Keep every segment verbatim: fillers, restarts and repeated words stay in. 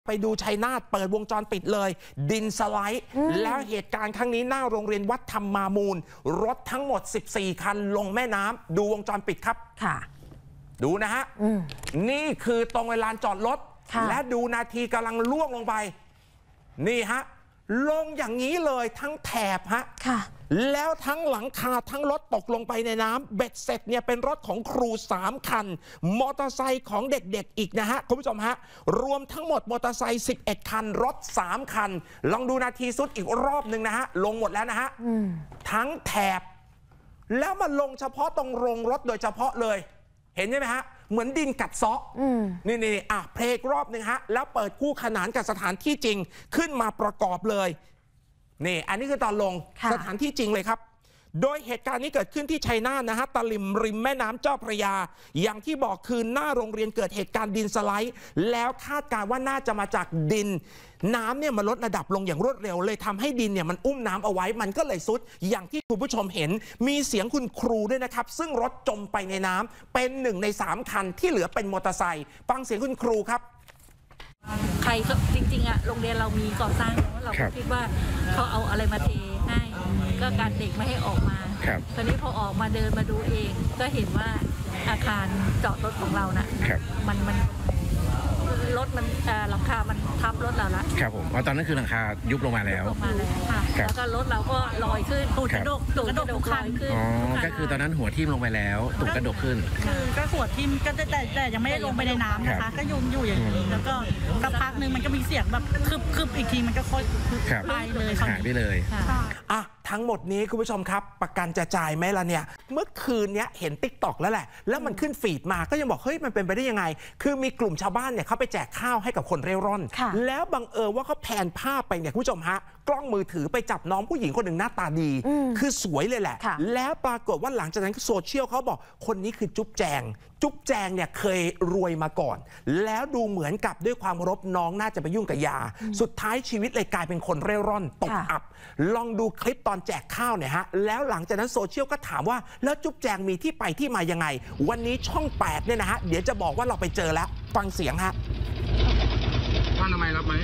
ไปดูชัยนาทเปิดวงจรปิดเลยดินสไลด์แล้วเหตุการณ์ครั้งนี้หน้าโรงเรียนวัดธรรมามูลรถทั้งหมดสิบสี่คันลงแม่น้ำดูวงจรปิดครับค่ะดูนะฮะนี่คือตรงเวลาจอดรถและดูนาทีกำลังล่วงลงไปนี่ฮะลงอย่างนี้เลยทั้งแถบฮะแล้วทั้งหลังคาทั้งรถตกลงไปในน้ำเบ็ดเสร็จเนี่ยเป็นรถของครูสามคันมอเตอร์ไซค์ของเด็กๆอีกนะฮะคุณผู้ชมฮะรวมทั้งหมดมอเตอร์ไซค์สิบเอ็ดคันรถสามคันลองดูนาทีสุดอีกรอบหนึ่งนะฮะลงหมดแล้วนะฮะทั้งแถบแล้วมันลงเฉพาะตรงโรงรถโดยเฉพาะเลยเห็นใช่ไหมฮะเหมือนดินกัดเซาะนี่นี่อ่ะเพลงรอบหนึ่งฮะแล้วเปิดคู่ขนานกับสถานที่จริงขึ้นมาประกอบเลยนี่อันนี้คือตอนลงสถานที่จริงเลยครับโดยเหตุการณ์นี้เกิดขึ้นที่ชัยนาทนะฮะตลิ่มริมแม่น้ำเจ้าพระยาอย่างที่บอกคือหน้าโรงเรียนเกิดเหตุการณ์ดินสไลด์แล้วคาดการณ์ว่าน่าจะมาจากดินน้ำเนี่ยมันลดระดับลงอย่างรวดเร็วเลยทำให้ดินเนี่ยมันอุ้มน้ำเอาไว้มันก็เลยซุดอย่างที่คุณผู้ชมเห็นมีเสียงคุณครูด้วยนะครับซึ่งรถจมไปในน้ำเป็นหนึ่งในสามคันที่เหลือเป็นมอเตอร์ไซค์ฟังเสียงคุณครูครับใครจริงๆอะโรงเรียนเรามีก่อสร้างเราก็คิดว่าเขาเอาอะไรมาเทให้ก็การเด็กไม่ให้ออกมาตอนนี้พอออกมาเดินมาดูเองก็เห็นว่าอาคารจอดรถของเรานะมันมันรถมันหลังคามันทับรถเราละครับผมตอนนั้นคือหลังคายุบลงมาแล้วลงมาแล้วค่ะแล้วก็รถเราก็ลอยขึ้นตูดกระดกตูดกระดกลอยขึ้นอ๋อก็คือตอนนั้นหัวทิ่มลงไปแล้วตูดกระดกขึ้นคือก็หัวทิ่มก็แต่แต่ยังไม่ได้ลงไปในน้ำนะคะก็ยุ่งอยู่อย่างนี้แล้วก็สักพักนึงมันก็มีเสียงแบบคืบคืบอีกทีมันก็ค่อยไปเลยหายไปเลยอ่ะทั้งหมดนี้คุณผู้ชมครับประกันจะจ่ายไหมล่ะเนี่ยเมื่อคืนนี้เห็นติ๊กต็อกแล้วแหละแล้วมันขึ้นฟีดมาก็ยังบอกเฮ้ยมันเป็นไปได้ยังไงคือมีกลุ่มชาวบ้านเนี่ยเขาไปแจกข้าวให้กับคนเร่ร่อนแล้วบังเอิญว่าเขาแพนภาพไปเนี่ยคุณผู้ชมฮะกล้องมือถือไปจับน้องผู้หญิงคนหนึ่งหน้าตาดีคือสวยเลยแหละแล้วปรากฏว่าหลังจากนั้นโซเชียลเขาบอกคนนี้คือจุ๊บแจงจุ๊บแจงเนี่ยเคยรวยมาก่อนแล้วดูเหมือนกับด้วยความรบน้องน่าจะไปยุ่งกับยาสุดท้ายชีวิตเลยกลายเป็นคนเร่ร่อนตกอับลองดูคลิปตอนแจกข้าวเนี่ยฮะแล้วหลังจากนั้นโซเชียลก็ถามว่าแล้วจุ๊บแจงมีที่ไปที่มายังไงวันนี้ช่องแปดเนี่ยนะฮะเดี๋ยวจะบอกว่าเราไปเจอแล้วฟังเสียงฮะบ้านทำไมรับไหม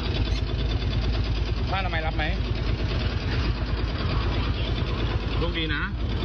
บ้านทำไมรับไหมโชคดีนะ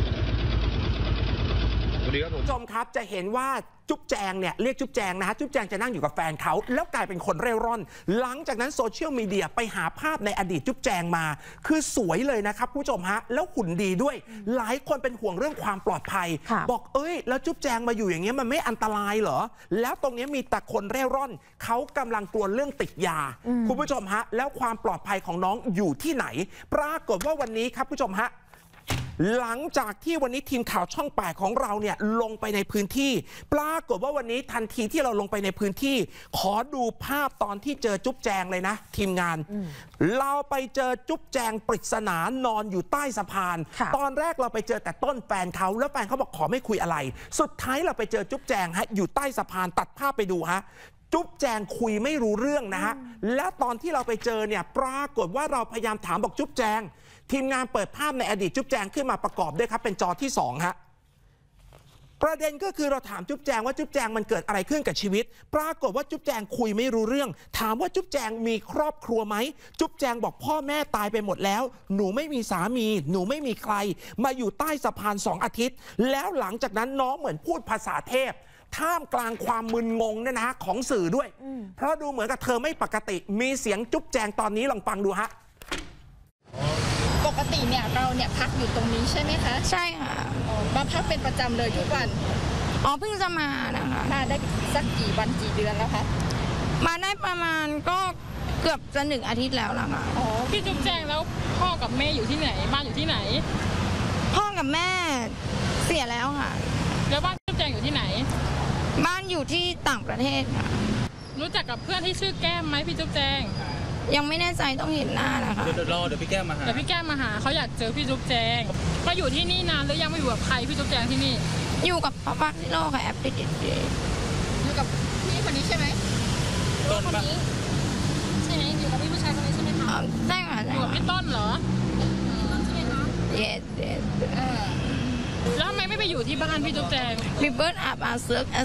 ผู้ชมครับจะเห็นว่าจุ๊บแจงเนี่ยเรียกจุ๊บแจงนะฮะจุ๊บแจงจะนั่งอยู่กับแฟนเขาแล้วกลายเป็นคนเร่ร่อนหลังจากนั้นโซเชียลมีเดียไปหาภาพในอดีตจุ๊บแจงมาคือสวยเลยนะครับผู้ชมฮะแล้วหุ่นดีด้วยหลายคนเป็นห่วงเรื่องความปลอดภัยบอกเอ้ยแล้วจุ๊บแจงมาอยู่อย่างเงี้ยมันไม่อันตรายเหรอแล้วตรงนี้มีแต่คนเร่ร่อนเขากำลังกลัวเรื่องติดยาคุณผู้ชมฮะแล้วความปลอดภัยของน้องอยู่ที่ไหนปรากฏว่าวันนี้ครับผู้ชมฮะหลังจากที่วันนี้ทีมข่าวช่องแปดของเราเนี่ยลงไปในพื้นที่ปรากฏว่าวันนี้ทันทีที่เราลงไปในพื้นที่ขอดูภาพตอนที่เจอจุ๊บแจงเลยนะทีมงานเราไปเจอจุ๊บแจงปริศนานอนอยู่ใต้สะพานตอนแรกเราไปเจอแต่ต้นแฟนเขาแล้วแฟนเขาบอกขอไม่คุยอะไรสุดท้ายเราไปเจอจุ๊บแจงฮะอยู่ใต้สะพานตัดภาพไปดูฮะจุ๊บแจงคุยไม่รู้เรื่องนะฮะและตอนที่เราไปเจอเนี่ยปรากฏว่าเราพยายามถามบอกจุ๊บแจงทีมงานเปิดภาพในอดีตจุ๊บแจงขึ้นมาประกอบด้วยครับเป็นจอที่สองฮะประเด็นก็คือเราถามจุ๊บแจงว่าจุ๊บแจงมันเกิดอะไรขึ้นกับชีวิตปรากฏว่าจุ๊บแจงคุยไม่รู้เรื่องถามว่าจุ๊บแจงมีครอบครัวไหมจุ๊บแจงบอกพ่อแม่ตายไปหมดแล้วหนูไม่มีสามีหนูไม่มีใครมาอยู่ใต้สะพานสองอาทิตย์แล้วหลังจากนั้นน้องเหมือนพูดภาษาเทพท่ามกลางความมึนงงเนี่ยนะของสื่อด้วยเพราะดูเหมือนกับเธอไม่ปกติมีเสียงจุ๊บแจงตอนนี้ลองฟังดูฮะปกติเนี่ยเราเนี่ยพักอยู่ตรงนี้ใช่ไหมคะใช่ค่ะมาพักเป็นประจำเลยทุกวันอ๋อเพิ่งจะมานะคะมาได้สักกี่วันกี่เดือนแล้วคะมาได้ประมาณก็เกือบจะหนึ่งอาทิตย์แล้วล่ะค่ะอ๋อพี่จุ๊บแจงแล้วพ่อกับแม่อยู่ที่ไหนบ้านอยู่ที่ไหนพ่อกับแม่เสียแล้วค่ะแล้วบ้านจุ๊บแจงอยู่ที่ไหนบ้านอยู่ที่ต่างประเทศค่ะรู้จักกับเพื่อนที่ชื่อแก้มไหมพี่จุ๊บแจงยังไม่แน่ใจต้องเห็นหน้านะคะเดี๋ยวรอเดี๋ยวพี่แก้มมาหาเดี๋ยวพี่แก้มมาหาเขาอยากเจอพี่จุ๊บแจงก็อยู่ที่นี่นานแล้วยังไม่อยู่กับใครพี่จุ๊บแจงที่นี่อยู่กับป้าป้าที่โลกค่ะแอปติดติดอยู่กับพี่คนนี้ใช่ไหมต้นคนนี้ใช่ไหมอยู่กับพี่ผู้ชายคนนี้ใช่ไหมคะใช่ค่ะอยู่กับพี่ต้นเหรอพี่ต้นใช่ไหมคะ yes yes แล้วทำไมไม่ไปอยู่ที่บ้านพี่จุ๊บแจงมีเบิร์ดอัพอาเซิร์ก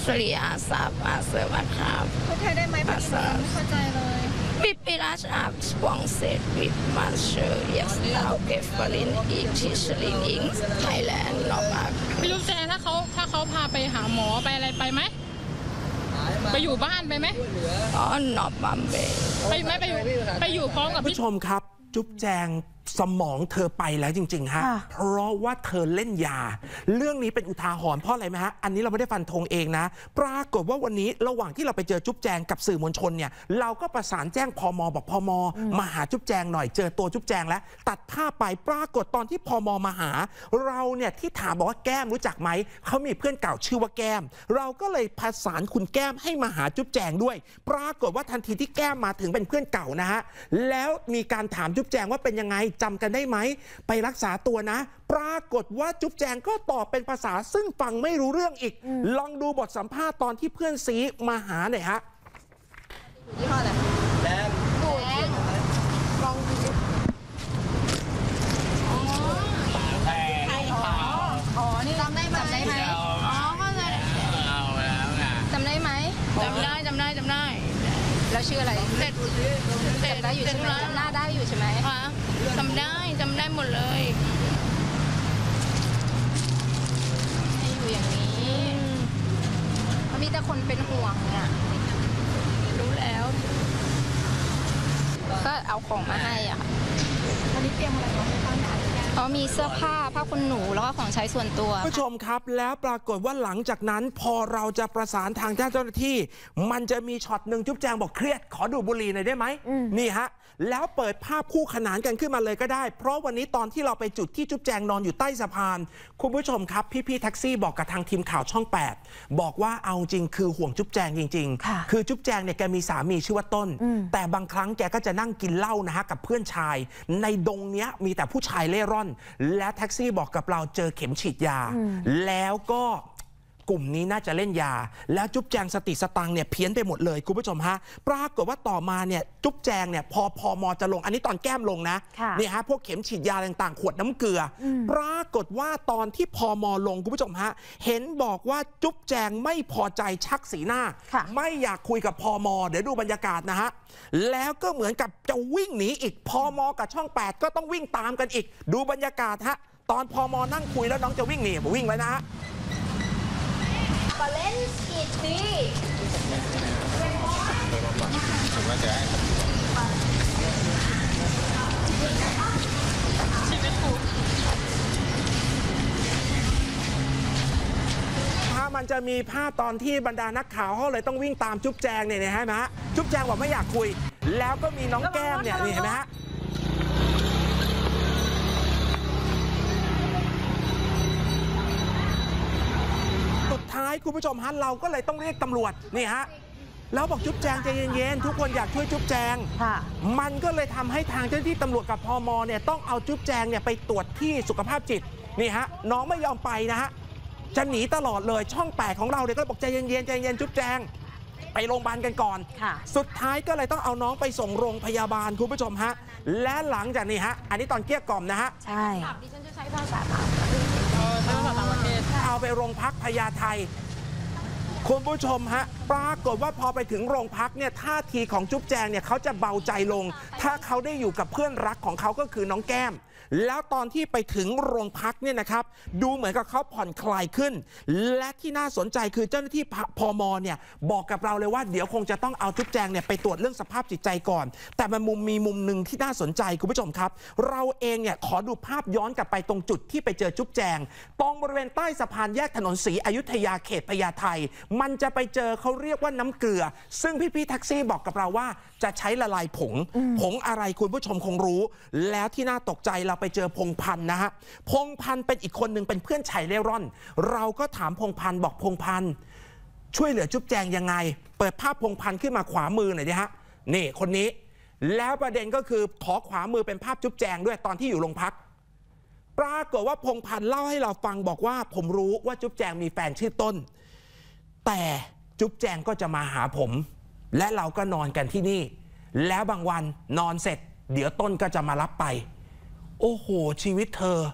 สลีอาซาบอาเซวัตครับพูดไทยได้ไหมภาษาไม่เข้าใจเลยปิปิราชอาสปองเซตวิดมาเชอร์ยัสตาวเกฟฟลินอีกชิชลินอิงไทยแลนด์นอบักพี่ลูกแจงถ้าเขาถ้าเขาพาไปหาหมอไปอะไรไปไหมไปอยู่บ้านไปไหมอ๋อนอบัมเบไปไหมไปอยู่ไปอยู่พร้อมกับผู้พี่ชมครับจุ๊บแจงสมองเธอไปแล้วจริงๆฮะเพราะว่าเธอเล่นยาเรื่องนี้เป็นอุทาหรณ์เพราะอะไรไหมฮะอันนี้เราไม่ได้ฟันธงเองนะปรากฏว่าวันนี้ระหว่างที่เราไปเจอจุ๊บแจงกับสื่อมวลชนเนี่ยเราก็ประสานแจ้งพมบอกพมมาหาจุ๊บแจงหน่อยเจอตัวจุ๊บแจงแล้วตัดภาพไปปรากฏตอนที่พมมาหาเราเนี่ยที่ถามบอกว่าแก้มรู้จักไหมเขามีเพื่อนเก่าชื่อว่าแก้มเราก็เลยประสานคุณแก้มให้มาหาจุ๊บแจงด้วยปรากฏว่าทันทีที่แก้มมาถึงเป็นเพื่อนเก่านะฮะแล้วมีการถามจุ๊บแจงว่าเป็นยังไงจำกันได้ไหมไปรักษาตัวนะปรากฏว่าจุ๊บแจงก็ตอบเป็นภาษาซึ่งฟังไม่รู้เรื่องอีกลองดูบทสัมภาษณ์ตอนที่เพื่อนซีมาหาหน่อยฮะยี่ห้ออะไรแดงแดงลองดูอ๋อนี่จำได้ไหมจำได้ไหมอ๋อก็เลยจำได้ไหมจำได้จำได้จำได้แล้วชื่ออะไรเสร็จเสร็จจำได้อยู่ใช่ไหมจำหน้าได้อยู่ใช่ไหมค่ะจำได้จำได้หมดเลยให้อยู่อย่างนี้มันมีแต่คนเป็นห่วงเนี่ยรู้แล้วก็เอาของมาให้อ่ะค่ะวันนี้เตรียมอะไรมาให้บ้างคะอ๋อมีเสื้อผ้าผ้าขนหนูแล้วก็ของใช้ส่วนตัวผู้ชมครับแล้วปรากฏว่าหลังจากนั้นพอเราจะประสานทางเจ้าหน้าที่มันจะมีช็อตหนึ่งจุ๊บแจงบอกเครียดขอดูบุหรี่หน่อยได้ไหมนี่ฮะแล้วเปิดภาพคู่ขนานกันขึ้นมาเลยก็ได้เพราะวันนี้ตอนที่เราไปจุดที่จุ๊บแจงนอนอยู่ใต้สะพานคุณผู้ชมครับพี่ๆแท็กซี่บอกกับทางทีมข่าวช่องแปดบอกว่าเอาจริงคือห่วงจุ๊บแจงจริงๆคือจุ๊บแจงเนี่ยแกมีสามีชื่อว่าต้นแต่บางครั้งแกก็จะนั่งกินเหล้านะฮะกับเพื่อนชายในดงเนี้ยมีแต่ผู้ชายเล่ร่อนและแท็กซี่บอกกับเราเจอเข็มฉีดยาแล้วก็กลุ่มนี้น่าจะเล่นยาแล้วจุ๊บแจงสติสตังเนี่ยเพี้ยนไปหมดเลยคุณผู้ชมฮะปรากฏว่าต่อมาเนี่ยจุ๊บแจงเนี่ยพอพอมอจะลงอันนี้ตอนแก้มลงนะนี่ฮะพวกเข็มฉีดยาต่างๆขวดน้ำเกลือปรากฏว่าตอนที่พอมอลงคุณผู้ชมฮะเห็นบอกว่าจุ๊บแจงไม่พอใจชักสีหน้าไม่อยากคุยกับพอมอเดี๋ยวดูบรรยากาศนะฮะแล้วก็เหมือนกับจะวิ่งหนีอีกพอมอกับช่องแปดก็ต้องวิ่งตามกันอีกดูบรรยากาศฮะตอนพอมอนั่งคุยแล้วน้องจะวิ่งหนีวิ่งแล้วนะฮะเล่นกีดสิถ้ามันจะมีภาพตอนที่บรรดานักข่าวเขาเลยต้องวิ่งตามจุ๊บแจงเนี่ยเห็นไหมฮะจุ๊บแจงบอกไม่อยากคุยแล้วก็มีน้องแก้มเนี่ยนี่เห็นไหมฮะสุดท้ายคุณผู้ชมฮะเราก็เลยต้องเรียกตำรวจนี่ฮะแล้วบอกจุ๊บแจงใจเย็นๆทุกคนอยากช่วยจุ๊บแจงมันก็เลยทำให้ทางเจ้าหน้าที่ตำรวจกับพมเนี่ยต้องเอาจุ๊บแจงเนี่ยไปตรวจที่สุขภาพจิตนี่ฮะน้องไม่ยอมไปนะฮะจะหนีตลอดเลยช่องแปดของเราเนี่ยก็บอกใจเย็นๆใจเย็นจุ๊บแจงไปโรงพยาบาลกันก่อนสุดท้ายก็เลยต้องเอาน้องไปส่งโรงพยาบาลคุณผู้ชมฮะและหลังจากนี้ฮะอันนี้ตอนเกลี้ยกล่อมนะฮะใช่ดิฉันจะใช้ภาษาต่างประเทศเอาไปโรงพักพญาไทคุณผู้ชมฮะปรากฏว่าพอไปถึงโรงพักเนี่ยท่าทีของจุ๊บแจงเนี่ยเขาจะเบาใจลงถ้าเขาได้อยู่กับเพื่อนรักของเขาก็คือน้องแก้มแล้วตอนที่ไปถึงโรงพักเนี่ยนะครับดูเหมือนกับเขาผ่อนคลายขึ้นและที่น่าสนใจคือเจ้าหน้าที่พมเนี่ยบอกกับเราเลยว่าเดี๋ยวคงจะต้องเอาจุ๊บแจงเนี่ยไปตรวจเรื่องสภาพจิตใจก่อนแต่มันมุมมีมุมหนึ่งที่น่าสนใจคุณผู้ชมครับเราเองเนี่ยขอดูภาพย้อนกลับไปตรงจุดที่ไปเจอจุ๊บแจงตรงบริเวณใต้สะพานแยกถนนศรีอยุธยาเขตพญาไทมันจะไปเจอเขาเรียกว่าน้ำเกลือซึ่งพี่ๆแท็กซี่บอกกับเราว่าจะใช้ละลายผงผงอะไรคุณผู้ชมคงรู้แล้วที่น่าตกใจเราไปเจอพงพันธ์นะฮะพงพันธ์เป็นอีกคนหนึ่งเป็นเพื่อนชายเล่ร่อนเราก็ถามพงพันธ์บอกพงพันธ์ช่วยเหลือจุ๊บแจงยังไงเปิดภาพพงพันธ์ขึ้นมาขวามือหน่อยดิฮะนี่คนนี้แล้วประเด็นก็คือขอขวามือเป็นภาพจุ๊บแจงด้วยตอนที่อยู่โรงพักปรากฏว่าพงพันธ์เล่าให้เราฟังบอกว่าผมรู้ว่าจุ๊บแจงมีแฟนชื่อต้นแต่จุ๊บแจงก็จะมาหาผมและเราก็นอนกันที่นี่แล้วบางวันนอนเสร็จเดี๋ยวต้นก็จะมารับไปโอ้โหชีวิตเธอ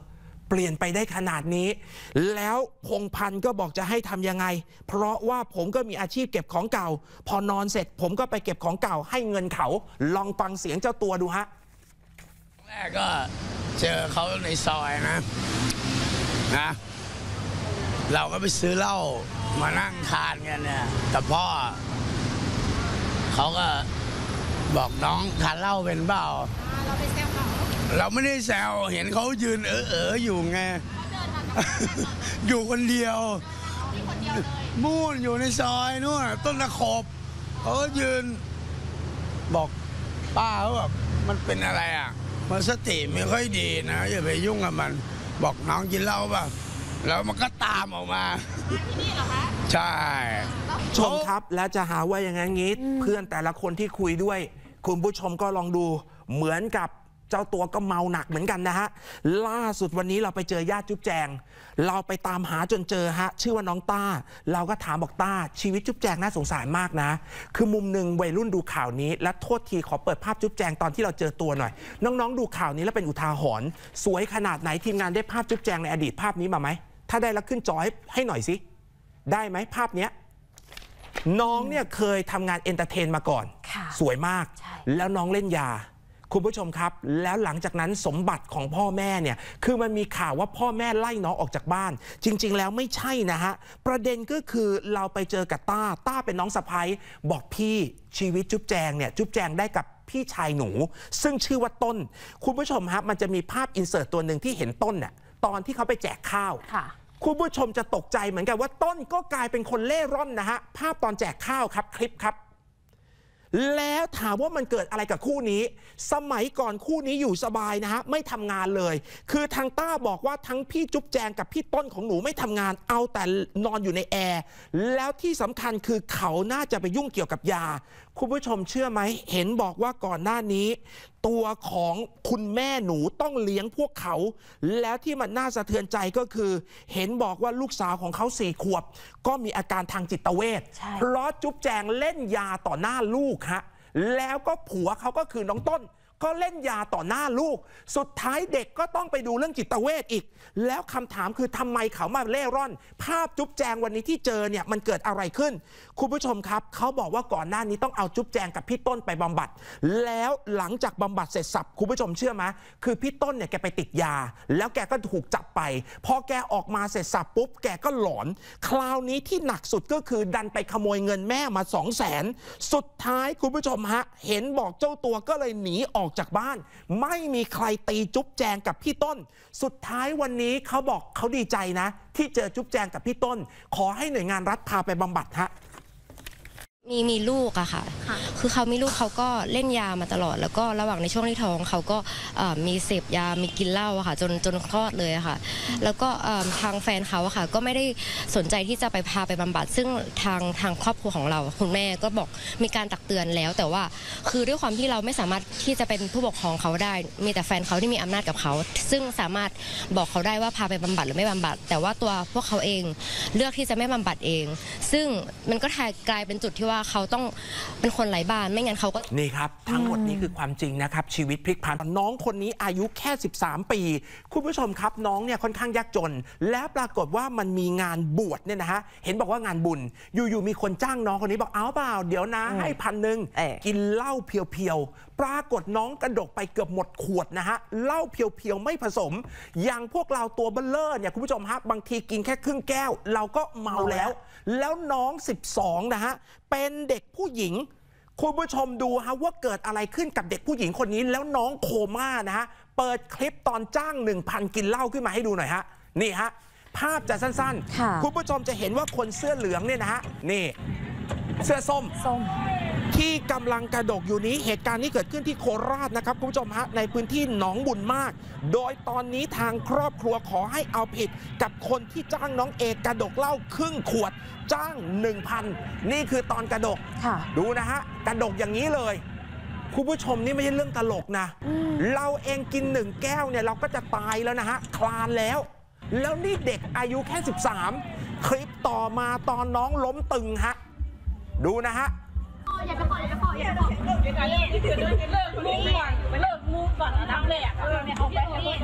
เปลี่ยนไปได้ขนาดนี้แล้วพงพันธ์ก็บอกจะให้ทำยังไงเพราะว่าผมก็มีอาชีพเก็บของเก่าพอนอนเสร็จผมก็ไปเก็บของเก่าให้เงินเขาลองฟังเสียงเจ้าตัวดูฮะแรกก็เจอเขาในซอยนะนะเราก็ไปซื้อเหล้ามานั่งทานกันเนี่ยแต่พ่อเขาก็บอกน้องทานเหล้าเป็นเปล่าเราไปแซวเขาเราไม่ได้แซวเห็นเขายืนเออเอออยู่ไง อยู่คนเดียวมู่นอยู่ในซอยนู่นต้นตะขบเขาก็ยืนบอกป้าเขาแบบมันเป็นอะไรอ่ะมันสติไม่ค่อยดีนะอย่าไปยุ่งกับมันบอกน้องกินเหล้าป่ะแล้วมันก็ตามออกมาที่นี่เหรอคะใช่ชมครับแล้วจะหาว่าอย่างนั้นงี้เพื่อนแต่ละคนที่คุยด้วยคุณผู้ชมก็ลองดูเหมือนกับเจ้าตัวก็เมาหนักเหมือนกันนะฮะล่าสุดวันนี้เราไปเจอญาติจุ๊บแจงเราไปตามหาจนเจอฮะชื่อว่าน้องต้าเราก็ถามบอกต้าชีวิตจุ๊บแจงน่าสงสารมากนะคือมุมหนึ่งวัยรุ่นดูข่าวนี้และโทษทีขอเปิดภาพจุ๊บแจงตอนที่เราเจอตัวหน่อยน้องๆดูข่าวนี้แล้วเป็นอุทาหรณ์สวยขนาดไหนทีมงานได้ภาพจุ๊บแจงในอดีตภาพนี้มาไหมถ้าได้แล้วขึ้นจอให้หน่อยสิได้ไหมภาพเนี้ยน้องเนี่ยเคยทำงานเอนเตอร์เทนมาก่อนสวยมากแล้วน้องเล่นยาคุณผู้ชมครับแล้วหลังจากนั้นสมบัติของพ่อแม่เนี่ยคือมันมีข่าวว่าพ่อแม่ไล่น้องออกจากบ้านจริงๆแล้วไม่ใช่นะฮะประเด็นก็คือเราไปเจอกับต้าต้าเป็นน้องสะใภ้บอกพี่ชีวิตจุ๊บแจงเนี่ยจุ๊บแจงได้กับพี่ชายหนูซึ่งชื่อว่าต้นคุณผู้ชมฮะมันจะมีภาพอินเสิร์ตตัวหนึ่งที่เห็นต้นเนี่ยตอนที่เขาไปแจกข้าวคุณผู้ชมจะตกใจเหมือนกันว่าต้นก็กลายเป็นคนเล่ร่อนนะฮะภาพตอนแจกข้าวครับคลิปครับแล้วถามว่ามันเกิดอะไรกับคู่นี้สมัยก่อนคู่นี้อยู่สบายนะฮะไม่ทำงานเลยคือทางต้าบอกว่าทั้งพี่จุ๊บแจงกับพี่ต้นของหนูไม่ทำงานเอาแต่นอนอยู่ในแอร์แล้วที่สำคัญคือเขาน่าจะไปยุ่งเกี่ยวกับยาคุณผู้ชมเชื่อไหมเห็นบอกว่าก่อนหน้านี้ตัวของคุณแม่หนูต้องเลี้ยงพวกเขาแล้วที่มันน่าสะเทือนใจก็คือเห็นบอกว่าลูกสาวของเขาสี่ขวบก็มีอาการทางจิตเวชเพราะจุ๊บแจงเล่นยาต่อหน้าลูกฮะแล้วก็ผัวเขาก็คือน้องต้นก็เล่นยาต่อหน้าลูกสุดท้ายเด็กก็ต้องไปดูเรื่องจิตเวชอีกแล้วคำถามคือทำไมเขามาเล่ร่อนภาพจุ๊บแจงวันนี้ที่เจอเนี่ยมันเกิดอะไรขึ้นคุณผู้ชมครับเขาบอกว่าก่อนหน้านี้ต้องเอาจุ๊บแจงกับพี่ต้นไปบำบัดแล้วหลังจากบำบัดเสร็จสับคุณผู้ชมเชื่อไหมคือพี่ต้นเนี่ยแกไปติดยาแล้วแกก็ถูกจับไปพอแกออกมาเสร็จสับปุ๊บแกก็หลอนคราวนี้ที่หนักสุดก็คือดันไปขโมยเงินแม่มาสองแสนสุดท้ายคุณผู้ชมฮะเห็นบอกเจ้าตัวก็เลยหนีออกจากบ้านไม่มีใครตีจุ๊บแจงกับพี่ต้นสุดท้ายวันนี้เขาบอกเขาดีใจนะที่เจอจุ๊บแจงกับพี่ต้นขอให้หน่วยงานรัฐพาไปบำบัดฮะมีมีลูกอะค่ะคือเขามีลูกเขาก็เล่นยามาตลอดแล้วก็ระหว่างในช่วงที่ท้องเขาก็มีเสพยามีกินเหล้าอะค่ะจนจนคลอดเลยอะค่ะแล้วก็ทางแฟนเขาอะค่ะก็ไม่ได้สนใจที่จะไปพาไปบำบัดซึ่งทางทางครอบครัวของเราคุณแม่ก็บอกมีการตักเตือนแล้วแต่ว่าคือด้วยความที่เราไม่สามารถที่จะเป็นผู้ปกครองเขาได้มีแต่แฟนเขาที่มีอำนาจกับเขาซึ่งสามารถบอกเขาได้ว่าพาไปบำบัดหรือไม่บำบัดแต่ว่าตัวพวกเขาเองเลือกที่จะไม่บำบัดเองซึ่งมันก็กลายเป็นจุดที่ว่าเขาต้องเป็นคนไร้บ้านไม่งั้นเขาก็นี่ครับทั้งหมดนี้คือความจริงนะครับชีวิตพลิกผันน้องคนนี้อายุแค่สิบสามปีคุณผู้ชมครับน้องเนี่ยค่อนข้างยากจนแล้วปรากฏว่ามันมีงานบวชเนี่ยนะฮะเห็นบอกว่างานบุญอยู่ๆมีคนจ้างน้องคนนี้บอกเอาเปล่าเดี๋ยวนะให้พันหนึ่งกินเหล้าเพียวๆปรากฏน้องกระดกไปเกือบหมดขวดนะฮะเหล้าเพียวๆไม่ผสมอย่างพวกเราตัวเบลเลอร์เนี่ยคุณผู้ชมฮะบางทีกินแค่ครึ่งแก้วเราก็เมาแล้วแล้วน้องสิบสองนะฮะเป็นเด็กผู้หญิงคุณผู้ชมดูฮะว่าเกิดอะไรขึ้นกับเด็กผู้หญิงคนนี้แล้วน้องโคม่านะฮะเปิดคลิปตอนจ้าง หนึ่งพัน กินเหล้าขึ้นมาให้ดูหน่อยฮะนี่ฮะภาพจะสั้นๆคุณผู้ชมจะเห็นว่าคนเสื้อเหลืองเนี่ยนะฮะนี่เสื้อส้มส้มที่กำลังกระดกอยู่นี้เหตุการณ์นี้เกิดขึ้นที่โคราชนะครับคุณผู้ชมฮะในพื้นที่หนองบุญมากโดยตอนนี้ทางครอบครัวขอให้เอาผิดกับคนที่จ้างน้องเอกกระดกเหล้าครึ่งขวดจ้าง หนึ่งพัน นี่คือตอนกระดกดูนะฮะกระดกอย่างนี้เลยคุณผู้ชมนี่ไม่ใช่เรื่องตลกนะเราเองกินหนึ่งแก้วเนี่ยเราก็จะตายแล้วนะฮะคลานแล้วแล้วนี่เด็กอายุแค่สิบสามคลิปต่อมาตอนน้องล้มตึงฮะดูนะฮะอย่าไปขออย่าไปขออย่าไปขอเลิกเลิกเลิกเลิกมูก่อนไปเลิกมูก่อนน้ำเลยอ่ะเออเนี่ยเอาไปเอาไป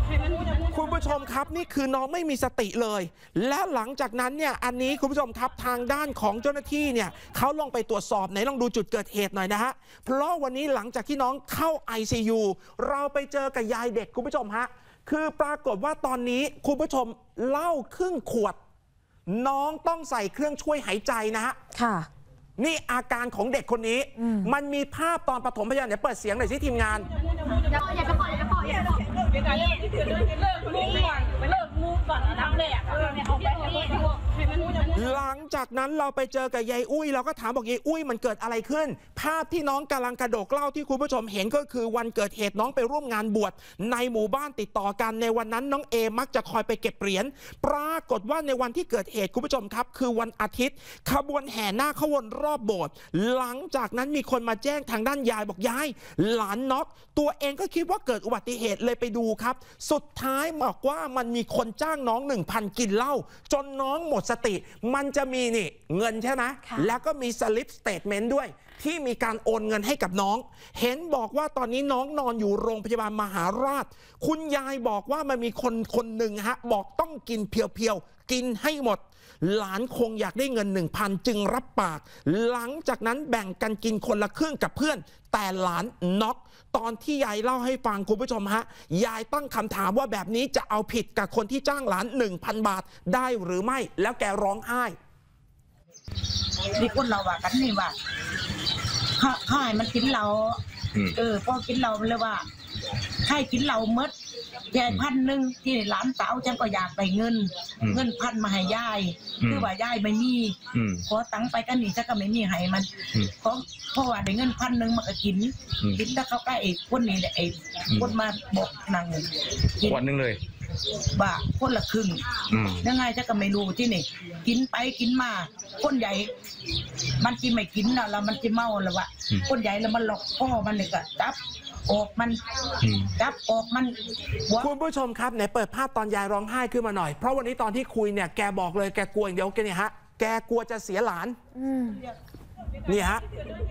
คุณผู้ชมครับนี่คือน้องไม่มีสติเลยและหลังจากนั้นเนี่ยอันนี้คุณผู้ชมครับทางด้านของเจ้าหน้าที่เนี่ยเขาลงไปตรวจสอบไหนลองดูจุดเกิดเหตุหน่อยนะฮะเพราะวันนี้หลังจากที่น้องเข้า ไอ ซี ยู เราไปเจอกับยายเด็กคุณผู้ชมฮะคือปรากฏว่าตอนนี้คุณผู้ชมเหล้าครึ่งขวดน้องต้องใส่เครื่องช่วยหายใจนะฮะค่ะนี่อาการของเด็กคนนี้มันมีภาพตอนปฐมพยาบาลเนี่ยเปิดเสียงหน่อยสิทีมงานอย่าอย่าไปปล่อยอย่าไปปล่อยอย่าไปปล่อยเลิกเลิกมูก่อนเลิกมูก่อนน้ำแรกเอาไปหลังจากนั้นเราไปเจอกับยายอุ้ยเราก็ถามบอกยายอุ้ยมันเกิดอะไรขึ้นภาพที่น้องกำลังกระโดดเล่าที่คุณผู้ชมเห็นก็คือวันเกิดเหตุน้องไปร่วมงานบวชในหมู่บ้านติดต่อกันในวันนั้นน้องเอมักจะคอยไปเก็บเหรียญปรากฏว่าในวันที่เกิดเหตุคุณผู้ชมครับคือวันอาทิตย์ขบวนแห่นาคเขาวนรอบโบสถ์หลังจากนั้นมีคนมาแจ้งทางด้านยายบอกยายหลานน็อกตัวเองก็คิดว่าเกิดอุบัติเหตุเลยไปดูครับสุดท้ายบอกว่ามันมีคนจ้างน้อง หนึ่งพัน กินเหล้าจนน้องหมดสติมันจะมีนี่เงินใช่ไหมแล้วก็มีสลิปสเตทเมนต์ด้วยที่มีการโอนเงินให้กับน้องเห็นบอกว่าตอนนี้น้องนอนอยู่โรงพยาบาลมหาราชคุณยายบอกว่ามันมีคนคนหนึ่งฮะบอกต้องกินเพียวๆกินให้หมดหลานคงอยากได้เงิน หนึ่งพัน จึงรับปากหลังจากนั้นแบ่งกันกินคนละครึ่งกับเพื่อนแต่หลานน็อกตอนที่ยายเล่าให้ฟังคุณผู้ชมฮะยายตั้งคำถามว่าแบบนี้จะเอาผิดกับคนที่จ้างหลาน หนึ่งพัน บาทได้หรือไม่แล้วแกร้องไห้มีคนเราว่ากันนี่ว่าข้าให้มันกินเราเออพอกินเราเลยว่าให้กินเราเมื่อแค่พันหนึ่งที่หลานสาวฉันก็อยากไปเงินเงินพันมาให้ยายคือว่ายายไม่มีขอตังไปกันนี่ฉันก็ไม่มีให้มันเพราะเพราะว่าได้เงินพันหนึ่งมันก็กินกินแล้วเขาก็ไอ้คนนี้ไอ้คนมาบอกนางวันนึงเลยบ่าคนละครึ่งยังไงฉันก็ไม่รู้ที่นี่กินไปกินมาคนใหญ่มันกินไม่กินแล้วแล้วมันจะเมาแล้ววะคนใหญ่แล้วมันหลอกพ่อมันเลยก็จับออกมันจับออกมันคุณผู้ชมครับไหนเปิดภาพตอนยายร้องไห้ขึ้นมาหน่อยเพราะวันนี้ตอนที่คุยเนี่ยแกบอกเลยแกกลัวอย่างเดียวแกเนี่ยฮะแกกลัวจะเสียหลานนี่ฮะ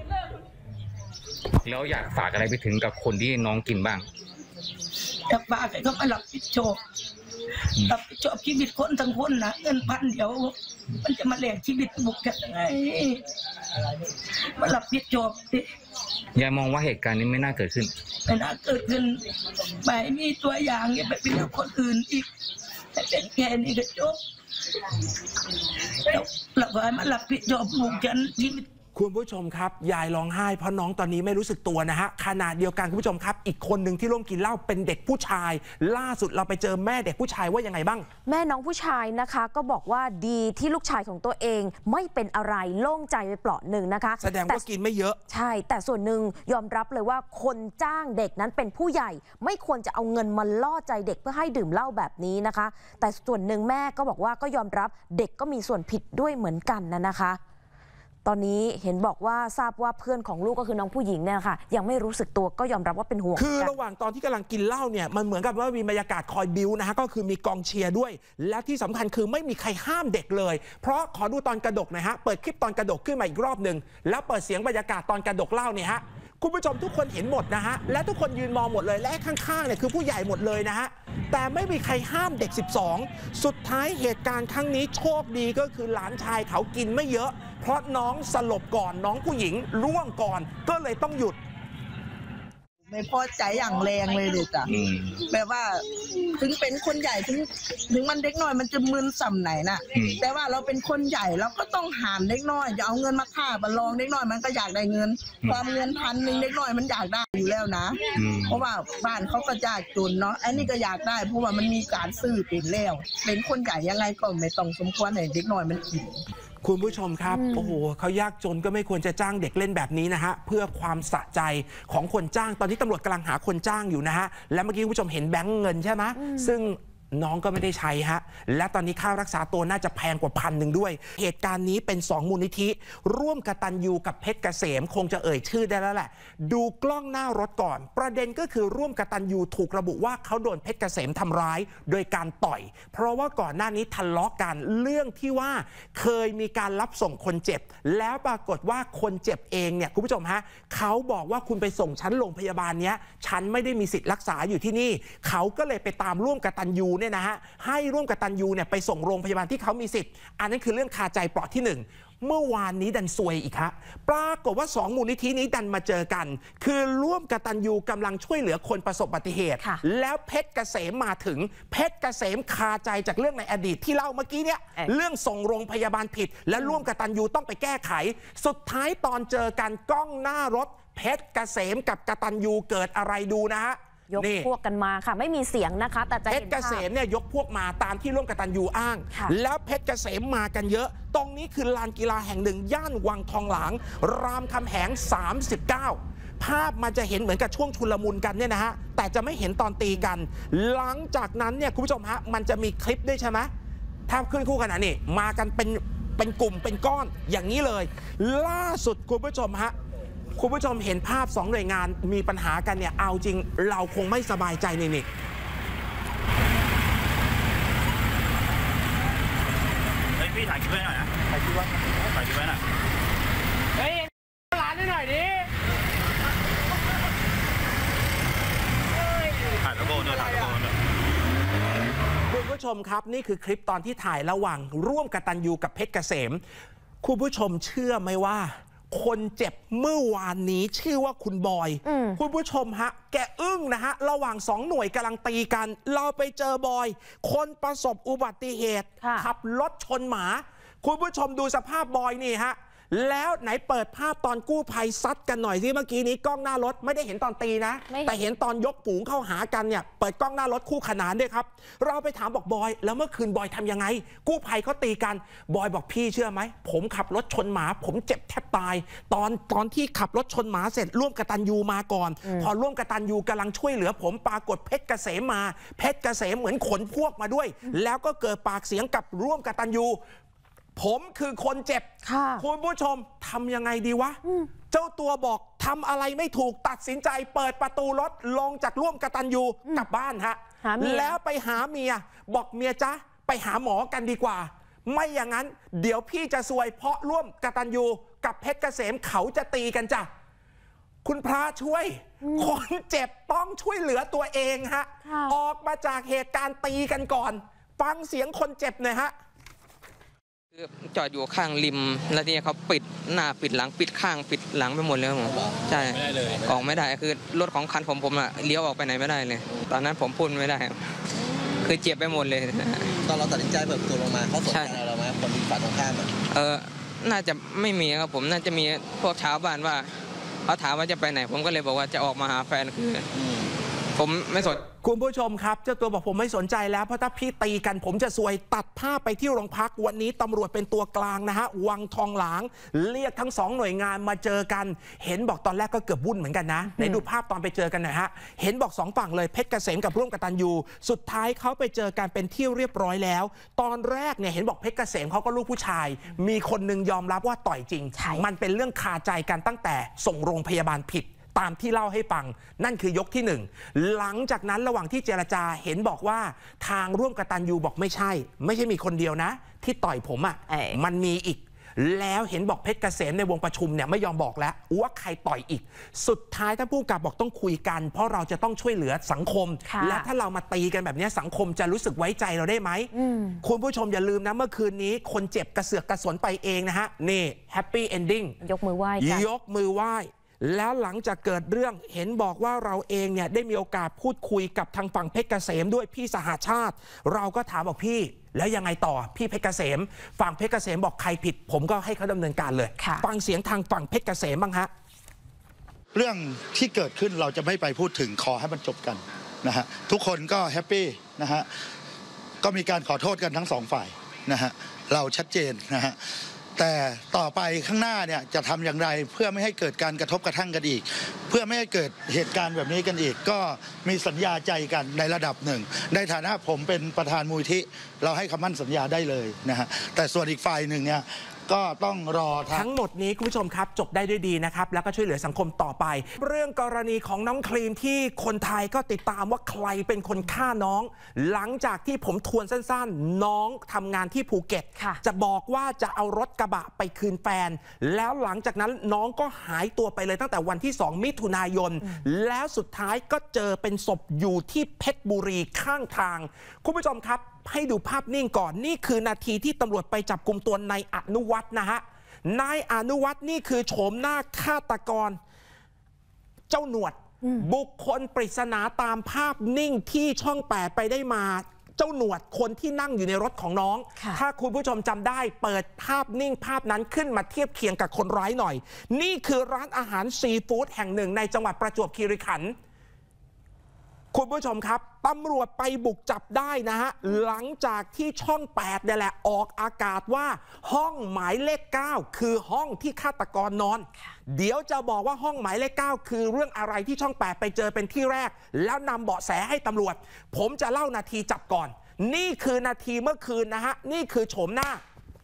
แล้วอยากฝากอะไรไปถึงกับคนที่น้องกินบ้างอยากฝากให้เขามารับผิดชอบรับผิดชอบชีวิตคนทั้งคนนะเงินพันเดียวมันจะมาแลกชีวิตบุกกันยังไงมารับผิดชอบสิยายมองว่าเหตุการณ์นี้ไม่น่าเกิดขึ้นไม่น่าเกิดขึ้นไม่มีตัวอย่างอย่าไปเป็นคนอื่นอีกแต่เป็นแค่นี้ก็จบแล้วเราก็มารับผิดชอบบุกกันชีวิตคุณผู้ชมครับยายร้องไห้เพราะน้องตอนนี้ไม่รู้สึกตัวนะฮะขณะเดียวกันคุณผู้ชมครับอีกคนหนึ่งที่ร่วมกินเหล้าเป็นเด็กผู้ชายล่าสุดเราไปเจอแม่เด็กผู้ชายว่ายังไงบ้างแม่น้องผู้ชายนะคะก็บอกว่าดีที่ลูกชายของตัวเองไม่เป็นอะไรโล่งใจไปเปราะหนึ่งนะคะแสดงว่ากินไม่เยอะใช่แต่ส่วนหนึ่งยอมรับเลยว่าคนจ้างเด็กนั้นเป็นผู้ใหญ่ไม่ควรจะเอาเงินมาล่อใจเด็กเพื่อให้ดื่มเหล้าแบบนี้นะคะแต่ส่วนหนึ่งแม่ก็บอกว่าก็ยอมรับเด็กก็มีส่วนผิดด้วยเหมือนกันนะนะคะตอนนี้เห็นบอกว่าทราบว่าเพื่อนของลูกก็คือน้องผู้หญิงเนี่ยค่ะยังไม่รู้สึกตัวก็ยอมรับว่าเป็นห่วงคือระหว่างตอนที่กำลังกินเหล้าเนี่ยมันเหมือนกับว่ามีบรรยากาศคอยบิ้วนะฮะก็คือมีกองเชียร์ด้วยและที่สำคัญคือไม่มีใครห้ามเด็กเลยเพราะขอดูตอนกระดกหน่อยฮะเปิดคลิปตอนกระดกขึ้นมาอีกรอบหนึ่งแล้วเปิดเสียงบรรยากาศตอนกระดกเหล้าเนี่ยฮะคุณผู้ชมทุกคนเห็นหมดนะฮะและทุกคนยืนมองหมดเลยและข้างๆเนี่ยคือผู้ใหญ่หมดเลยนะฮะแต่ไม่มีใครห้ามเด็กสิบสองสุดท้ายเหตุการณ์ครั้งนี้โชคดีก็คือหลานชายเขากินไม่เยอะเพราะน้องสลบก่อนน้องผู้หญิงร่วงก่อนก็เลยต้องหยุดไม่พอใจอย่างแรงเลยเลยจ้ะแบบว่าถึงเป็นคนใหญ่ถึงถึงมันเด็กน้อยมันจะมึนส่ำไหนน่ะแต่ว่าเราเป็นคนใหญ่เราก็ต้องหามเด็กน้อยอย่าเอาเงินมาฆ่าบรรลองเด็กน้อยมันก็อยากได้เงินความเงินพันหนึ่งเด็กน้อยมันอยากได้อยู่แล้วนะเพราะว่าบ้านเขาก็ยากจนเนาะไอ้นี่ก็อยากได้เพราะว่ามันมีการซื้อเป็นแล้วเป็นคนใหญ่ยังไงก็ไม่ต้องสมควรให้เด็กน้อยมันกินคุณผู้ชมครับโอ้โหเขายากจนก็ไม่ควรจะจ้างเด็กเล่นแบบนี้นะฮะเพื่อความสะใจของคนจ้างตอนนี้ตำรวจกำลังหาคนจ้างอยู่นะฮะและเมื่อกี้คุณผู้ชมเห็นแบงค์เงินใช่ไหมซึ่งน้องก็ไม่ได้ใช้ฮะและตอนนี้ค่ารักษาตัวน่าจะแพงกว่าพันหนึ่งด้วยเหตุการณ์นี้เป็นสองมูลนิธิร่วมกตัญญูกับเพชรเกษมคงจะเอ่ยชื่อได้แล้วแหละดูกล้องหน้ารถก่อนประเด็นก็คือร่วมกตัญญูถูกระบุว่าเขาโดนเพชรเกษมทำร้ายโดยการต่อยเพราะว่าก่อนหน้านี้ทะเลาะกันเรื่องที่ว่าเคยมีการรับส่งคนเจ็บแล้วปรากฏว่าคนเจ็บเองเนี่ยคุณผู้ชมฮะเขาบอกว่าคุณไปส่งฉันโรงพยาบาลเนี้ยฉันไม่ได้มีสิทธิ์รักษาอยู่ที่นี่เขาก็เลยไปตามร่วมกตัญญูเนี่ยนะฮะให้ร่วมกตัญญูเนี่ยไปส่งโรงพยาบาลที่เขามีสิทธิ์อันนั้นคือเรื่องคาใจเปราะที่หนึ่งเมื่อวานนี้ดันซวยอีกฮะปรากฏว่าสองมูลนิธินี้ดันมาเจอกันคือร่วมกตัญญูกำลังช่วยเหลือคนประสบอุบัติเหตุแล้วเพชรเกษมมาถึงเพชรเกษมคาใจจากเรื่องในอดีตที่เล่าเมื่อกี้เนี่ยเรื่องส่งโรงพยาบาลผิดและร่วมกตัญญูต้องไปแก้ไขสุดท้ายตอนเจอกันกล้องหน้ารถเพชรเกษมกับกตัญญูเกิดอะไรดูนะฮะยกพวกกันมาค่ะไม่มีเสียงนะคะแต่จะเพชรเกษมเนี่ยยกพวกมาตามที่ร่วมกตัญญูอ้างแล้วเพชรเกษมมากันเยอะตรงนี้คือลานกีฬาแห่งหนึ่งย่านวังทองหลางรามคำแหงสามสิบเก้าภาพมันจะเห็นเหมือนกับช่วงชุลมุนกันเนี่ยนะฮะแต่จะไม่เห็นตอนตีกันหลังจากนั้นเนี่ยคุณผู้ชมฮะมันจะมีคลิปด้วยใช่ไหมถ้าขึ้นคู่กันนะนี่มากันเป็นเป็นกลุ่มเป็นก้อนอย่างนี้เลยล่าสุดคุณผู้ชมฮะคุณผู้ชมเห็นภาพสองหน่วยงานมีปัญหากันเนี่ยเอาจริงเราคงไม่สบายใจนี่นี่เฮ้ยพี่ถ่ายคลิปไว้หน่อยนะถ่ายคลิปไว้ถ่ายคลิปไว้หน่อยเฮ้ยร้านให้หน่อยดิถ่ายตะโกนด้วยถ่ายตะโกนด้วยคุณผู้ชมครับนี่คือคลิปตอนที่ถ่ายระหว่างร่วมกตัญญูกับเพชรเกษมคุณผู้ชมเชื่อไหมว่าคนเจ็บเมื่อวานนี้ชื่อว่าคุณบอยคุณผู้ชมฮะแกอึ้งนะฮะระหว่างสองหน่วยกำลังตีกันเราไปเจอบอยคนประสบอุบัติเหตุขับรถชนหมาคุณผู้ชมดูสภาพบอยนี่ฮะแล้วไหนเปิดภาพตอนกู้ภัยซัดกันหน่อยสิเมื่อกี้นี้กล้องหน้ารถไม่ได้เห็นตอนตีนะแต่เห็นตอนยกฝูงเข้าหากันเนี่ยเปิดกล้องหน้ารถคู่ขนานด้วยครับเราไปถามบอกบอยแล้วเมื่อคืนบอยทำยังไงกู้ภัยเขาตีกันบอยบอกพี่เชื่อไหมผมขับรถชนหมาผมเจ็บแทบตายตอนตอนที่ขับรถชนหมาเสร็จร่วมกตัญญูมาก่อนพอร่วมกตัญญูกำลังช่วยเหลือผมปรากฏเพชรเกษมมาเพชรเกษมเหมือนขนพวกมาด้วยแล้วก็เกิดปากเสียงกับร่วมกตัญญูผมคือคนเจ็บคุณผู้ชมทำยังไงดีวะเจ้าตัวบอกทำอะไรไม่ถูกตัดสินใจเปิดประตูรถลงจากร่วมกตัญญูกลับบ้านฮะแล้วไปหาเมียบอกเมียจ๊ะไปหาหมอกันดีกว่าไม่อย่างนั้นเดี๋ยวพี่จะซวยเพราะร่วมกตัญญูกับเพชรเกษมเขาจะตีกันจ้ะคุณพระช่วยคนเจ็บต้องช่วยเหลือตัวเองฮะออกมาจากเหตุการณ์ตีกันก่อนฟังเสียงคนเจ็บหน่อยฮะคือจอดอยู่ข้างริมแล้วทีนี้เขาปิดหน้าปิดหลังปิดข้างปิดหลังไปหมดเลยผมใช่ออกไม่ได้คือรถของคันผมผมอะเลี้ยวออกไปไหนไม่ได้เลยตอนนั้นผมพูดไม่ได้คือเจ็บไปหมดเลยตอนเราตัดสินใจเปิดประตูลงมาเขาสนใจเราไหมคนที่ฝ่ายตรงข้ามเออน่าจะไม่มีครับผมน่าจะมีพวกชาวบ้านว่าเขาถามว่าจะไปไหนผมก็เลยบอกว่าจะออกมาหาแฟนคือผมไม่สนคุณผู้ชมครับเจ้าตัวบอกผมไม่สนใจแล้วเพราะถ้าพี่ตีกันผมจะซวยตัดภาพไปที่โรงพักวันนี้ตำรวจเป็นตัวกลางนะฮะวังทองหลางเรียกทั้งสองหน่วยงานมาเจอกันเห็นบอกตอนแรกก็เกือบวุ่นเหมือนกันนะไหนดูภาพตอนไปเจอกันหน่อยฮะเห็นบอกสองฝั่งเลยเพชรเกษมกับร่วมกตัญญูสุดท้ายเขาไปเจอกันเป็นที่เรียบร้อยแล้วตอนแรกเนี่ยเห็นบอกเพชรเกษมเขาก็ลูกผู้ชายมีคนนึงยอมรับว่าต่อยจริงมันเป็นเรื่องคาใจกันตั้งแต่ส่งโรงพยาบาลผิดตามที่เล่าให้ฟังนั่นคือยกที่หนึ่งหลังจากนั้นระหว่างที่เจรจาเห็นบอกว่าทางร่วมกตัญญูบอกไม่ใช่ไม่ใช่มีคนเดียวนะที่ต่อยผมอ่ะมันมีอีกแล้วเห็นบอกเพชรเกษมในวงประชุมเนี่ยไม่ยอมบอกแล้วว่าใครต่อยอีกสุดท้ายท่านผู้กำกับบอกต้องคุยกันเพราะเราจะต้องช่วยเหลือสังคมและถ้าเรามาตีกันแบบนี้สังคมจะรู้สึกไว้ใจเราได้ไหมคุณผู้ชมอย่าลืมนะเมื่อคืนนี้คนเจ็บกระเสือกกระสนไปเองนะฮะนี่แฮปปี้เอนดิ้งยกมือไหว้ยกมือไหว้แล้วหลังจากเกิดเรื่องเห็นบอกว่าเราเองเนี่ยได้มีโอกาสพูดคุยกับทางฝั่งเพชรเกษมด้วยพี่สหชาติเราก็ถามบอกพี่แล้วยังไงต่อพี่เพชรเกษมฝั่งเพชรเกษมบอกใครผิดผมก็ให้เขาดำเนินการเลยฟังเสียงทางฝั่งเพชรเกษมบ้างฮะเรื่องที่เกิดขึ้นเราจะไม่ไปพูดถึงขอให้มันจบกันนะฮะทุกคนก็แฮปปี้นะฮะก็มีการขอโทษกันทั้งสองฝ่ายนะฮะเราชัดเจนนะฮะแต่ต่อไปข้างหน้าเนี่ยจะทำอย่างไรเพื่อไม่ให้เกิดการกระทบกระทั่งกันอีกเพื่อไม่ให้เกิดเหตุการณ์แบบนี้กันอีกก็มีสัญญาใจกันในระดับหนึ่งในฐานะผมเป็นประธานมูลที่เราให้คำมั่นสัญญาได้เลยนะฮะแต่ส่วนอีกฝ่ายหนึ่งเนี่ยก็ต้องรอทั้งหมดนี้คุณผู้ชมครับจบได้ด้วยดีนะครับแล้วก็ช่วยเหลือสังคมต่อไปเรื่องกรณีของน้องครีมที่คนไทยก็ติดตามว่าใครเป็นคนฆ่าน้องหลังจากที่ผมทวนสั้นๆน้องทำงานที่ภูเก็ตจะบอกว่าจะเอารถกระบะไปคืนแฟนแล้วหลังจากนั้นน้องก็หายตัวไปเลยตั้งแต่วันที่สองมิถุนายนแล้วสุดท้ายก็เจอเป็นศพอยู่ที่เพชรบุรีข้างทางคุณผู้ชมครับให้ดูภาพนิ่งก่อนนี่คือนาทีที่ตำรวจไปจับกุมตัวนายอนุวัฒน์นะฮะนายอนุวัฒน์นี่คือโฉมหน้าฆาตกรเจ้าหนวดบุคคลปริศนาตามภาพนิ่งที่ช่องแปดไปได้มาเจ้าหนวดคนที่นั่งอยู่ในรถของน้องถ้าคุณผู้ชมจำได้เปิดภาพนิ่งภาพนั้นขึ้นมาเทียบเคียงกับคนร้ายหน่อยนี่คือร้านอาหารซีฟู้ดแห่งหนึ่งในจังหวัดประจวบคีรีขันธ์คุณผู้ชมครับตำรวจไปบุกจับได้นะฮะหลังจากที่ช่องแปดเนี่ยแหละออกอากาศว่าห้องหมายเลขเก้าคือห้องที่ฆาตกรนอนเดี๋ยวจะบอกว่าห้องหมายเลขเก้าคือเรื่องอะไรที่ช่องแปดไปเจอเป็นที่แรกแล้วนำเบาะแสให้ตำรวจผมจะเล่านาทีจับก่อนนี่คือนาทีเมื่อคืนนะฮะนี่คือโฉมหน้า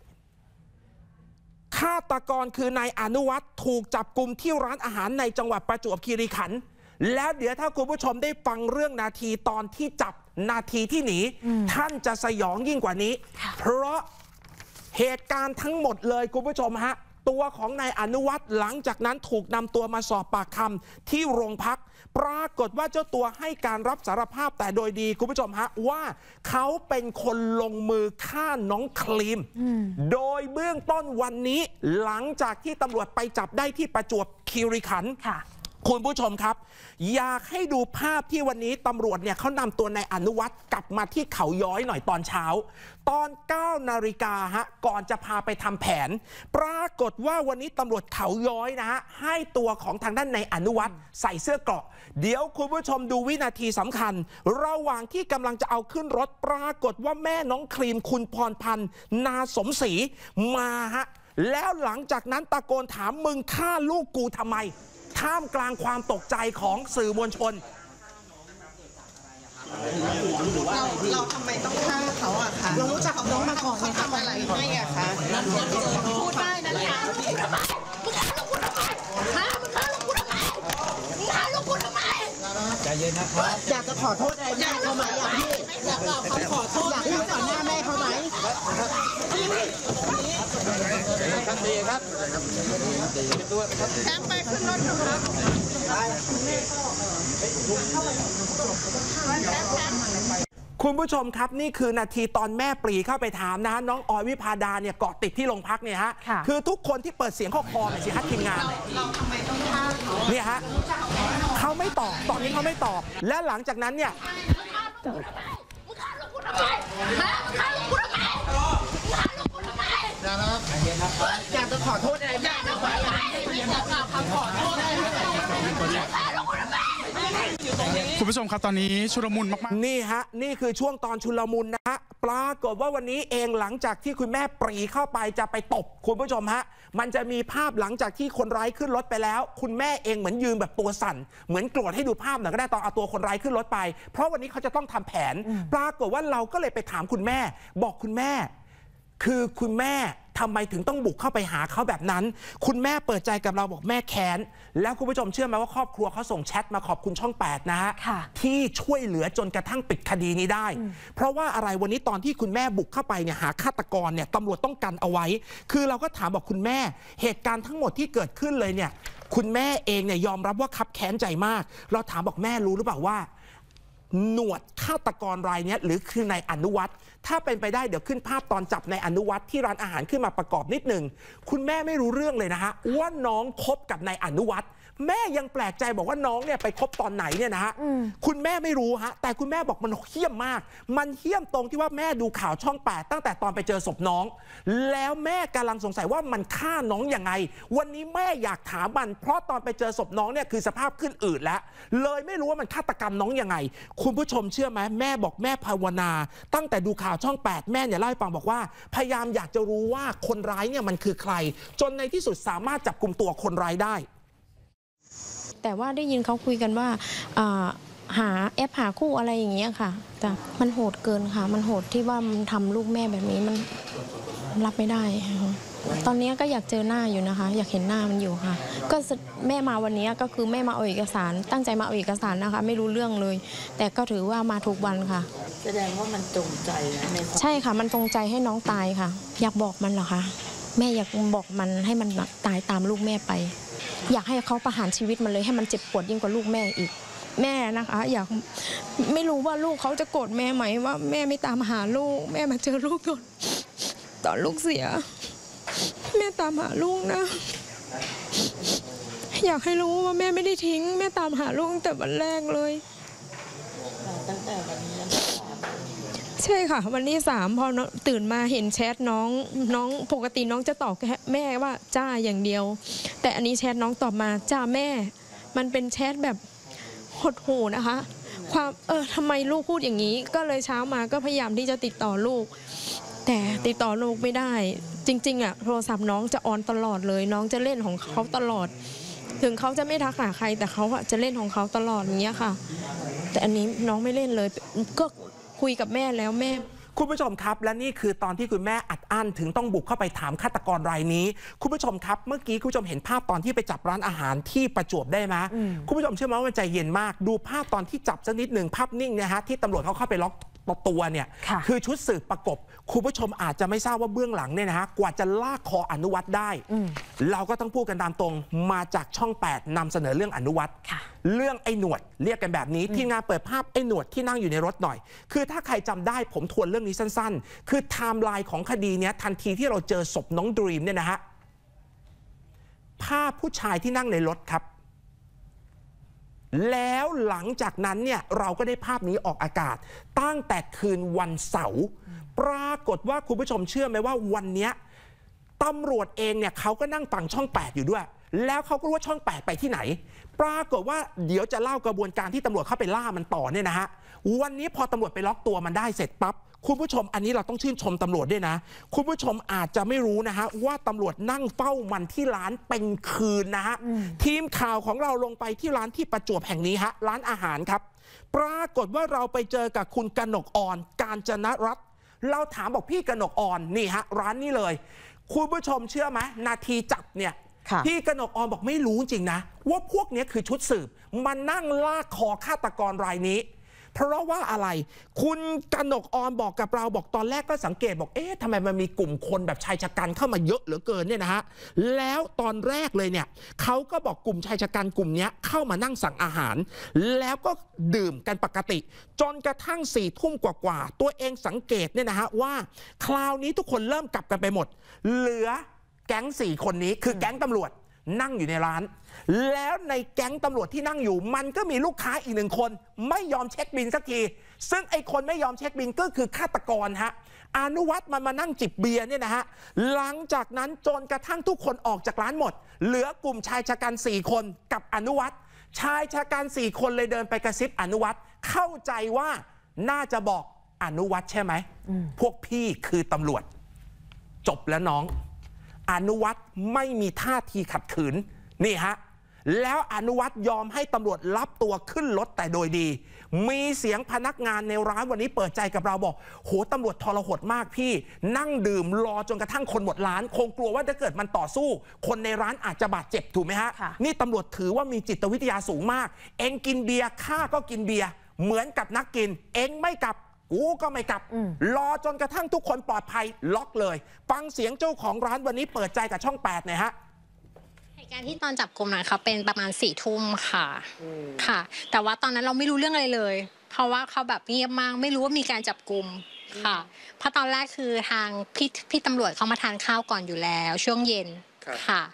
ฆาตกรคือนายอนุวัฒน์ถูกจับกุมที่ร้านอาหารในจังหวัดประจวบคีรีขันธ์แล้วเดี๋ยวถ้าคุณผู้ชมได้ฟังเรื่องนาทีตอนที่จับนาทีที่หนีท่านจะสยองยิ่งกว่านี้เพราะเหตุการณ์ทั้งหมดเลยคุณผู้ชมฮะตัวของนายอนุวัฒน์หลังจากนั้นถูกนำตัวมาสอบปากคำที่โรงพักปรากฏว่าเจ้าตัวให้การรับสารภาพแต่โดยดีคุณผู้ชมฮะว่าเขาเป็นคนลงมือฆ่าน้องครีมโดยเบื้องต้นวันนี้หลังจากที่ตำรวจไปจับได้ที่ประจวบคีรีขันธ์คุณผู้ชมครับอยากให้ดูภาพที่วันนี้ตำรวจเนี่ยเขานำตัวนายอนุวัฒน์กลับมาที่เขาย้อยหน่อยตอนเช้าตอนเก้านาฬิกาฮะก่อนจะพาไปทำแผนปรากฏว่าวันนี้ตำรวจเขาย้อยนะฮะให้ตัวของทางด้านนายอนุวัฒน์ใส่เสื้อเกราะเดี๋ยวคุณผู้ชมดูวินาทีสำคัญระหว่างที่กำลังจะเอาขึ้นรถปรากฏว่าแม่น้องครีมคุณพรพันธ์นาสมศรีมาฮะแล้วหลังจากนั้นตะโกนถามมึงฆ่าลูกกูทำไมท่ามกลางความตกใจของสื่อมวลชนเราเราทำไมต้องฆ่าเขาอะคะเรารู้จักน้องมาก่อนไงทำอะไรให้อะคะพูดได้นะคะมึงฆ่าลูกกูทำไมฆ่ามึงฆ่าลูกกูทำไมมึงฆ่าลูกกูทำไมใจเย็นนะครับอยากจะขอโทษอะไรแม่เขาไหมอะพี่อยากเราเขาขอโทษอยากพูดต่อหน้าแม่เขาไหมครับดีครับแอมไปขึ้นรถครับคุณผู้ชมครับนี่คือนาทีตอนแม่ปรีเข้าไปถามนะน้องออยวิภาดาเนี่ยเกาะติดที่โรงพักเนี่ยฮะคือทุกคนที่เปิดเสียงข้อคอเนี่ยสิฮะทีมงานเราทำไมต้องฆ่าเขาเนี่ยฮะเขาไม่ตอบตอนนี้เขาไม่ตอบและหลังจากนั้นเนี่ยอยากจะขอโทษอะไรแม่นะขอขอโทษคุณผู้ชมครับตอนนี้ชุลมุนมากๆนี่ฮะนี่คือช่วงตอนชุลมุนนะฮะปรากฏว่าวันนี้เองหลังจากที่คุณแม่ปรีเข้าไปจะไปตบคุณผู้ชมฮะมันจะมีภาพหลังจากที่คนร้ายขึ้นรถไปแล้วคุณแม่เองเหมือนยืนแบบตัวสั่นเหมือนโกรธให้ดูภาพหน่อยก็ได้ตอนเอาตัวคนร้ายขึ้นรถไปเพราะวันนี้เขาจะต้องทำแผนปรากฏว่าเราก็เลยไปถามคุณแม่บอกคุณแม่คือคุณแม่ทำไมถึงต้องบุกเข้าไปหาเขาแบบนั้นคุณแม่เปิดใจกับเราบอกแม่แค้นแล้วคุณผู้ชมเชื่อไหมว่าครอบครัวเขาส่งแชทมาขอบคุณช่องแปดนะฮะที่ช่วยเหลือจนกระทั่งปิดคดีนี้ได้เพราะว่าอะไรวันนี้ตอนที่คุณแม่บุกเข้าไปเนี่ยหาฆาตกรเนี่ยตำรวจต้องกันเอาไว้คือเราก็ถามบอกคุณแม่เหตุการณ์ทั้งหมดที่เกิดขึ้นเลยเนี่ยคุณแม่เองเนี่ยยอมรับว่าคับแค้นใจมากเราถามบอกแม่รู้หรือเปล่าว่าหนวดฆาตกรรายนี้หรือคือนายอนุวัฒน์ถ้าเป็นไปได้เดี๋ยวขึ้นภาพตอนจับนายอนุวัฒน์ที่ร้านอาหารขึ้นมาประกอบนิดหนึ่งคุณแม่ไม่รู้เรื่องเลยนะฮะว่าน้องคบกับนายอนุวัฒน์แม่ยังแปลกใจบอกว่าน้องเนี่ยไปคบตอนไหนเนี่ยนะฮะคุณแม่ไม่รู้ฮะแต่คุณแม่บอกมันเหี้ยมมากมันเหี้ยมตรงที่ว่าแม่ดูข่าวช่องแปดตั้งแต่ตอนไปเจอศพน้องแล้วแม่กำลังสงสัยว่ามันฆ่าน้องยังไงวันนี้แม่อยากถามมันเพราะตอนไปเจอศพน้องเนี่ยคือสภาพขึ้นอืดแล้วเลยไม่รู้ว่ามันฆาตกรรมน้องยังไงคุณผู้ชมเชื่อไหมแม่บอกแม่ภาวนาตั้งแต่ดูข่าวช่องแปดแม่เนี่ยเล่าให้ฟังบอกว่าพยายามอยากจะรู้ว่าคนร้ายเนี่ยมันคือใครจนในที่สุดสามารถจับกลุ่มตัวคนร้ายได้แต่ว่าได้ยินเขาคุยกันว่าหาแอปหาคู่อะไรอย่างเงี้ยค่ะแต่มันโหดเกินค่ะมันโหดที่ว่ามันทำลูกแม่แบบนี้มันรับไม่ได้ตอนนี้ก็อยากเจอหน้าอยู่นะคะอยากเห็นหน้ามันอยู่ค่ะก็แม่มาวันนี้ก็คือแม่มาเอาเอกสารตั้งใจมาเอาเอกสารนะคะไม่รู้เรื่องเลยแต่ก็ถือว่ามาถูกวันค่ะแสดงว่ามันจงใจนะใช่ค่ะมันจงใจให้น้องตายค่ะอยากบอกมันเหรอคะแม่อยากบอกมันให้มันตายตามลูกแม่ไปอยากให้เขาประหารชีวิตมันเลยให้มันเจ็บปวดยิ่งกว่าลูกแม่อีกแม่นะคะอยากไม่รู้ว่าลูกเขาจะโกรธแม่ไหมว่าแม่ไม่ตามหาลูกแม่มาเจอลูกตอนตอนลูกเสียแม่ตามหาลูกนะอยากให้รู้ว่าแม่ไม่ได้ทิ้งแม่ตามหาลูกตั้งแต่วันแรกเลยตั้งแต่วันนี้ใช่ค่ะวันที่สามพอตื่นมาเห็นแชทน้องน้องปกติน้องจะตอบแม่ว่าจ้าอย่างเดียวแต่อันนี้แชทน้องตอบมาจ้าแม่มันเป็นแชทแบบหดหู่นะคะความเออทำไมลูกพูดอย่างนี้ก็เลยเช้ามาก็พยายามที่จะติดต่อลูกแต่ติดต่อลูกไม่ได้จริงๆอ่ะโทรศัพท์น้องจะออนตลอดเลยน้องจะเล่นของเขาตลอดถึงเขาจะไม่ทักหาใครแต่เขาจะเล่นของเขาตลอดอย่างเงี้ยค่ะแต่อันนี้น้องไม่เล่นเลยก็คุยกับแม่แล้วแม่คุณผู้ชมครับและนี่คือตอนที่คุณแม่อัดอั้นถึงต้องบุกเข้าไปถามฆาตกรรายนี้คุณผู้ชมครับเมื่อกี้คุณผู้ชมเห็นภาพตอนที่ไปจับร้านอาหารที่ประจวบได้ไหมคุณผู้ชมเชื่อไหมว่ามันใจเย็นมากดูภาพตอนที่จับสักนิดหนึ่งภาพนิ่งนะฮะที่ตำรวจเขาเข้าไปล็อกตัวเนี่ยคือชุดสืบประกบคุณผู้ชมอาจจะไม่ทราบว่าเบื้องหลังเนี่ยนะฮะกว่าจะลากคออนุวัฒน์ได้เราก็ต้องพูดกันตามตรงมาจากช่องแปดนำเสนอเรื่องอนุวัฒน์เรื่องไอ้หนวดเรียกกันแบบนี้ที่งานเปิดภาพไอ้หนวดที่นั่งอยู่ในรถหน่อยคือถ้าใครจำได้ผมทวนเรื่องนี้สั้นๆคือไทม์ไลน์ของคดีนี้ทันทีที่เราเจอศพน้องดรีมเนี่ยนะฮะภาพผู้ชายที่นั่งในรถครับแล้วหลังจากนั้นเนี่ยเราก็ได้ภาพนี้ออกอากาศตั้งแต่คืนวันเสาร์ปรากฏว่าคุณผู้ชมเชื่อไหมว่าวันนี้ตำรวจเองเนี่ยเขาก็นั่งฟังช่องแปดอยู่ด้วยแล้วเขาก็รู้ว่าช่องแปดไปที่ไหนปรากฏว่าเดี๋ยวจะเล่ากระบวนการที่ตำรวจเข้าไปล่ามันต่อเนี่ยนะฮะวันนี้พอตำรวจไปล็อกตัวมันได้เสร็จปั๊บคุณผู้ชมอันนี้เราต้องชื่นชมตำรวจด้วยนะคุณผู้ชมอาจจะไม่รู้นะฮะว่าตำรวจนั่งเฝ้ามันที่ร้านเป็นคืนนะฮะทีมข่าวของเราลงไปที่ร้านที่ประจวบแห่งนี้ฮะร้านอาหารครับปรากฏว่าเราไปเจอกับคุณกนกอ่อนกาญจนรัตน์เราถามบอกพี่กนกอ่อนนี่ฮะร้านนี้เลยคุณผู้ชมเชื่อไหมนาทีจับเนี่ยพี่กนกอ่อนบอกไม่รู้จริงนะว่าพวกนี้คือชุดสืบมันนั่งลากคอฆาตกรรายนี้เพราะว่าอะไรคุณกนกอ่อนบอกกับเราบอกตอนแรกก็สังเกตบอกเอ๊ะทำไมมันมีกลุ่มคนแบบชายชะกันเข้ามาเยอะเหลือเกินเนี่ยนะฮะแล้วตอนแรกเลยเนี่ยเขาก็บอกกลุ่มชายชะกันกลุ่มนี้เข้ามานั่งสั่งอาหารแล้วก็ดื่มกันปกติจนกระทั่งสี่ทุ่มกว่าๆตัวเองสังเกตเนี่ยนะฮะว่าคราวนี้ทุกคนเริ่มกลับกันไปหมดเหลือแก๊งสี่คนนี้คือแก๊งตำรวจนั่งอยู่ในร้านแล้วในแก๊งตำรวจที่นั่งอยู่มันก็มีลูกค้าอีกหนึ่งคนไม่ยอมเช็คบิลสักทีซึ่งไอ้คนไม่ยอมเช็คบิลก็คือฆาตกรฮะอนุวัฒน์มันมานั่งจิบเบียร์เนี่ยนะฮะหลังจากนั้นจนกระทั่งทุกคนออกจากร้านหมดเหลือกลุ่มชายชะกันสี่คนกับอนุวัฒน์ชายชะกันสี่คนเลยเดินไปกระซิบอนุวัฒน์เข้าใจว่าน่าจะบอกอนุวัฒน์ใช่ไหมพวกพี่คือตำรวจจบแล้วน้องอนุวัฒน์ไม่มีท่าทีขัดขืนนี่ฮะแล้วอนุวัฒน์ยอมให้ตำรวจรับตัวขึ้นรถแต่โดยดีมีเสียงพนักงานในร้านวันนี้เปิดใจกับเราบอกโหตำรวจทรหดมากพี่นั่งดื่มรอจนกระทั่งคนหมดร้านคงกลัวว่าถ้าเกิดมันต่อสู้คนในร้านอาจจะบาดเจ็บถูกไหมฮะนี่ตำรวจถือว่ามีจิตวิทยาสูงมากเอ็งกินเบียร์ข้าก็กินเบียร์เหมือนกับนักกินเอ็งไม่กลับกูก็ไม่กลับรอจนกระทั่งทุกคนปลอดภัยล็อกเลยฟังเสียงเจ้าของร้านวันนี้เปิดใจกับช่องแปดหน่อยฮะเหตุการณ์ที่ตอนจับกลุ่มนะเขาเป็นประมาณสี่ทุ่มค่ะค่ะแต่ว่าตอนนั้นเราไม่รู้เรื่องอะไรเลยเพราะว่าเขาแบบเงียบมากไม่รู้ว่ามีการจับกลุ่มค่ะเพราะตอนแรกคือทางพี่พี่ตำรวจเขามาทานข้าวก่อนอยู่แล้วช่วงเย็นค่ะ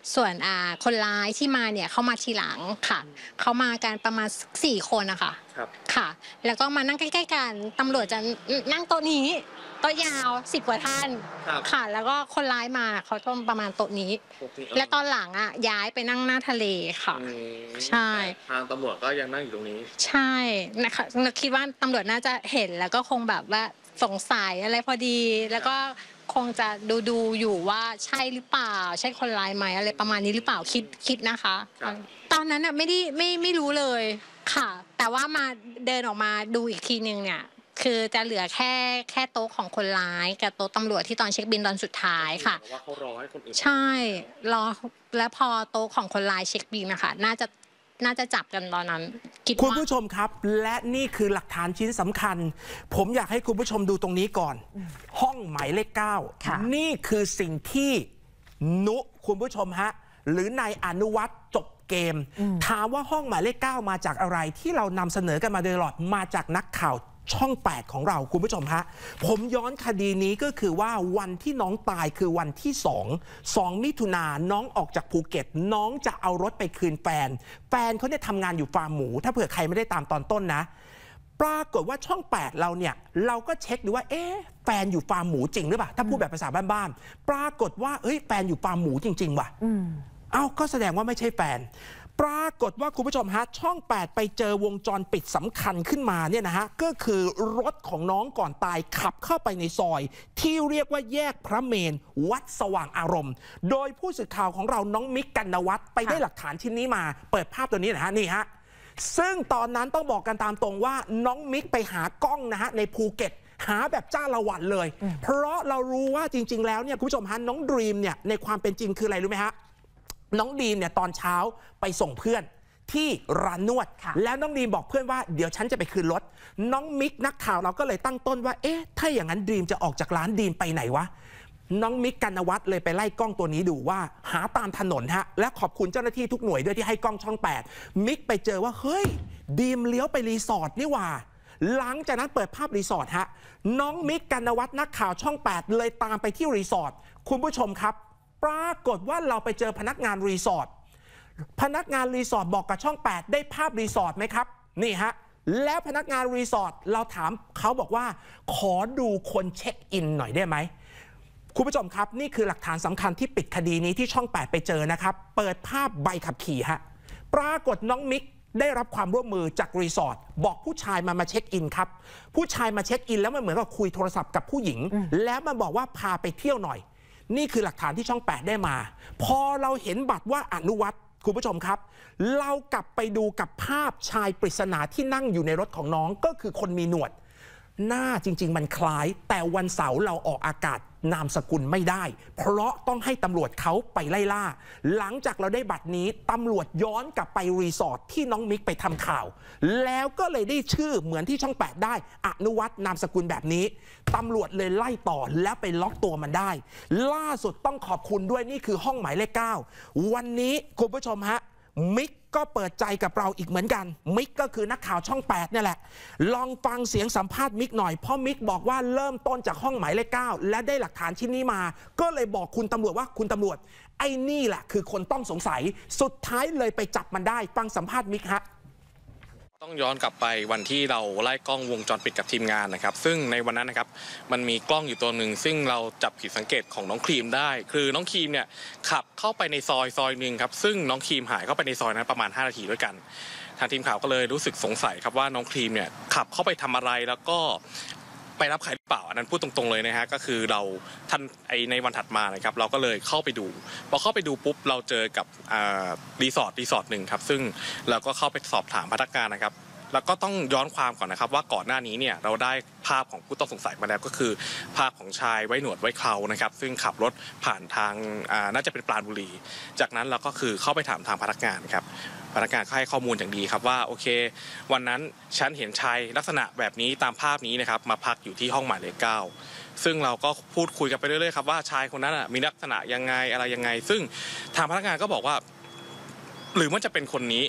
ส่วนอ่าคนร้ายที่มาเนี่ยเขามาทีหลังค่ะเขามากันประมาณสี่คนนะคะค่ะแล้วก็มานั่งใกล้ๆกันตำรวจจะนั่งโต๊ะนี้โต๊ะยาวสิบกว่าท่านค่ะแล้วก็คนร้ายมาเขาต้องประมาณโต๊ะนี้และตอนหลังอ่ะย้ายไปนั่งหน้าทะเลค่ะใช่ทางตำรวจก็ยังนั่งอยู่ตรงนี้ใช่นะคะคิดว่าตำรวจน่าจะเห็นแล้วก็คงแบบว่าสงสัยอะไรพอดีแล้วก็คงจะดูดูอยู่ว่าใช่หรือเปล่าใช่คนร้ายไหมอะไรประมาณนี้หรือเปล่าคิดคิดนะคะตอนนั้นอ่ะไม่ได้ไม่ไม่รู้เลยค่ะแต่ว่ามาเดินออกมาดูอีกทีนึงเนี่ยคือจะเหลือแค่แค่โต๊ะของคนร้ายกับโต๊ะตำรวจที่ตอนเช็คบินตอนสุดท้ายค่ะว่าเขารอให้คนอื่นใช่รอแล้วพอโต๊ะของคนร้ายเช็คบินนะคะน่าจะน่าจะจับกันตอนนั้นคุณผู้ชมครับและนี่คือหลักฐานชิ้นสำคัญผมอยากให้คุณผู้ชมดูตรงนี้ก่อนห้องหมายเลขเก้านี่คือสิ่งที่นุคุณผู้ชมฮะหรือนายอนุวัฒน์จบเกมถามว่าห้องหมายเลขเก้ามาจากอะไรที่เรานำเสนอกันมาโดยตลอดมาจากนักข่าวช่องแปดของเราคุณผู้ชมฮะผมย้อนคดีนี้ก็คือว่าวันที่น้องตายคือวันที่สองสองมิถุนายนน้องออกจากภูเก็ตน้องจะเอารถไปคืนแฟนแฟนเขาเนี่ยทำงานอยู่ฟาร์มหมูถ้าเผื่อใครไม่ได้ตามตอนต้นนะปรากฏว่าช่องแปดเราเนี่ยเราก็เช็คดูว่าเอ๊ะแฟนอยู่ฟาร์มหมูจริงหรือเปล่าถ้าพูดแบบภาษาบ้านๆปรากฏว่าเอ้ยแฟนอยู่ฟาร์มหมูจริงๆว่ะเอ้าก็แสดงว่าไม่ใช่แฟนปรากฏว่าคุณผู้ชมฮะช่องแปดไปเจอวงจรปิดสำคัญขึ้นมาเนี่ยนะฮะก็คือรถของน้องก่อนตายขับเข้าไปในซอยที่เรียกว่าแยกพระเมนวัดสว่างอารมณ์โดยผู้สื่อข่าวของเราน้องมิกกันนวัฒน์ไปได้หลักฐานชิ้นนี้มาเปิดภาพตัวนี้นะฮะนี่ฮะซึ่งตอนนั้นต้องบอกกันตามตรงว่าน้องมิกไปหากล้องนะฮะในภูเก็ตหาแบบจ้าละวันเลยเพราะเรารู้ว่าจริงๆแล้วเนี่ยคุณผู้ชมฮะน้องดรีมเนี่ยในความเป็นจริงคืออะไรรู้ไหมฮะน้องดีมเนี่ยตอนเช้าไปส่งเพื่อนที่ร้านนวดแล้วน้องดีมบอกเพื่อนว่าเดี๋ยวฉันจะไปคืนรถน้องมิกนักข่าวเราก็เลยตั้งต้นว่าเอ๊ะถ้าอย่างนั้นดีมจะออกจากร้านดีมไปไหนวะน้องมิกกันนวัฒน์เลยไปไล่กล้องตัวนี้ดูว่าหาตามถนนฮะและขอบคุณเจ้าหน้าที่ทุกหน่วยด้วยที่ให้กล้องช่องแปดมิกไปเจอว่าเฮ้ยดีมเลี้ยวไปรีสอร์ทนี่ว่าหลังจากนั้นเปิดภาพรีสอร์ทฮะน้องมิกกันนวัฒน์นักข่าวช่องแปดเลยตามไปที่รีสอร์ทคุณผู้ชมครับปรากฏว่าเราไปเจอพนักงานรีสอร์ทพนักงานรีสอร์ทบอกกับช่องแปดได้ภาพรีสอร์ทไหมครับนี่ฮะแล้วพนักงานรีสอร์ทเราถามเขาบอกว่าขอดูคนเช็คอินหน่อยได้ไหมคุณผู้ชมครับนี่คือหลักฐานสำคัญที่ปิดคดีนี้ที่ช่องแปดไปเจอนะครับเปิดภาพใบขับขี่ฮะปรากฏน้องมิกได้รับความร่วมมือจากรีสอร์ทบอกผู้ชายมามาเช็คอินครับผู้ชายมาเช็คอินแล้วมันเหมือนกับคุยโทรศัพท์กับผู้หญิงแล้วมันบอกว่าพาไปเที่ยวหน่อยนี่คือหลักฐานที่ช่องแปดได้มาพอเราเห็นบัตรว่าอนุวัฒน์คุณผู้ชมครับเรากลับไปดูกับภาพชายปริศนาที่นั่งอยู่ในรถของน้องก็คือคนมีหนวดหน้าจริงๆมันคล้ายแต่วันเสาร์เราออกอากาศนามสกุลไม่ได้เพราะต้องให้ตำรวจเขาไปไล่ล่าหลังจากเราได้บัตรนี้ตำรวจย้อนกลับไปรีสอร์ทที่น้องมิกไปทำข่าวแล้วก็เลยได้ชื่อเหมือนที่ช่องแปดได้อนุวัฒน์นามสกุลแบบนี้ตำรวจเลยไล่ต่อแล้วไปล็อกตัวมันได้ล่าสุดต้องขอบคุณด้วยนี่คือห้องหมายเลขเก้าวันนี้คุณผู้ชมฮะมิกก็เปิดใจกับเราอีกเหมือนกันมิกก็คือนักข่าวช่องแปดนี่แหละลองฟังเสียงสัมภาษณ์มิกหน่อยเพราะมิกบอกว่าเริ่มต้นจากห้องหมายเลขเก้าและได้หลักฐานชิ้นนี้มาก็เลยบอกคุณตำรวจว่าคุณตำรวจไอ้นี่แหละคือคนต้องสงสัยสุดท้ายเลยไปจับมันได้ฟังสัมภาษณ์มิกฮะต้องย้อนกลับไปวันที่เราไล่กล้องวงจรปิดกับทีมงานนะครับซึ่งในวันนั้นนะครับมันมีกล้องอยู่ตัวหนึ่งซึ่งเราจับผิดสังเกตของน้องครีมได้คือน้องครีมเนี่ยขับเข้าไปในซอยซอยหนึ่งครับซึ่งน้องครีมหายเข้าไปในซอยนั้นประมาณห้านาทีด้วยกันทางทีมข่าวก็เลยรู้สึกสงสัยครับว่าน้องครีมเนี่ยขับเข้าไปทำอะไรแล้วก็ไปรับใครหรือเปล่าอันนั้นพูดตรงๆเลยนะฮะก็คือเราท่านไอในวันถัดมานะครับเราก็เลยเข้าไปดูพอเข้าไปดูปุ๊บเราเจอกับรีสอร์ทรีสอร์ทหนึ่งครับซึ่งเราก็เข้าไปสอบถามพนักงานนะครับแล้วก็ต้องย้อนความก่อนนะครับว่าก่อนหน้านี้เนี่ยเราได้ภาพของผู้ต้องสงสัยมาแล้วก็คือภาพของชายไว้หนวดไว้เครานะครับซึ่งขับรถผ่านทางน่าจะเป็นปราณบุรีจากนั้นเราก็คือเข้าไปถามทางพนักงานครับพนักงานให้ข้อมูลอย่างดีครับว่าโอเควันนั้นฉันเห็นชายลักษณะแบบนี้ตามภาพนี้นะครับมาพักอยู่ที่ห้องหมายเลขเก้าซึ่งเราก็พูดคุยกันไปเรื่อยๆครับว่าชายคนนั้นมีลักษณะยังไงอะไรยังไงซึ่งทางพนักงานก็บอกว่าหรือมันจะเป็นคนนี้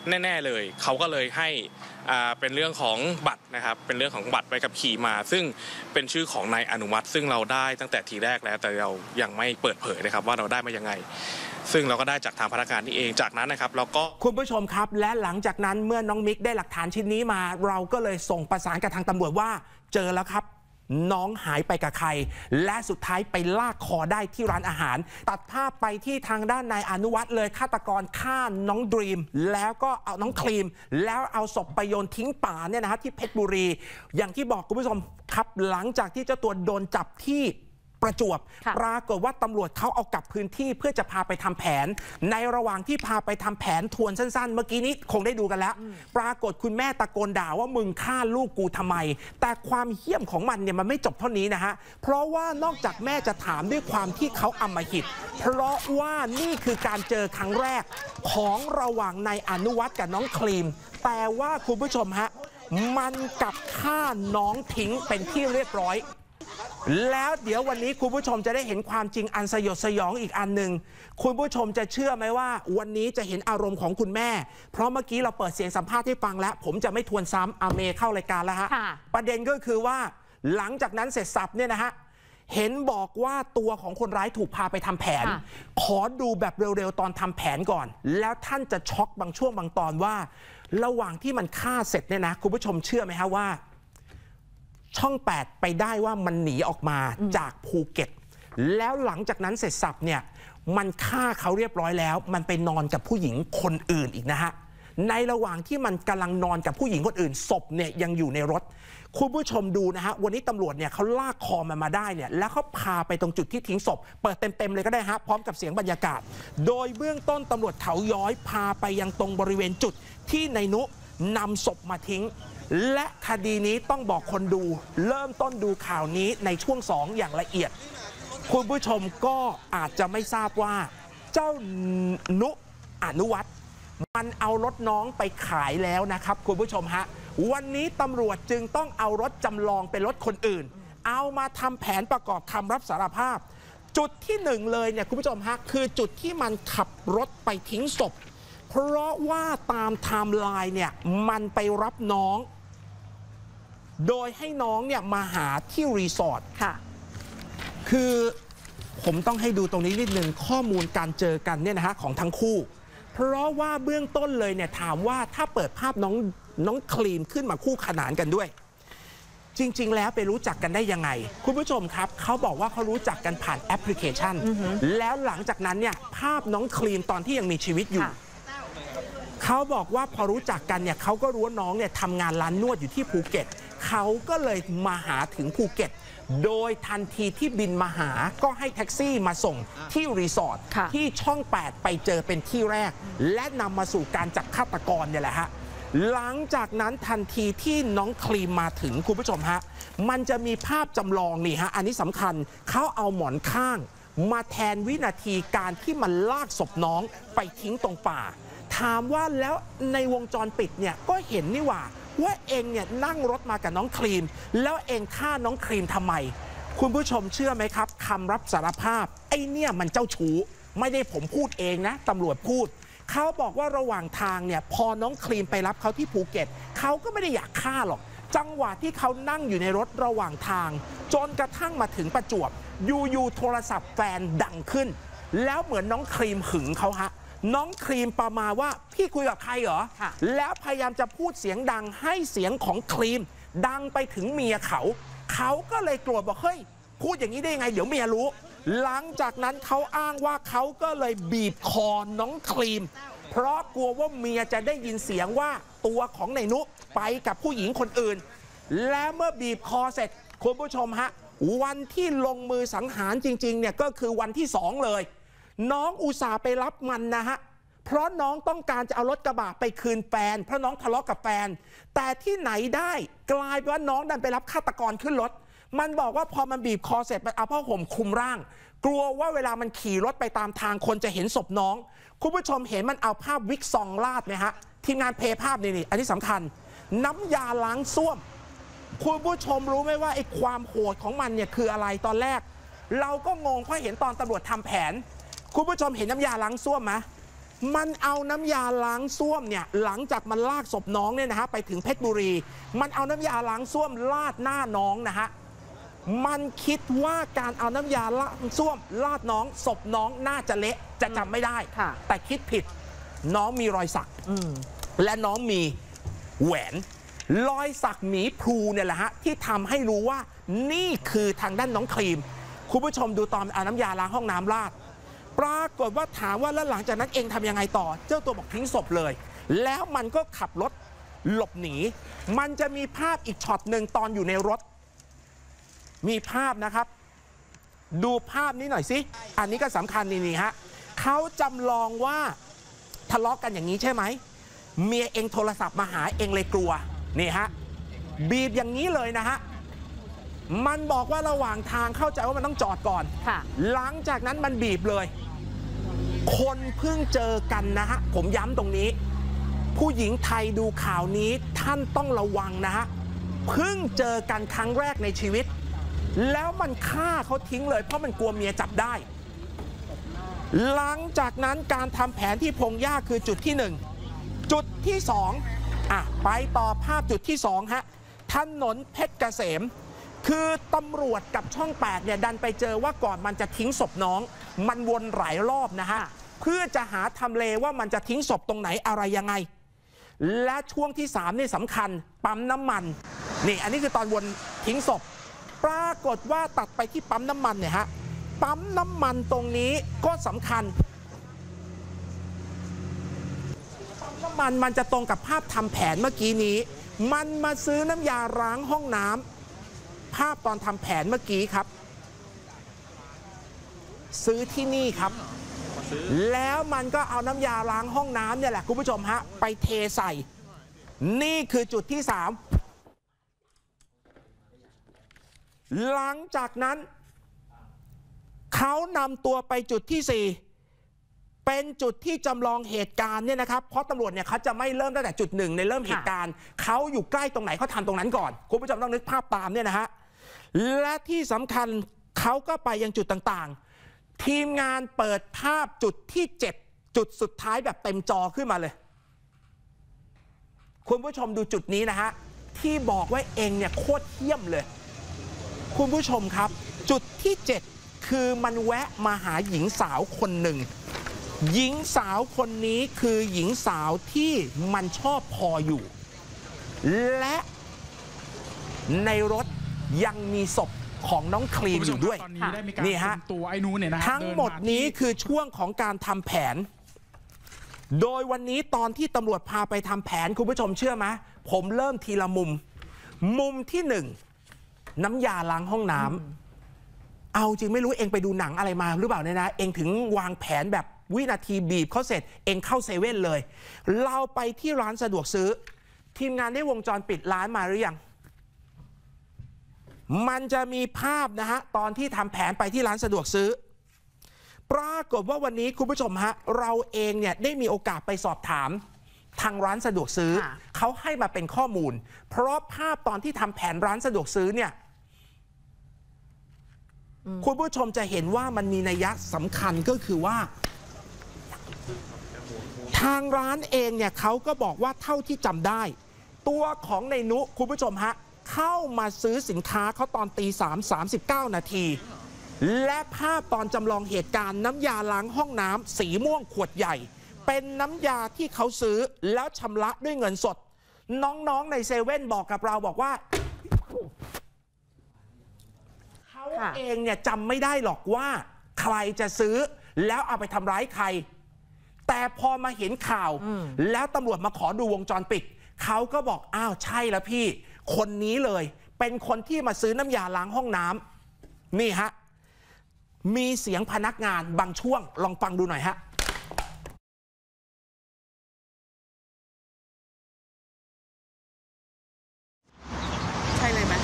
แน่ๆเลยเขาก็เลยให้อ่าเป็นเรื่องของบัตรนะครับเป็นเรื่องของบัตรใบขับขี่มาซึ่งเป็นชื่อของนายอนุวัฒน์ซึ่งเราได้ตั้งแต่ทีแรกแล้วแต่เรายังไม่เปิดเผยนะครับว่าเราได้มายังไงซึ่งเราก็ได้จากทางพนักงานนี่เองจากนั้นนะครับเราก็คุณผู้ชมครับและหลังจากนั้นเมื่อน้องมิกได้หลักฐานชิ้นนี้มาเราก็เลยส่งประสานกับทางตำรวจว่าเจอแล้วครับน้องหายไปกับใครและสุดท้ายไปลากคอได้ที่ร้านอาหารตัดภาพไปที่ทางด้านนายอนุวัฒน์เลยฆาตกรฆ่าน้องดรีมแล้วก็เอาน้องครีมแล้วเอาศพไปโยนทิ้งป่าเนี่ยนะฮะที่เพชรบุรีอย่างที่บอกคุณผู้ชมครับหลังจากที่เจ้าตัวโดนจับที่ประจวบปรากฏว่าตำรวจเขาเอากลับพื้นที่เพื่อจะพาไปทำแผนในระหว่างที่พาไปทำแผนทวนสั้นๆเมื่อกี้นี้คงได้ดูกันแล้วปรากฏคุณแม่ตะโกนด่าว่ามึงฆ่าลูกกูทำไมแต่ความเหี้ยมของมันเนี่ยมันไม่จบเท่านี้นะฮะเพราะว่านอกจากแม่จะถามด้วยความที่เขาอำมหิตเพราะว่านี่คือการเจอครั้งแรกของระหว่างนายอนุวัฒน์กับน้องครีมแต่ว่าคุณผู้ชมฮะมันกลับฆ่าน้องทิ้งเป็นที่เรียบร้อยแล้วเดี๋ยววันนี้คุณผู้ชมจะได้เห็นความจริงอันสยดสยองอีกอันหนึ่งคุณผู้ชมจะเชื่อไหมว่าวันนี้จะเห็นอารมณ์ของคุณแม่เพราะเมื่อกี้เราเปิดเสียงสัมภาษณ์ให้ฟังแล้วผมจะไม่ทวนซ้ำอาเมย์เข้ารายการแล้วฮะประเด็นก็คือว่าหลังจากนั้นเสร็จสับเนี่ยนะฮะเห็นบอกว่าตัวของคนร้ายถูกพาไปทำแผนขอดูแบบเร็วๆตอนทำแผนก่อนแล้วท่านจะช็อกบางช่วงบางตอนว่าระหว่างที่มันฆ่าเสร็จเนี่ยนะคุณผู้ชมเชื่อไหมฮะว่าช่องแปดไปได้ว่ามันหนีออกมาจากภูเก็ตแล้วหลังจากนั้นเสร็จสับเนี่ยมันฆ่าเขาเรียบร้อยแล้วมันไปนอนกับผู้หญิงคนอื่นอีกนะฮะในระหว่างที่มันกำลังนอนกับผู้หญิงคนอื่นศพเนี่ยยังอยู่ในรถคุณผู้ชมดูนะฮะวันนี้ตำรวจเนี่ยเขาลากคอมันมาได้เนี่ยแล้วเขาพาไปตรงจุดที่ทิ้งศพเปิดเต็มๆเลยก็ได้ฮะพร้อมกับเสียงบรรยากาศโดยเบื้องต้นตำรวจเขาย้อยพาไปยังตรงบริเวณจุดที่นายนุนำศพมาทิ้งและคดีนี้ต้องบอกคนดูเริ่มต้นดูข่าวนี้ในช่วงสองอย่างละเอียดคุณผู้ชมก็อาจจะไม่ทราบว่าเจ้านุอนุวัฒน์มันเอารถน้องไปขายแล้วนะครับคุณผู้ชมฮะวันนี้ตำรวจจึงต้องเอารถจำลองเป็นรถคนอื่นเอามาทำแผนประกอบคำรับสารภาพจุดที่หนึ่งเลยเนี่ยคุณผู้ชมฮะคือจุดที่มันขับรถไปทิ้งศพเพราะว่าตามไทม์ไลน์เนี่ยมันไปรับน้องโดยให้น้องเนี่ยมาหาที่รีสอร์ทค่ะคือผมต้องให้ดูตรงนี้นิดนึงข้อมูลการเจอกันเนี่ยนะฮะของทั้งคู่เพราะว่าเบื้องต้นเลยเนี่ยถามว่าถ้าเปิดภาพน้องน้องครีมขึ้นมาคู่ขนานกันด้วยจริงๆแล้วไปรู้จักกันได้ยังไงคุณผู้ชมครับเขาบอกว่าเขารู้จักกันผ่านแอปพลิเคชันแล้วหลังจากนั้นเนี่ยภาพน้องครีมตอนที่ยังมีชีวิตอยู่เขาบอกว่าพอรู้จักกันเนี่ยเขาก็รู้ว่าน้องเนี่ยทำงานร้านนวดอยู่ที่ภูเก็ตเขาก็เลยมาหาถึงภูเก็ตโดยทันทีที่บินมาหาก็ให้แท็กซี่มาส่งที่รีสอร์ทที่ช่องแปดไปเจอเป็นที่แรกและนำมาสู่การจับฆาตกรเนี่ยแหละฮะหลังจากนั้นทันทีที่น้องครีมมาถึงคุณผู้ชมฮะมันจะมีภาพจำลองนี่ฮะอันนี้สำคัญเขาเอาหมอนข้างมาแทนวินาทีการที่มันลากศพน้องไปทิ้งตรงป่าถามว่าแล้วในวงจรปิดเนี่ยก็เห็นนี่ว่าว่าเองเนี่ยนั่งรถมากับน้องครีมแล้วเองฆ่าน้องครีมทำไมคุณผู้ชมเชื่อไหมครับคำรับสารภาพไอ้เนี่ยมันเจ้าชู้ไม่ได้ผมพูดเองนะตำรวจพูดเขาบอกว่าระหว่างทางเนี่ยพอน้องครีมไปรับเขาที่ภูเก็ตเขาก็ไม่ได้อยากฆ่าหรอกจังหวะที่เขานั่งอยู่ในรถระหว่างทางจนกระทั่งมาถึงประจวบอยู่ๆโทรศัพท์แฟนดังขึ้นแล้วเหมือนน้องครีมหึงเขาฮะน้องครีมประมาณว่าพี่คุยกับใครเหรอแล้วพยายามจะพูดเสียงดังให้เสียงของครีมดังไปถึงเมียเขาเขาก็เลยโกรธบอกเฮ้ยพูดอย่างนี้ได้ยังไงเดี๋ยวเมียรู้หลังจากนั้นเขาอ้างว่าเขาก็เลยบีบคอน้องครีมเพราะกลัวว่าเมียจะได้ยินเสียงว่าตัวของนายนุไปกับผู้หญิงคนอื่นและเมื่อบีบคอเสร็จคุณผู้ชมฮะวันที่ลงมือสังหารจริงๆเนี่ยก็คือวันที่สองเลยน้องอุตส่าห์ไปรับมันนะฮะเพราะน้องต้องการจะเอารถกระบะไปคืนแฟนเพราะน้องทะเลาะกับแฟนแต่ที่ไหนได้กลายเป็นว่าน้องดันไปรับฆาตกรขึ้นรถมันบอกว่าพอมันบีบคอเสร็จมันเอาผ้าห่มคลุมร่างกลัวว่าเวลามันขี่รถไปตามทางคนจะเห็นศพน้องคุณผู้ชมเห็นมันเอาภาพวิกซองลาดไหมฮะทีมงานเพย์ภาพนี่นี่อันนี้สำคัญน้ำยาล้างส้วมคุณผู้ชมรู้ไหมว่าไอ้ความโหดของมันเนี่ยคืออะไรตอนแรกเราก็งงเพราะเห็นตอนตำรวจทำแผนคุณผู้ชมเห็นน้ำยาล้างส้วมไหมมันเอาน้ำยาล้างส้วมเนี่ยหลังจากมันลากศพน้องเนี่ยนะฮะไปถึงเพชรบุรีมันเอาน้ำยาล้างส้วมลาดหน้าน้องนะฮะมันคิดว่าการเอาน้ำยาล้างส้วมลาดน้องศพน้องน่าจะเละจะจำไม่ได้แต่คิดผิดน้องมีรอยสักและน้องมีแหวนรอยสักหมีพลูเนี่ยแหละฮะที่ทำให้รู้ว่านี่คือทางด้านน้องครีมคุณผู้ชมดูตอนเอาน้ำยาล้างห้องน้ำราดปรากฏว่าถามว่าแล้วหลังจากนั้นเองทำยังไงต่อเจ้าตัวบอกทิ้งศพเลยแล้วมันก็ขับรถหลบหนีมันจะมีภาพอีกช็อตหนึ่งตอนอยู่ในรถมีภาพนะครับดูภาพนี้หน่อยสิอันนี้ก็สำคัญนี่นี่ฮะเขาจำลองว่าทะเลาะกันอย่างนี้ใช่ไหมเมียเองโทรศัพท์มาหาเองเลยกลัวนี่ฮะบีบอย่างนี้เลยนะฮะมันบอกว่าระหว่างทางเข้าใจว่ามันต้องจอดก่อนหลังจากนั้นมันบีบเลยคนเพิ่งเจอกันนะฮะผมย้ำตรงนี้ผู้หญิงไทยดูข่าวนี้ท่านต้องระวังนะฮะเพิ่งเจอกันครั้งแรกในชีวิตแล้วมันฆ่าเขาทิ้งเลยเพราะมันกลัวเมียจับได้หลังจากนั้นการทำแผนที่พงหญ้าคือจุดที่หนึ่งจุดที่สองอ่ะไปต่อภาพจุดที่สองฮะถนนเพชรเกษมคือตำรวจกับช่องแปดเนี่ยดันไปเจอว่าก่อนมันจะทิ้งศพน้องมันวนหลายรอบนะฮะเพื่อจะหาทำเลว่ามันจะทิ้งศพตรงไหนอะไรยังไงและช่วงที่สามนี่สำคัญปั๊มน้ำมันนี่อันนี้คือตอนวนทิ้งศพปรากฏว่าตัดไปที่ปั๊มน้ำมันเนี่ยฮะปั๊มน้ำมันตรงนี้ก็สำคัญปั๊มน้ำมันมันจะตรงกับภาพทำแผนเมื่อกี้นี้มันมาซื้อน้ำยาล้างห้องน้ำภาพตอนทำแผนเมื่อกี้ครับซื้อที่นี่ครับแล้วมันก็เอาน้ำยาล้างห้องน้ำเนี่ยแหละคุณผู้ชมฮะไปเทใส่นี่คือจุดที่สามหลังจากนั้นเขานำตัวไปจุดที่สี่เป็นจุดที่จำลองเหตุการณ์เนี่ยนะครับเพราะตำรวจเนี่ยเขาจะไม่เริ่มตั้งแต่จุดหนึ่งในเริ่มเหตุการณ์เขาอยู่ใกล้ตรงไหนเขาทำตรงนั้นก่อนคุณผู้ชมต้องนึกภาพตามเนี่ยนะฮะและที่สำคัญเขาก็ไปยังจุดต่างๆทีมงานเปิดภาพจุดที่เจ็ดจุดสุดท้ายแบบเต็มจอขึ้นมาเลยคุณผู้ชมดูจุดนี้นะฮะที่บอกว่าเองเนี่ยโคตรเยี่ยมเลยคุณผู้ชมครับจุดที่เจ็ดคือมันแวะมาหาหญิงสาวคนหนึ่งหญิงสาวคนนี้คือหญิงสาวที่มันชอบพออยู่และในรถยังมีศพของน้องครีมอยู่ด้วยนี่ฮะทั้งหมดนี้คือช่วงของการทำแผนโดยวันนี้ตอนที่ตำรวจพาไปทำแผนคุณผู้ชมเชื่อไหมผมเริ่มทีละมุมมุมที่หนึ่งน้ำยาล้างห้องน้ำเอาจริงไม่รู้เองไปดูหนังอะไรมาหรือเปล่าเนี่ยนะเองถึงวางแผนแบบวินาทีบีบเขาเสร็จเองเข้าเซเว่นเลยเราไปที่ร้านสะดวกซื้อทีมงานได้วงจรปิดร้านมาหรือยังมันจะมีภาพนะฮะตอนที่ทำแผนไปที่ร้านสะดวกซื้อปรากฏว่าวันนี้คุณผู้ชมฮะเราเองเนี่ยได้มีโอกาสไปสอบถามทางร้านสะดวกซื้อเขาให้มาเป็นข้อมูลเพราะภาพตอนที่ทำแผนร้านสะดวกซื้อเนี่ยคุณผู้ชมจะเห็นว่ามันมีนัยยะสำคัญก็คือว่าทางร้านเองเนี่ยเขาก็บอกว่าเท่าที่จำได้ตัวของในนุคุณผู้ชมฮะเข้ามาซื้อสินค้าเขาตอนตีสามสามสิบเก้านาทีและภาพตอนจำลองเหตุการณ์น้ำยาล้างห้องน้ำสีม่วงขวดใหญ่เป็นน้ำยาที่เขาซื้อแล้วชำระด้วยเงินสดน้องๆในเซเว่นบอกกับเราบอกว่าเขาเองเนี่ยจำไม่ได้หรอกว่าใครจะซื้อแล้วเอาไปทำร้ายใครแต่พอมาเห็นข่าวแล้วตำรวจมาขอดูวงจรปิดเขาก็บอกอ้าวใช่แล้วพี่คนนี้เลยเป็นคนที่มาซื้อน้ำยาล้างห้องน้ำนี่ฮะมีเสียงพนักงานบางช่วงลองฟังดูหน่อยฮะใช่เลยไหม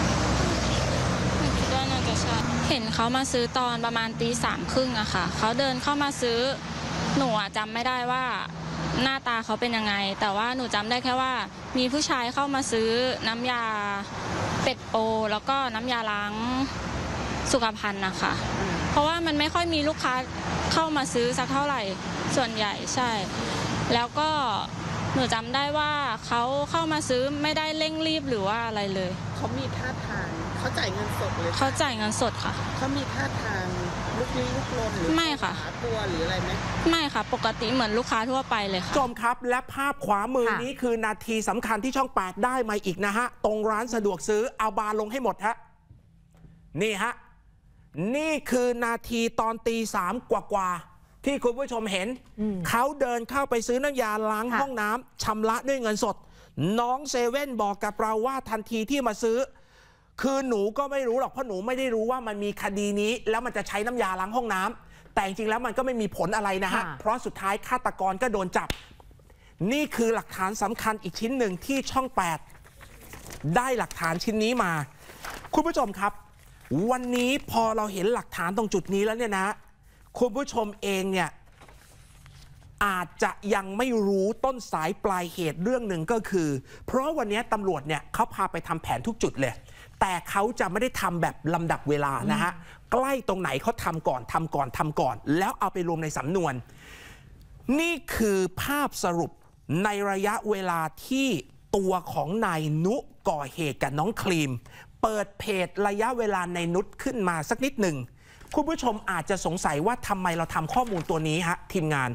คิดว่าน่าจะใช่เห็นเขามาซื้อตอนประมาณตีสามครึ่งอะค่ะเขาเดินเข้ามาซื้อหนูจำไม่ได้ว่าหน้าตาเขาเป็นยังไงแต่ว่าหนูจำได้แค่ว่ามีผู้ชายเข้ามาซื้อน้ำยาเป็ดโปแล้วก็น้ำยาล้างสุขภัณฑ์นะคะเพราะว่ามันไม่ค่อยมีลูกค้าเข้ามาซื้อสักเท่าไหร่ส่วนใหญ่ใช่แล้วก็หนูจำได้ว่าเขาเข้ามาซื้อไม่ได้เร่งรีบหรือว่าอะไรเลยเขามีท่าทางเขาจ่ายเงินสดเลยเขาจ่ายเงินสดค่ะเขามีท่าทางลุกลี้ลุกลนหรือไม่ค่ะหาตัวหรืออะไรไหมไม่ค่ะปกติเหมือนลูกค้าทั่วไปเลยค่ะจอมครับและภาพขวามือนี้คือนาทีสำคัญที่ช่องแปดได้มาอีกนะฮะตรงร้านสะดวกซื้อเอาบาร์ลงให้หมดฮะนี่ฮะนี่คือนาทีตอนตีสามกว่าๆที่คุณผู้ชมเห็นเขาเดินเข้าไปซื้อน้ำยาล้างห้องน้ำชำระด้วยเงินสดน้องเซเว่นบอกกับเราว่าทันทีที่มาซื้อคือหนูก็ไม่รู้หรอกเพราะหนูไม่ได้รู้ว่ามันมีคดีนี้แล้วมันจะใช้น้ำยาล้างห้องน้ำแต่จริงๆแล้วมันก็ไม่มีผลอะไรนะฮะเพราะสุดท้ายฆาตกรก็โดนจับนี่คือหลักฐานสำคัญอีกชิ้นหนึ่งที่ช่องแปดได้หลักฐานชิ้นนี้มาคุณผู้ชมครับวันนี้พอเราเห็นหลักฐานตรงจุดนี้แล้วเนี่ยนะคุณผู้ชมเองเนี่ยอาจจะยังไม่รู้ต้นสายปลายเหตุเรื่องหนึ่งก็คือเพราะวันนี้ตำรวจเนี่ยเขาพาไปทำแผนทุกจุดเลยแต่เขาจะไม่ได้ทำแบบลำดับเวลานะฮะใกล้ตรงไหนเขาทำก่อนทำก่อนทำก่อนแล้วเอาไปรวมในสำนวนนี่คือภาพสรุปในระยะเวลาที่ตัวของนายนุก่อเหตุกับน้องครีมเปิดเพจระยะเวลาในนุชขึ้นมาสักนิดหนึ่งคุณผู้ชมอาจจะสงสัยว่าทำไมเราทำข้อมูลตัวนี้ฮะทีมงาน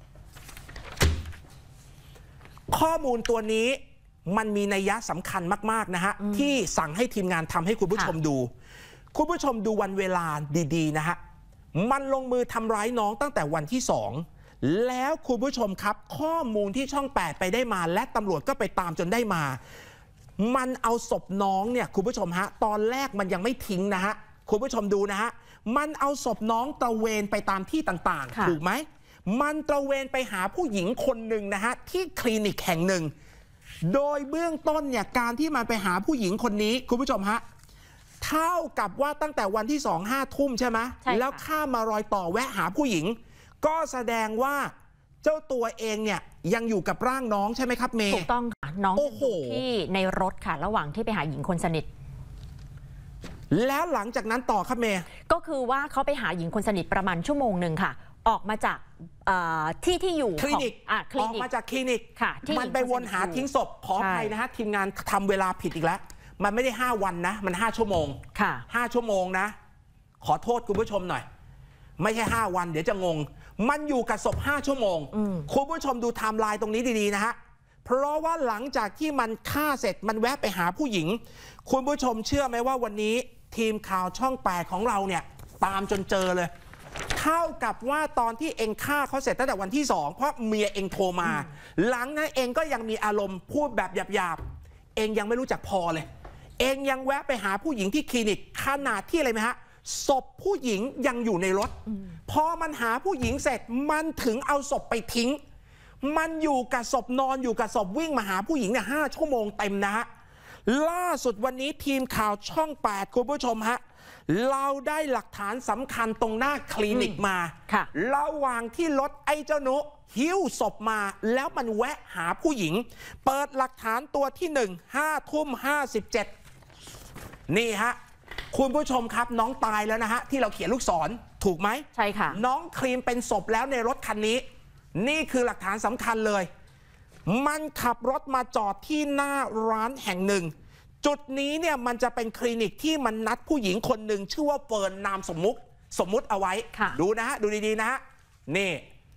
ข้อมูลตัวนี้มันมีนัยสำคัญมากๆนะฮะที่สั่งให้ทีมงานทำให้คุณผู้ชมดูคุณผู้ชมดูวันเวลาดีๆนะฮะมันลงมือทำร้ายน้องตั้งแต่วันที่สองแล้วคุณผู้ชมครับข้อมูลที่ช่องแปดไปได้มาและตำรวจก็ไปตามจนได้มามันเอาศพน้องเนี่ยคุณผู้ชมฮะตอนแรกมันยังไม่ทิ้งนะฮะคุณผู้ชมดูนะฮะมันเอาศพน้องตระเวนไปตามที่ต่างๆถูกไหมมันตระเวนไปหาผู้หญิงคนหนึ่งนะฮะที่คลินิกแห่งหนึ่งโดยเบื้องต้นเนี่ยการที่มันไปหาผู้หญิงคนนี้คุณผู้ชมฮะเท่ากับว่าตั้งแต่วันที่สองห้าทุ่มใช่ไหมแล้วข้ามมารอยต่อแวะหาผู้หญิงก็แสดงว่าเจ้าตัวเองเนี่ยยังอยู่กับร่างน้องใช่ไหมครับเมย์ถูกต้องค่ะน้องอยู่ที่ในรถค่ะระหว่างที่ไปหาหญิงคนสนิทแล้วหลังจากนั้นต่อครับเมย์ก็คือว่าเขาไปหาหญิงคนสนิทประมาณชั่วโมงหนึ่งค่ะออกมาจากที่ที่อยู่คลินิกออกมาจากคลินิกค่ะมันไปวนหาทิ้งศพขออภัยนะฮะทีมงานทำเวลาผิดอีกแล้วมันไม่ได้ห้าวันนะมันห้าชั่วโมงค่ะห้าชั่วโมงนะขอโทษคุณผู้ชมหน่อยไม่ใช่ห้าวันเดี๋ยวจะงงมันอยู่กับศพห้าชั่วโมงคุณผู้ชมดูไทม์ไลน์ตรงนี้ดีๆนะฮะเพราะว่าหลังจากที่มันฆ่าเสร็จมันแวะไปหาผู้หญิงคุณผู้ชมเชื่อไหมว่าวันนี้ทีมข่าวช่องแปดของเราเนี่ยตามจนเจอเลยเท่ากับว่าตอนที่เองฆ่าเขาเสร็จตั้งแต่วันที่สองเพราะเมียเองโทรมาหลังนั้นเองก็ยังมีอารมณ์พูดแบบหยาบๆเองยังไม่รู้จักพอเลยเองยังแวะไปหาผู้หญิงที่คลินิกขนาดที่อะไรไหมฮะศพผู้หญิงยังอยู่ในรถพอมันหาผู้หญิงเสร็จมันถึงเอาศพไปทิ้งมันอยู่กับศพนอนอยู่กับศพวิ่งมาหาผู้หญิงเนี่ยห้าชั่วโมงเต็มนะฮะล่าสุดวันนี้ทีมข่าวช่องแปดคุณผู้ชมฮะเราได้หลักฐานสำคัญตรงหน้าคลินิกมาระหว่างที่รถไอ้เจ้านุหิ้วศพมาแล้วมันแวะหาผู้หญิงเปิดหลักฐานตัวที่หนึ่งห้าทุ่มห้าสิบเจ็ดนี่ฮะคุณผู้ชมครับน้องตายแล้วนะฮะที่เราเขียนลูกศรถูกไหมใช่ค่ะน้องครีมเป็นศพแล้วในรถคันนี้นี่คือหลักฐานสำคัญเลยมันขับรถมาจอดที่หน้าร้านแห่งหนึ่งจุดนี้เนี่ยมันจะเป็นคลินิกที่มันนัดผู้หญิงคนหนึ่งชื่อว่าเฟิร์นนามสมมุติสมมุติเอาไว้ดูนะฮะดูดีๆนะฮะนี่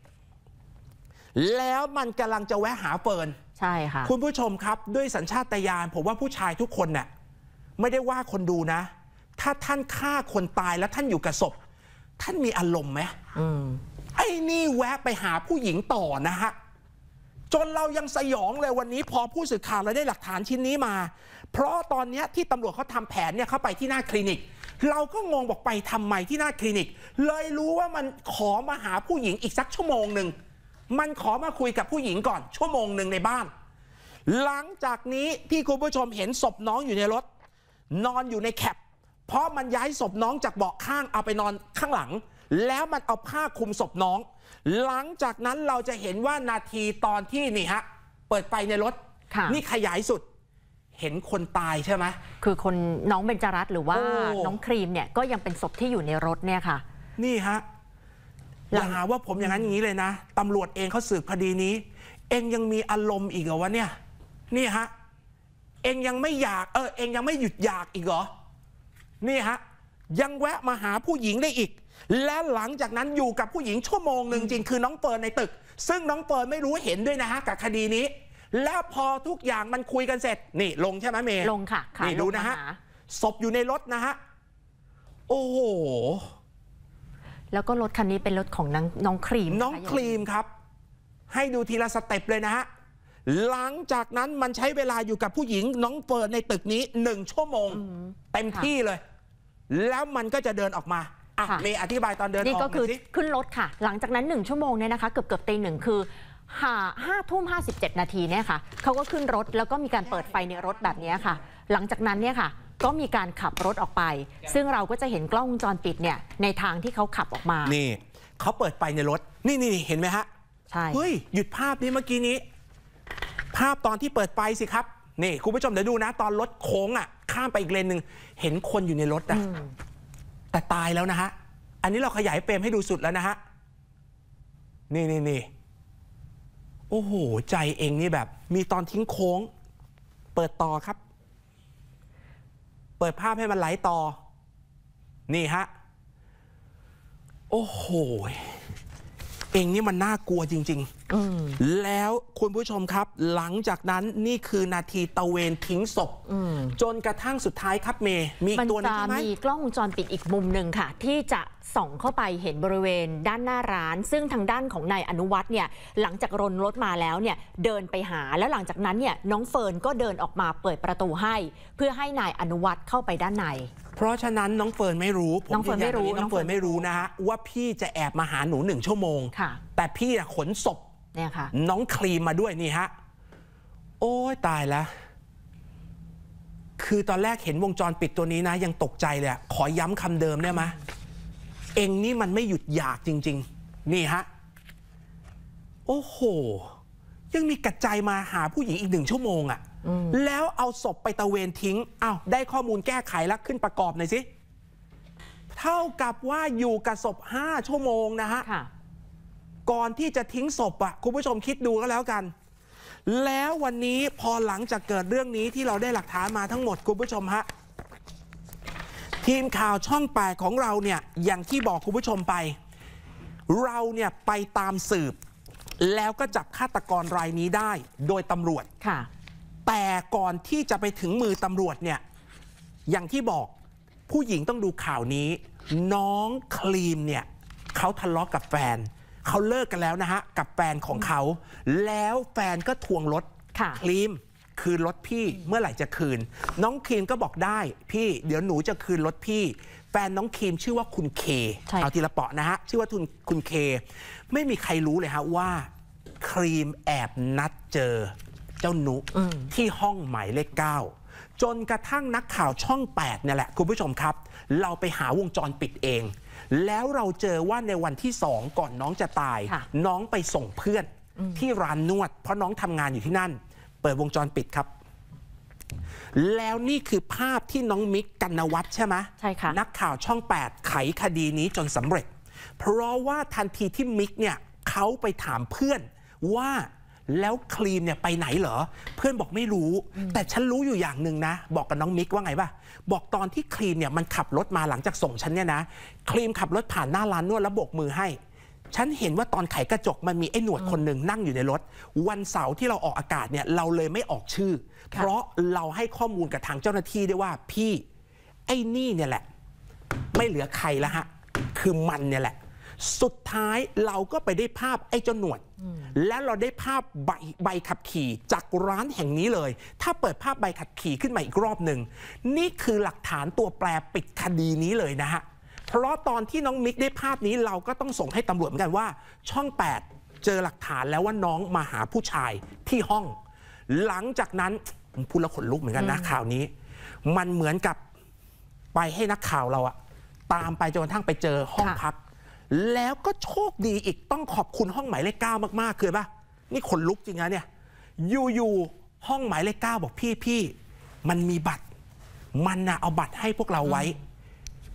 แล้วมันกำลังจะแวะหาเฟิร์นใช่ค่ะคุณผู้ชมครับด้วยสัญชาตญาณผมว่าผู้ชายทุกคนเนี่ยไม่ได้ว่าคนดูนะถ้าท่านฆ่าคนตายแล้วท่านอยู่กับศพท่านมีอารมณ์ไหมไอ้นี่แวะไปหาผู้หญิงต่อนะฮะจนเรายังสยองเลยวันนี้พอผู้สื่อข่าวเราได้หลักฐานชิ้นนี้มาเพราะตอนนี้ที่ตำรวจเขาทำแผนเนี่ยเขาไปที่หน้าคลินิกเราก็งงบอกไปทำไมที่หน้าคลินิกเลยรู้ว่ามันขอมาหาผู้หญิงอีกสักชั่วโมงหนึ่งมันขอมาคุยกับผู้หญิงก่อนชั่วโมงหนึ่งในบ้านหลังจากนี้ที่คุณผู้ชมเห็นศพน้องอยู่ในรถนอนอยู่ในแคปเพราะมันย้ายศพน้องจากเบาะข้างเอาไปนอนข้างหลังแล้วมันเอาผ้าคลุมศพน้องหลังจากนั้นเราจะเห็นว่านาทีตอนที่นี่ฮะเปิดไฟในรถนี่ขยายสุดเห็นคนตายใช่ไหมคือคนน้องเบญจรัตน์หรือว่าน้องครีมเนี่ยก็ยังเป็นศพที่อยู่ในรถเนี่ยค่ะนี่ฮะอย่าหาว่าผมอย่างนั้นอย่างนี้เลยนะตำรวจเองเขาสืบคดีนี้เองยังมีอารมณ์อีกเหรอวะเนี่ยนี่ฮะเองยังไม่อยากเออเองยังไม่หยุดอยากอีกเหรอนี่ฮะยังแวะมาหาผู้หญิงได้อีกและหลังจากนั้นอยู่กับผู้หญิงชั่วโมงหนึ่งจริงคือน้องเฟิร์นในตึกซึ่งน้องเฟิร์นไม่รู้เห็นด้วยนะฮะกับคดีนี้แล้วพอทุกอย่างมันคุยกันเสร็จนี่ลงใช่ไหมเมย์ลงค่ะนี่ดูนะฮะศพอยู่ในรถนะฮะโอ้โหแล้วก็รถคันนี้เป็นรถของน้องน้องครีมน้องครีมครับให้ดูทีละสเต็ปเลยนะฮะหลังจากนั้นมันใช้เวลาอยู่กับผู้หญิงน้องเฟิร์นในตึกนี้หนึ่งชั่วโมงเต็มที่เลยแล้วมันก็จะเดินออกมาอ่ะเมย์อธิบายตอนเดินออกนี่ก็คือขึ้นรถค่ะหลังจากนั้นหนึ่งชั่วโมงเนี่ยนะคะเกือบเกือบตีหนึ่งคือห้าห้าทุ่มห้าสิบเจ็ดนาทีเนี่ยค่ะเขาก็ขึ้นรถแล้วก็มีการเปิดไฟในรถแบบนี้ค่ะหลังจากนั้นเนี่ยค่ะก็มีการขับรถออกไปซึ่งเราก็จะเห็นกล้องวงจรปิดเนี่ยในทางที่เขาขับออกมานี่เขาเปิดไฟในรถนี่นี่เห็นไหมฮะใช่เฮ้ยหยุดภาพนี้เมื่อกี้นี้ภาพตอนที่เปิดไฟสิครับนี่คุณผู้ชมเดี๋ยวดูนะตอนรถโค้งอ่ะข้ามไปอีกเลนหนึ่งเห็นคนอยู่ในรถอ่ะแต่ตายแล้วนะฮะอันนี้เราขยายเฟรมให้ดูสุดแล้วนะฮะนี่นี่นี่โอ้โหใจเองนี่แบบมีตอนทิ้งโค้งเปิดต่อครับเปิดภาพให้มันไหลต่อนี่ฮะโอ้โหเองนี่มันน่ากลัวจริงๆแล้วคุณผู้ชมครับหลังจากนั้นนี่คือนาทีตะเวนทิ้งศพจนกระทั่งสุดท้ายครับเมย์มีตัวนึงใช่ไหมมันจะมีกล้องวงจรปิดอีกมุมหนึ่งค่ะที่จะส่องเข้าไปเห็นบริเวณด้านหน้าร้านซึ่งทางด้านของนายอนุวัฒน์เนี่ยหลังจากรนรถมาแล้วเนี่ยเดินไปหาแล้วหลังจากนั้นเนี่ยน้องเฟิร์นก็เดินออกมาเปิดประตูให้เพื่อให้นายอนุวัฒน์เข้าไปด้านในเพราะฉะนั้นน้องเฟิร์นไม่รู้น้องเฟิร์นไม่รู้น้องเฟิร์นไม่รู้นะฮะว่าพี่จะแอบมาหาหนูหนึ่งชั่วโมงแต่พี่ขนศพเนี่ยค่ะน้องครีมมาด้วยนี่ฮะโอ้ยตายแล้วคือตอนแรกเห็นวงจรปิดตัวนี้นะยังตกใจเลยขอย้ำคำเดิมได้ไหมเองนี่มันไม่หยุดอยากจริงๆนี่ฮะโอ้โหยังมีกระจายมาหาผู้หญิงอีกหนึ่งชั่วโมงอ่ะแล้วเอาศพไปตะเวนทิ้งอ้าวได้ข้อมูลแก้ไขแล้วขึ้นประกอบหน่อยสิเท่ากับว่าอยู่กับศพห้าชั่วโมงนะฮะก่อนที่จะทิ้งศพอ่ะคุณผู้ชมคิดดูก็แล้วกันแล้ววันนี้พอหลังจากเกิดเรื่องนี้ที่เราได้หลักฐานมาทั้งหมดคุณผู้ชมฮะทีมข่าวช่องแปดของเราเนี่ยอย่างที่บอกคุณผู้ชมไปเราเนี่ยไปตามสืบแล้วก็จับฆาตกรรายนี้ได้โดยตำรวจค่ะแต่ก่อนที่จะไปถึงมือตำรวจเนี่ยอย่างที่บอกผู้หญิงต้องดูข่าวนี้น้องครีมเนี่ยเขาทะเลาะกับแฟนเขาเลิกกันแล้วนะฮะกับแฟนของเขาแล้วแฟนก็ทวงรถครีมคืนรถพี่เมื่อไหร่จะคืนน้องครีมก็บอกได้พี่เดี๋ยวหนูจะคืนรถพี่แฟนน้องครีมชื่อว่าคุณเคเอาทีละเปาะนะฮะชื่อว่าคุณเคไม่มีใครรู้เลยฮะว่าครีมแอบนัดเจอเจ้านุที่ห้องหมายเลขเก้าจนกระทั่งนักข่าวช่องแปดเนี่ยแหละคุณผู้ชมครับเราไปหาวงจรปิดเองแล้วเราเจอว่าในวันที่สองก่อนน้องจะตายน้องไปส่งเพื่อนที่ร้านนวดเพราะน้องทำงานอยู่ที่นั่นเปิดวงจรปิดครับแล้วนี่คือภาพที่น้องมิกกันนวัฒน์ใช่ไหมใช่ค่ะนักข่าวช่องแปดไขคดีนี้จนสำเร็จเพราะว่าทันทีที่มิกเนี่ยเขาไปถามเพื่อนว่าแล้วครีมเนี่ยไปไหนเหรอเพื่อนบอกไม่รู้แต่ฉันรู้อยู่อย่างหนึ่งนะบอกกับน้องมิกว่าไงป่ะบอกตอนที่ครีมเนี่ยมันขับรถมาหลังจากส่งฉันเนี่ยนะครีมขับรถผ่านหน้าร้านนวดแล้วโบกมือให้ฉันเห็นว่าตอนไขกระจกมันมีไอ้หนวดคนหนึ่งนั่งอยู่ในรถวันเสาร์ที่เราออกอากาศเนี่ยเราเลยไม่ออกชื่อเพราะเราให้ข้อมูลกับทางเจ้าหน้าที่ด้วยว่าพี่ไอ้นี่เนี่ยแหละไม่เหลือใครแล้วฮะคือมันเนี่ยแหละสุดท้ายเราก็ไปได้ภาพไอ้เจ้าหนวดและเราได้ภาพใบใบขับขี่จากร้านแห่งนี้เลยถ้าเปิดภาพใบขับขี่ขึ้นมาอีกรอบหนึ่งนี่คือหลักฐานตัวแปรปิดคดีนี้เลยนะฮะเพราะตอนที่น้องมิกได้ภาพนี้เราก็ต้องส่งให้ตำรวจเหมือนกันว่าช่องแปดเจอหลักฐานแล้วว่าน้องมาหาผู้ชายที่ห้องหลังจากนั้นพูดแล้วขนลุกเหมือนกันนะข่าวนี้มันเหมือนกับไปให้นักข่าวเราอะตามไปจนกระทั่งไปเจอห้องพักแล้วก็โชคดีอีกต้องขอบคุณห้องหมายเลขเก้ามากๆคือป่ะนี่ขนลุกจริงนะเนี่ยอยู่ๆห้องหมายเลขเก้าบอกพี่พี่มันมีบัตรมันนะเอาบัตรให้พวกเราไว้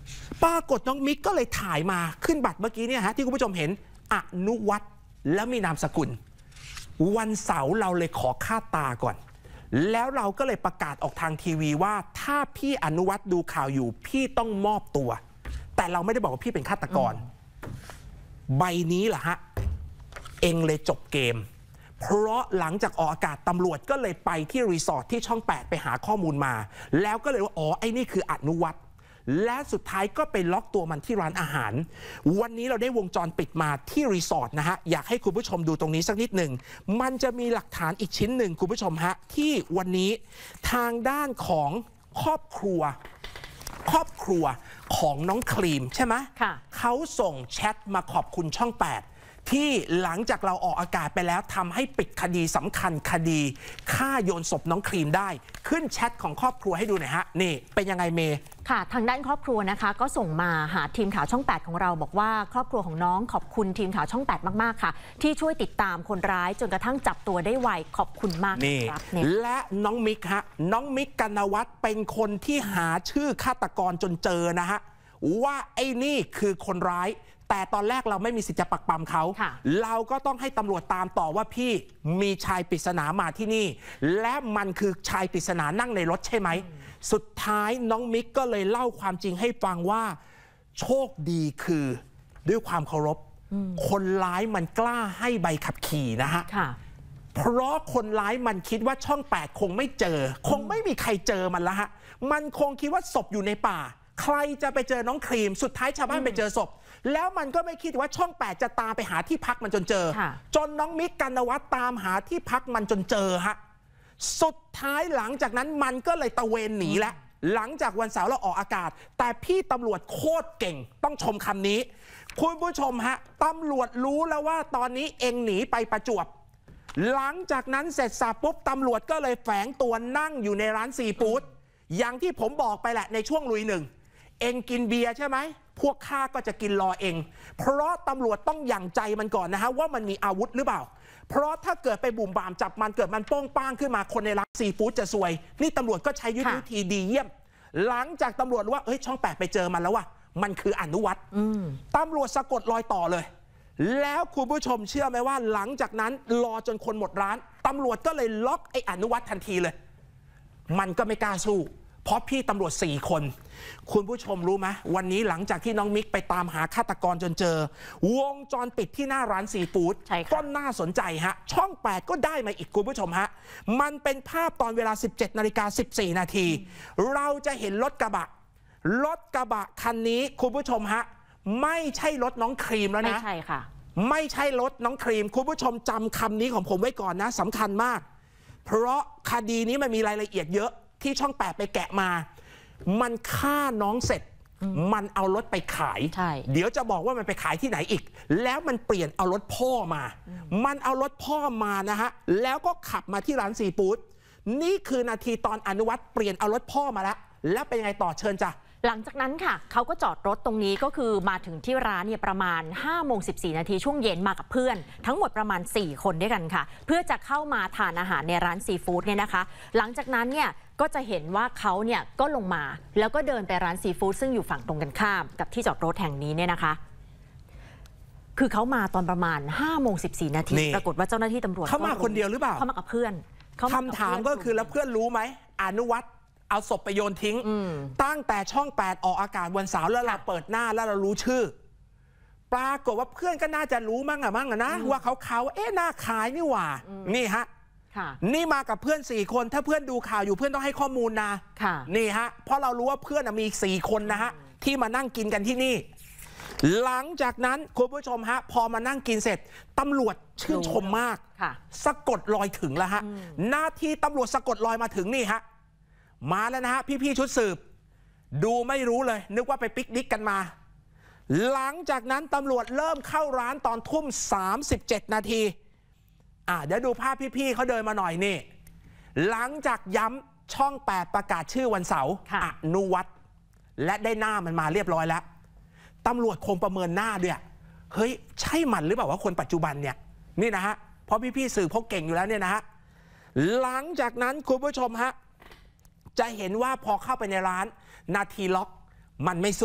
ปรากฏน้องมิกก็เลยถ่ายมาขึ้นบัตรเมื่อกี้เนี่ยฮะที่คุณผู้ชมเห็นอนุวัฒน์แล้วมีนามสกุลวันเสาร์เราเลยขอค่าตาก่อนแล้วเราก็เลยประกาศออกทางทีวีว่าถ้าพี่อนุวัฒน์ดูข่าวอยู่พี่ต้องมอบตัวแต่เราไม่ได้บอกว่าพี่เป็นฆาตกรใบนี้แหละฮะเองเลยจบเกมเพราะหลังจากออกอากาศตำรวจก็เลยไปที่รีสอร์ทที่ช่องแปดไปหาข้อมูลมาแล้วก็เลยว่าอ๋อไอ้นี่คืออนุวัฒน์และสุดท้ายก็ไปล็อกตัวมันที่ร้านอาหารวันนี้เราได้วงจรปิดมาที่รีสอร์ทนะฮะอยากให้คุณผู้ชมดูตรงนี้สักนิดหนึ่งมันจะมีหลักฐานอีกชิ้นหนึ่งคุณผู้ชมฮะที่วันนี้ทางด้านของครอบครัวครอบครัวของน้องครีมใช่ไหมค่ะเขาส่งแชทมาขอบคุณช่องแปดที่หลังจากเราออกอากาศไปแล้วทำให้ปิดคดีสำคัญคดีฆ่าโยนศพน้องครีมได้ขึ้นแชทของครอบครัวให้ดูหน่อยฮะนี่เป็นยังไงเมย์ค่ะทางด้านครอบครัวนะคะก็ส่งมาหาทีมข่าวช่องแปดของเราบอกว่าครอบครัวของน้องขอบคุณทีมข่าวช่องแปดมากๆค่ะที่ช่วยติดตามคนร้ายจนกระทั่งจับตัวได้ไวขอบคุณมากครับและน้องมิกฮะน้องมิกกันวัฒน์เป็นคนที่หาชื่อฆาตกรจนเจอนะฮะว่าไอ้นี่คือคนร้ายแต่ตอนแรกเราไม่มีสิทธิ์จะปักปั๊มเขาเราก็ต้องให้ตำรวจตามต่อว่าพี่มีชายปริศนามาที่นี่และมันคือชายปริศนานั่งในรถใช่ไหมสุดท้ายน้องมิกก็เลยเล่าความจริงให้ฟังว่าโชคดีคือด้วยความเคารพคนร้ายมันกล้าให้ใบขับขี่นะฮะเพราะคนร้ายมันคิดว่าช่องแปดคงไม่เจอคงไม่มีใครเจอมันละฮะมันคงคิดว่าศพอยู่ในป่าใครจะไปเจอน้องครีมสุดท้ายชาวบ้านไปเจอศพแล้วมันก็ไม่คิดว่าช่องแปดจะตามไปหาที่พักมันจนเจอจนน้องมิกกันวัฒน์ตามหาที่พักมันจนเจอฮะสุดท้ายหลังจากนั้นมันก็เลยตะเวนหนีแล้วหลังจากวันเสาร์เราออกอากาศแต่พี่ตำรวจโคตรเก่งต้องชมคำนี้คุณผู้ชมฮะตำรวจรู้แล้วว่าตอนนี้เองหนีไปประจวบหลังจากนั้นเสร็จสับปุ๊บตำรวจก็เลยแฝงตัวนั่งอยู่ในร้านซีฟู้ดอย่างที่ผมบอกไปแหละในช่วงลุยหนึ่งเองกินเบียร์ใช่ไหมพวกข้าก็จะกินรอเองเพราะตำรวจต้องหยั่งใจมันก่อนนะฮะว่ามันมีอาวุธหรือเปล่าเพราะถ้าเกิดไปบุ่มบามจับมันเกิดมันโป้งป้างขึ้นมาคนในร้านซีฟู้ดจะซวยนี่ตำรวจก็ใช้ยุทธวิธีดีเยี่ยมหลังจากตำรวจว่าเฮ้ยช่องแปดไปเจอมันแล้วว่ะมันคืออนุวัฒน์ตำรวจสะกดรอยต่อเลยแล้วคุณผู้ชมเชื่อไหมว่าหลังจากนั้นรอจนคนหมดร้านตำรวจก็เลยล็อกไอ้อนุวัฒน์ทันทีเลยมันก็ไม่กล้าสู้เพราะพี่ตำรวจสี่คนคุณผู้ชมรู้ไหมวันนี้หลังจากที่น้องมิกไปตามหาฆาตกรจนเจอวงจรปิดที่หน้าร้านซีฟู้ดก็น่าสนใจฮะช่องแปดก็ได้มาอีกคุณผู้ชมฮะมันเป็นภาพตอนเวลา สิบเจ็ดนาฬิกาสิบสี่นาทีเราจะเห็นรถกระบะรถกระบะคันนี้คุณผู้ชมฮะไม่ใช่รถน้องครีมแล้วนะไม่ใช่ค่ะไม่ใช่รถน้องครีมคุณผู้ชมจำคำนี้ของผมไว้ก่อนนะสำคัญมากเพราะคดีนี้มันมีรายละเอียดเยอะที่ช่องแปดไปแกะมามันฆ่าน้องเสร็จมันเอารถไปขายเดี๋ยวจะบอกว่ามันไปขายที่ไหนอีกแล้วมันเปลี่ยนเอารถพ่อมามันเอารถพ่อมานะฮะแล้วก็ขับมาที่ร้านซีฟู้ดนี่คือนาทีตอนอนุวัฒน์เปลี่ยนเอารถพ่อมาแล้วแล้วเป็นยังไงต่อเชิญจ้ะหลังจากนั้นค่ะเขาก็จอดรถตรงนี้ก็คือมาถึงที่ร้านเนี่ยประมาณห้าโมงสิบสี่นาทีช่วงเย็นมากับเพื่อนทั้งหมดประมาณสี่คนด้วยกันค่ะเพื่อจะเข้ามาทานอาหารในร้านซีฟู้ดเนี่ยนะคะหลังจากนั้นเนี่ยก็จะเห็นว่าเขาเนี่ยก็ลงมาแล้วก็เดินไปร้านซีฟู้ดซึ่งอยู่ฝั่งตรงกันข้ามกับที่จอดรถแห่งนี้เนี่ยนะคะคือเขามาตอนประมาณห้าโมงสิบสี่นาทีปรากฏว่าเจ้าหน้าที่ตำรวจเขามาคนเดียวหรือเปล่าเขามากับเพื่อนคำถามก็คือแล้วเพื่อนรู้ไหมอนุวัฒน์เอาศพไปโยนทิ้งตั้งแต่ช่องแปดออกอากาศวันเสาร์แล้วเราเปิดหน้าแล้วเรารู้ชื่อปรากฏว่าเพื่อนก็น่าจะรู้มั่งอะมั่งอะนะว่าเขาเขาเอ๊ะหน้าคล้ายนี่หว่านี่ฮะนี่มากับเพื่อนสี่คนถ้าเพื่อนดูข่าวอยู่เพื่อนต้องให้ข้อมูลนะนี่ฮะเพราะเรารู้ว่าเพื่อนมีสี่คนนะฮะที่มานั่งกินกันที่นี่หลังจากนั้นคุณผู้ชมฮะพอมานั่งกินเสร็จตำรวจชื่นชมมากสะกดรอยถึงแล้วฮะหน้าที่ตำรวจสะกดรอยมาถึงนี่ฮะมาแล้วนะฮะพี่ๆชุดสืบดูไม่รู้เลยนึกว่าไปปิกนิกกันมาหลังจากนั้นตำรวจเริ่มเข้าร้านตอนทุ่มสามสิบเจ็ดนาทีอ่ะเดี๋ยวดูภาพพี่ๆเขาเดินมาหน่อยนี่หลังจากย้ำช่องแปดประกาศชื่อวันเสาร์อนุวัฒน์และได้หน้ามันมาเรียบร้อยแล้วตำรวจคงประเมินหน้าด้วยเฮ้ยใช่มันหรือเปล่าว่าคนปัจจุบันเนี่ยนี่นะฮะเพราะพี่ๆสื่อพกเก่งอยู่แล้วเนี่ยนะฮะหลังจากนั้นคุณผู้ชมฮะจะเห็นว่าพอเข้าไปในร้านนาทีล็อกมันไม่สู้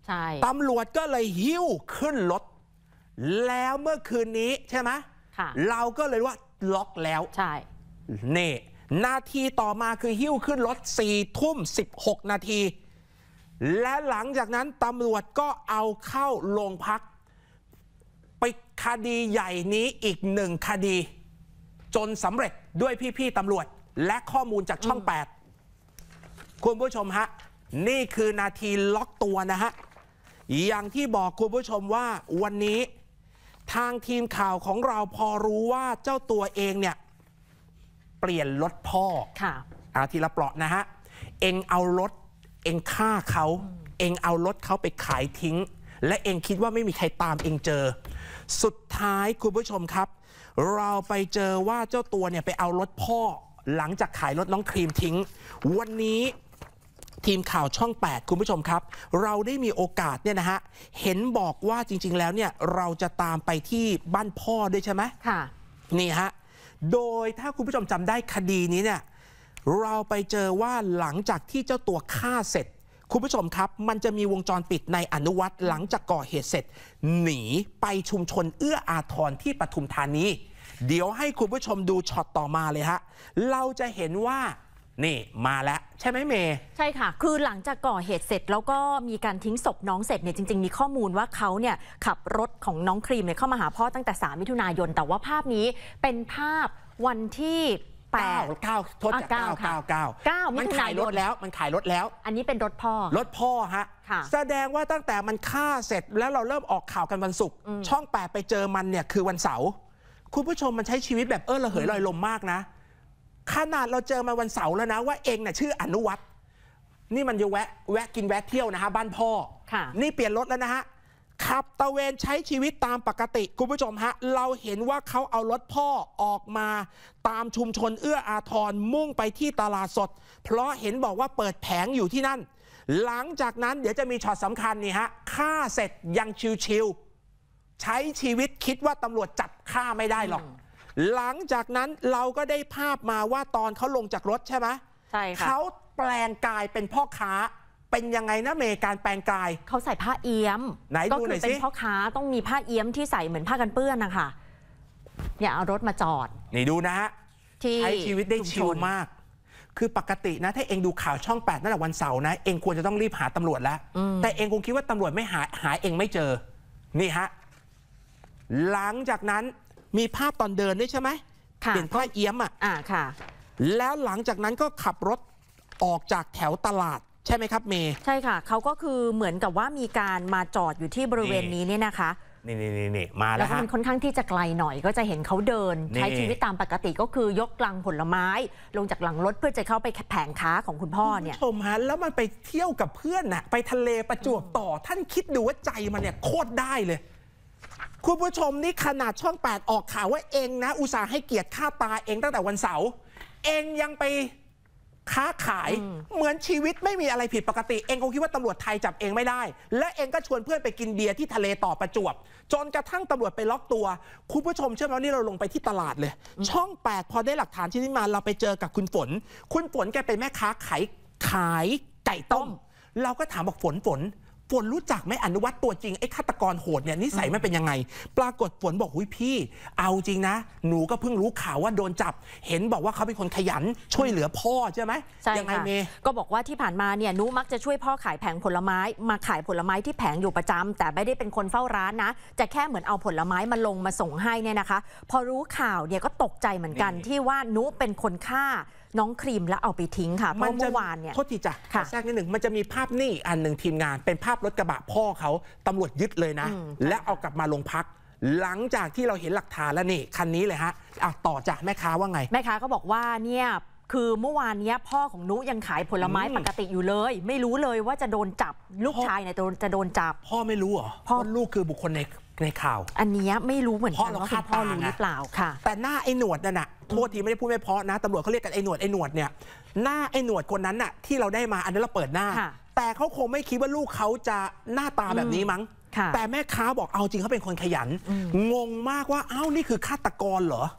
ใช่ตำรวจก็เลยหิ้วขึ้นรถแล้วเมื่อคืนนี้ใช่ไหมเราก็เลยว่าล็อกแล้วใช่นี่นาทีต่อมาคือหิ้วขึ้นรถสี่ทุ่มสิบหกนาทีและหลังจากนั้นตำรวจก็เอาเข้าโรงพักไปคดีใหญ่นี้อีกหนึ่งคดีจนสำเร็จด้วยพี่ๆตำรวจและข้อมูลจากช่องแปดคุณผู้ชมฮะนี่คือนาทีล็อกตัวนะฮะอย่างที่บอกคุณผู้ชมว่าวันนี้ทางทีมข่าวของเราพอรู้ว่าเจ้าตัวเองเนี่ยเปลี่ยนรถพ่อค่ะอาทีละเปราะนะฮะเองเอารถเองฆ่าเขาเองเอารถเขาไปขายทิ้งและเองคิดว่าไม่มีใครตามเองเจอสุดท้ายคุณผู้ชมครับเราไปเจอว่าเจ้าตัวเนี่ยไปเอารถพ่อหลังจากขายรถน้องครีมทิ้งวันนี้ทีมข่าวช่องแปดคุณผู้ชมครับเราได้มีโอกาสเนี่ยนะฮะเห็นบอกว่าจริงๆแล้วเนี่ยเราจะตามไปที่บ้านพ่อด้วยใช่ไหมค่ะนี่ฮะโดยถ้าคุณผู้ชมจำได้คดีนี้เนี่ยเราไปเจอว่าหลังจากที่เจ้าตัวฆ่าเสร็จคุณผู้ชมครับมันจะมีวงจรปิดในอนุวัตรหลังจากก่อเหตุเสร็จหนีไปชุมชนเอื้ออาทรที่ปทุมธานีเดี๋ยวให้คุณผู้ชมดูช็อตต่อมาเลยฮะเราจะเห็นว่านี่มาแล้วใช่ไหมเมย์ใช่ค่ะคือหลังจากก่อเหตุเสร็จแล้วก็มีการทิ้งศพน้องเสร็จเนี่ยจริงๆมีข้อมูลว่าเขาเนี่ยขับรถของน้องครีมเนี่ยเข้ามาหาพ่อตั้งแต่สามมิถุนายนแต่ว่าภาพนี้เป็นภาพวันที่แปดเก้าโทษจากเก้าเก้าเก้าเก้ามิมันถุขานาย ยรนถแล้วมันขายรถแล้วอันนี้เป็นรถพ่อรถพ่อฮะค่ะแสดงว่าตั้งแต่มันฆ่าเสร็จแล้วเราเริ่มออกข่าวกันวันศุกร์ช่องแปดไปเจอมันเนี่ยคือวันเสาร์คุณผู้ชมมันใช้ชีวิตแบบเออระเหยลอยลมมากนะขนาดเราเจอมาวันเสาร์แล้วนะว่าเองน่ะชื่ออนุวัฒน์นี่มันจะแวะแวะกินแวะเที่ยวนะฮะบ้านพ่อนี่เปลี่ยนรถแล้วนะฮะขับตะเวนใช้ชีวิตตามปกติคุณผู้ชมฮะเราเห็นว่าเขาเอารถพ่อออกมาตามชุมชนเอื้ออาทรมุ่งไปที่ตลาดสดเพราะเห็นบอกว่าเปิดแผงอยู่ที่นั่นหลังจากนั้นเดี๋ยวจะมีช็อตสำคัญนี่ฮะฆ่าเสร็จยังชิวๆใช้ชีวิตคิดว่าตำรวจจับฆ่าไม่ได้หรอกหลังจากนั้นเราก็ได้ภาพมาว่าตอนเขาลงจากรถใช่ไหมใช่ค่ะเขาแปลงกายเป็นพ่อค้าเป็นยังไงนะเมย์การแปลงกายเขาใส่ผ้าเอี้ยมไหนดูหน่อยสิก็คือเป็นพ่อค้าต้องมีผ้าเอี้ยมที่ใส่เหมือนผ้ากันเปื้อนนะคะเนี่ยเอารถมาจอดนี่ดูนะฮะใช้ชีวิตได้ชิลมากคือปกตินะถ้าเองดูข่าวช่องแปดนั่นแหละวันเสาร์นะเองควรจะต้องรีบหาตำรวจแล้วแต่เองคงคิดว่าตำรวจไม่หาหาเองไม่เจอนี่ฮะหลังจากนั้นมีภาพตอนเดินด้วยใช่ไหมเปลี่ยนผ้าเอี้ยมอ่ะอ่าค่ะแล้วหลังจากนั้นก็ขับรถออกจากแถวตลาดใช่ไหมครับเมย์ใช่ค่ะเขาก็คือเหมือนกับว่ามีการมาจอดอยู่ที่บริเวณนี้เนี่ยนะคะนี่นี่นี่มาแล้วแล้วมันค่อนข้างที่จะไกลหน่อยก็จะเห็นเขาเดินใช้ชีวิตตามปกติก็คือยกลังผลไม้ลงจากหลังรถเพื่อจะเข้าไปแผงค้าของคุณพ่อเนี่ยชมฮะแล้วมันไปเที่ยวกับเพื่อนน่ะไปทะเลประจวบต่อท่านคิดดูว่าใจมันเนี่ยโคตรได้เลยคุณผู้ชมนี่ขนาดช่องแปดออกข่าวว่าเองนะอุตส่าห์ให้เกียรติค่าตาเองตั้งแต่วันเสาร์เองยังไปค้าขายเหมือนชีวิตไม่มีอะไรผิดปกติเองคงคิดว่าตำรวจไทยจับเองไม่ได้และเองก็ชวนเพื่อนไปกินเบียร์ที่ทะเลต่อประจวบจนกระทั่งตำรวจไปล็อกตัวคุณผู้ชมเชื่อไหมนี่เราลงไปที่ตลาดเลยช่องแปดพอได้หลักฐานชิ้นนี้มาเราไปเจอกับคุณฝนคุณฝนแกเป็นแม่ค้าขายขายไก่ต้มเราก็ถามบอกฝนฝนฝนรู้จักไหมอนุวัฒน์ตัวจริงไอ้ฆาตกรโหดเนี่ยนิสัยมันเป็นยังไงปรากฏฝนบอกหุยพี่เอาจริงนะหนูก็เพิ่งรู้ข่าวว่าโดนจับเห็นบอกว่าเขาเป็นคนขยันช่วยเหลือพ่อใช่ไหมใช่ค่ะก็บอกว่าที่ผ่านมาเนี่ยนุมักจะช่วยพ่อขายแผงผลไม้มาขายผลไม้ที่แผงอยู่ประจำแต่ไม่ได้เป็นคนเฝ้าร้านนะจะแค่เหมือนเอาผลไม้มาลงมาส่งให้เนี่ยนะคะพอรู้ข่าวเนี่ยก็ตกใจเหมือนกันที่ว่านุเป็นคนฆ่าน้องครีมแล้วเอาไปทิ้งค่ะเพราะเมื่อวานเนี่ยโทษทีจ้ะแทรกนิดหนึ่งมันจะมีภาพนี่อันหนึ่งทีมงานเป็นภาพรถกระบะพ่อเขาตำรวจยึดเลยนะและเอากลับมาโรงพักหลังจากที่เราเห็นหลักฐานแล้วนี่คันนี้เลยฮะอ่ะต่อจากแม่ค้าว่าไงแม่ค้าก็บอกว่าเนี่ยคือเมื่อวานนี้พ่อของนุยังขายผลไม้ปกติอยู่เลยไม่รู้เลยว่าจะโดนจับลูกชายเนี่ยจะโดนจับพ่อไม่รู้เหรอพ่อลูกคือบุคคลในในข่าวอันนี้ไม่รู้เหมือนกันว่าคุณพ่อรู้หรือเปล่าค่ะแต่หน้าไอ้หนวดนั่นน่ะโทษทีไม่ได้พูดไม่เพราะนะตำรวจเขาเรียกกันไอ้หนวดไอ้หนวดเนี่ยหน้าไอ้หนวดคนนั้นน่ะที่เราได้มาอันนั้นเราเปิดหน้าแต่เขาคงไม่คิดว่าลูกเขาจะหน้าตาแบบนี้มั้งแต่แม่ค้าบอกเอาจริงเขาเป็นคนขยันงงมากว่าอ้าวนี่คือฆาตกรเหรอ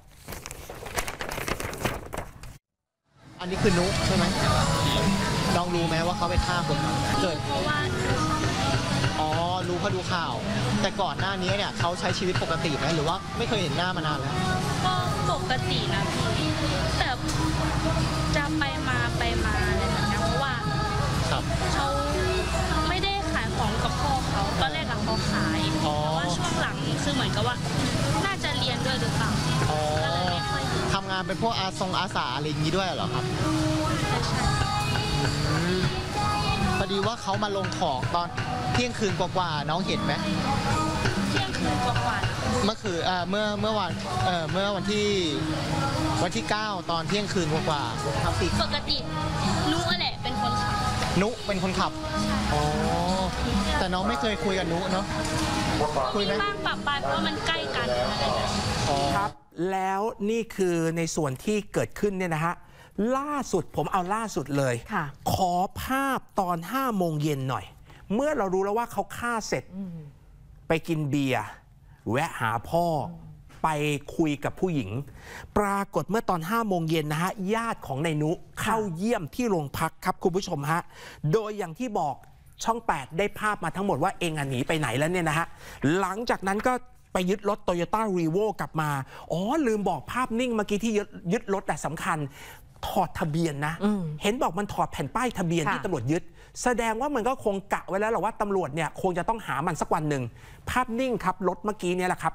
อันนี้คือนุใช่ไหมลองรู้ไหมว่าเขาไปฆ่าคนเกิดเพราะว่าอ๋อรู้เพราะดูข่าวแต่ก่อนหน้านี้เนี่ยเขาใช้ชีวิตปกติไหมหรือว่าไม่เคยเห็นหน้ามานานแล้วก็ปกตินะพี่แต่จะไปมาไปมาอะไรแบบนี้เพราะว่าเขาไม่ได้ขายของกับพ่อเขาตอนแรกกับเขาขายแต่ว่าช่วงหลังคือเหมือนกับว่าน่าจะเรียนด้วยหรือเปล่าก็เลยไม่ค่อยทำงานเป็นพวกอาทรงอาสาอะไรอย่างนี้ด้วยเหรอครับพอดีว่าเขามาลงของตอนเที่ยงคืนกว่าๆน้องเห็นไหมเที่ยงคืนกว่าๆเมื่อคืนเมื่อเมื่อวันเอ่อเมื่อวันที่วันที่เก้าตอนเที่ยงคืนกว่าๆครับปกตินุ๊กแหละเป็นคนขับนุ๊กเป็นคนขับอ๋อแต่น้องไม่เคยคุยกับนุ๊กเนาะคุยไหมบ้างปะปายเพราะมันใกล้กันอะไรแบบนี้ครับแล้วนี่คือในส่วนที่เกิดขึ้นเนี่ยนะฮะล่าสุดผมเอาล่าสุดเลยขอภาพตอนห้าโมงเย็นหน่อยเมื่อเรารู้แล้วว่าเขาฆ่าเสร็จไปกินเบียร์แวะหาพ่อไปคุยกับผู้หญิงปรากฏเมื่อตอนห้าโมงเย็นนะฮะญาติของนายนุเข้าเยี่ยมที่โรงพักครับคุณผู้ชมฮะโดยอย่างที่บอกช่องแปดได้ภาพมาทั้งหมดว่าเองหนีไปไหนแล้วเนี่ยนะฮะหลังจากนั้นก็ไปยึดรถ Toyota Revo กลับมาอ๋อลืมบอกภาพนิ่งเมื่อกี้ที่ยึดยึดรถแต่สำคัญถอดทะเบียนนะเห็นบอกมันถอดแผ่นป้ายทะเบียนที่ตำรวจยึดแสดงว่ามันก็คงกะไว้แล้วหรอว่าตำรวจเนี่ยคงจะต้องหามันสักวันหนึ่งภาพนิ่งครับรถเมื่อกี้เนี่ยแหละครับ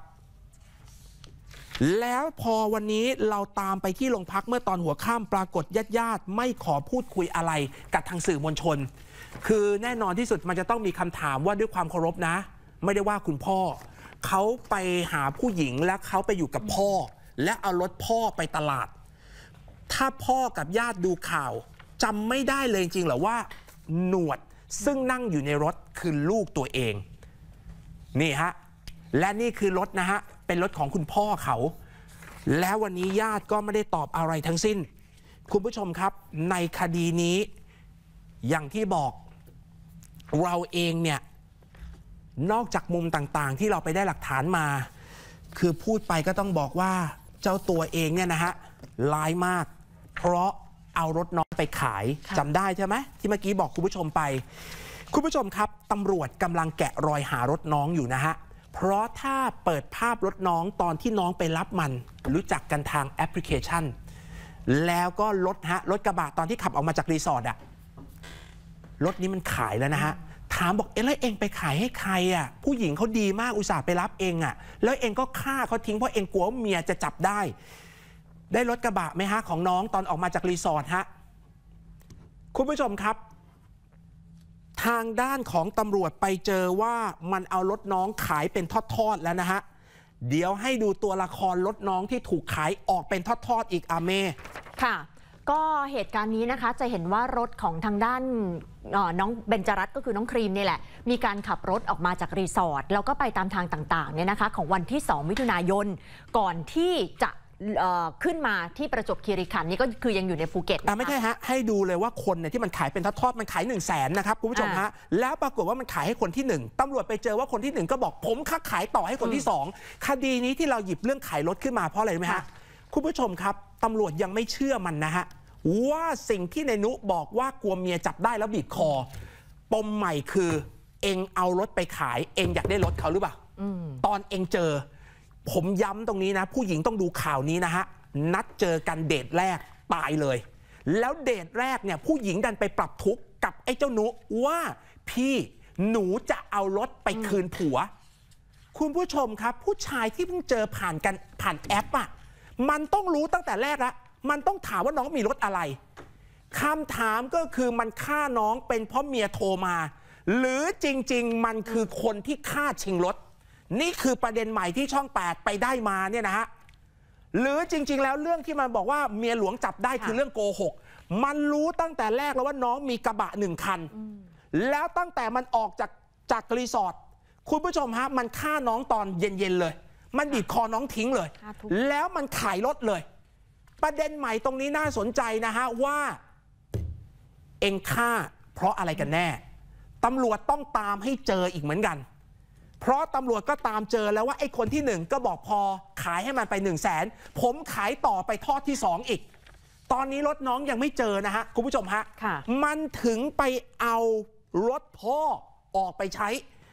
แล้วพอวันนี้เราตามไปที่โรงพักเมื่อตอนหัวค่ำปรากฏญาติญาติไม่ขอพูดคุยอะไรกับทางสื่อมวลชนคือแน่นอนที่สุดมันจะต้องมีคำถามว่าด้วยความเคารพนะไม่ได้ว่าคุณพ่อเขาไปหาผู้หญิงและเขาไปอยู่กับพ่อและเอารถพ่อไปตลาดถ้าพ่อกับญาติดูข่าวจำไม่ได้เลยจริงๆหรอว่าหนวดซึ่งนั่งอยู่ในรถคือลูกตัวเองนี่ฮะและนี่คือรถนะฮะเป็นรถของคุณพ่อเขาแล้ววันนี้ญาติก็ไม่ได้ตอบอะไรทั้งสิ้นคุณผู้ชมครับในคดีนี้อย่างที่บอกเราเองเนี่ยนอกจากมุมต่างๆที่เราไปได้หลักฐานมาคือพูดไปก็ต้องบอกว่าเจ้าตัวเองเนี่ยนะฮะร้ายมากเพราะเอารถน้องไปขายจำได้ใช่ไหมที่เมื่อกี้บอกคุณผู้ชมไปคุณผู้ชมครับตำรวจกำลังแกะรอยหารถน้องอยู่นะฮะเพราะถ้าเปิดภาพรถน้องตอนที่น้องไปรับมันรู้จักกันทางแอปพลิเคชันแล้วก็รถฮะรถกระบะตอนที่ขับออกมาจากรีสอร์ทอะรถนี้มันขายแล้วนะฮะถามบอกเอ๊ะแล้วเองไปขายให้ใครอ่ะผู้หญิงเขาดีมากอุตส่าห์ไปรับเองอ่ะแล้วเองก็ฆ่าเขาทิ้งเพราะเองกลัวว่าเมียจะจับได้ได้รถกระบะไหมฮะของน้องตอนออกมาจากรีสอร์ทฮะคุณผู้ชมครับทางด้านของตำรวจไปเจอว่ามันเอารถน้องขายเป็นทอดๆแล้วนะฮะเดี๋ยวให้ดูตัวละครรถน้องที่ถูกขายออกเป็นทอดๆอีกอาเมค่ะก็เหตุการณ์นี้นะคะจะเห็นว่ารถของทางด้านน้องเบญจรัตน์ก็คือน้องครีมนี่แหละมีการขับรถออกมาจากรีสอร์ทแล้วก็ไปตามทางต่างๆเนี่ยนะคะของวันที่สองมิถุนายนก่อนที่จะขึ้นมาที่ประจวบคีรีขันธ์นี่ก็คือยังอยู่ในภูเก็ตไม่ใช่ฮะให้ดูเลยว่าคนเนี่ยที่มันขายเป็นทอดๆมันขายหนึ่งแสนนะครับคุณผู้ชมฮะแล้วปรากฏว่ามันขายให้คนที่หนึ่งตำรวจไปเจอว่าคนที่หนึ่งก็บอกผมค้าขายต่อให้คนที่สองคดีนี้ที่เราหยิบเรื่องขายรถขึ้นมาเพราะอะไรไหมฮะคุณผู้ชมครับตำรวจยังไม่เชื่อมันนะฮะว่าสิ่งที่ในนุบอกว่ากลัวเมียจับได้แล้วบีบคอปมใหม่คือเองเอารถไปขายเองอยากได้รถเขาหรือเปล่าตอนเองเจอผมย้ำตรงนี้นะผู้หญิงต้องดูข่าวนี้นะฮะนัดเจอกันเดทแรกตายเลยแล้วเดทแรกเนี่ยผู้หญิงดันไปปรับทุกข์กับไอ้เจ้านุว่าพี่หนูจะเอารถไปคืนผัวคุณผู้ชมครับผู้ชายที่เพิ่งเจอผ่านกันผ่านแอปอ่ะมันต้องรู้ตั้งแต่แรกแล้วมันต้องถามว่าน้องมีรถอะไรคำถามก็คือมันฆ่าน้องเป็นเพราะเมียโทรมาหรือจริงๆมันคือคนที่ฆ่าชิงรถนี่คือประเด็นใหม่ที่ช่องแปดไปได้มาเนี่ยนะฮะหรือจริงๆแล้วเรื่องที่มันบอกว่าเมียหลวงจับได้คือเรื่องโกหกมันรู้ตั้งแต่แรกแล้วว่าน้องมีกระบะหนึ่งคันแล้วตั้งแต่มันออกจากจากรีสอร์ทคุณผู้ชมฮะมันฆ่าน้องตอนเย็นๆเลยมันบีบคอน้องทิ้งเลยแล้วมันขายรถเลยประเด็นใหม่ตรงนี้น่าสนใจนะฮะว่าเอ็งฆ่าเพราะอะไรกันแน่ตำรวจต้องตามให้เจออีกเหมือนกันเพราะตำรวจก็ตามเจอแล้วว่าไอ้คนที่หนึ่งก็บอกพอขายให้มันไปหนึ่งแสนผมขายต่อไปทอดที่สองอีกตอนนี้รถน้องยังไม่เจอนะฮะคุณผู้ชมฮะมันถึงไปเอารถพ่อออกไปใช้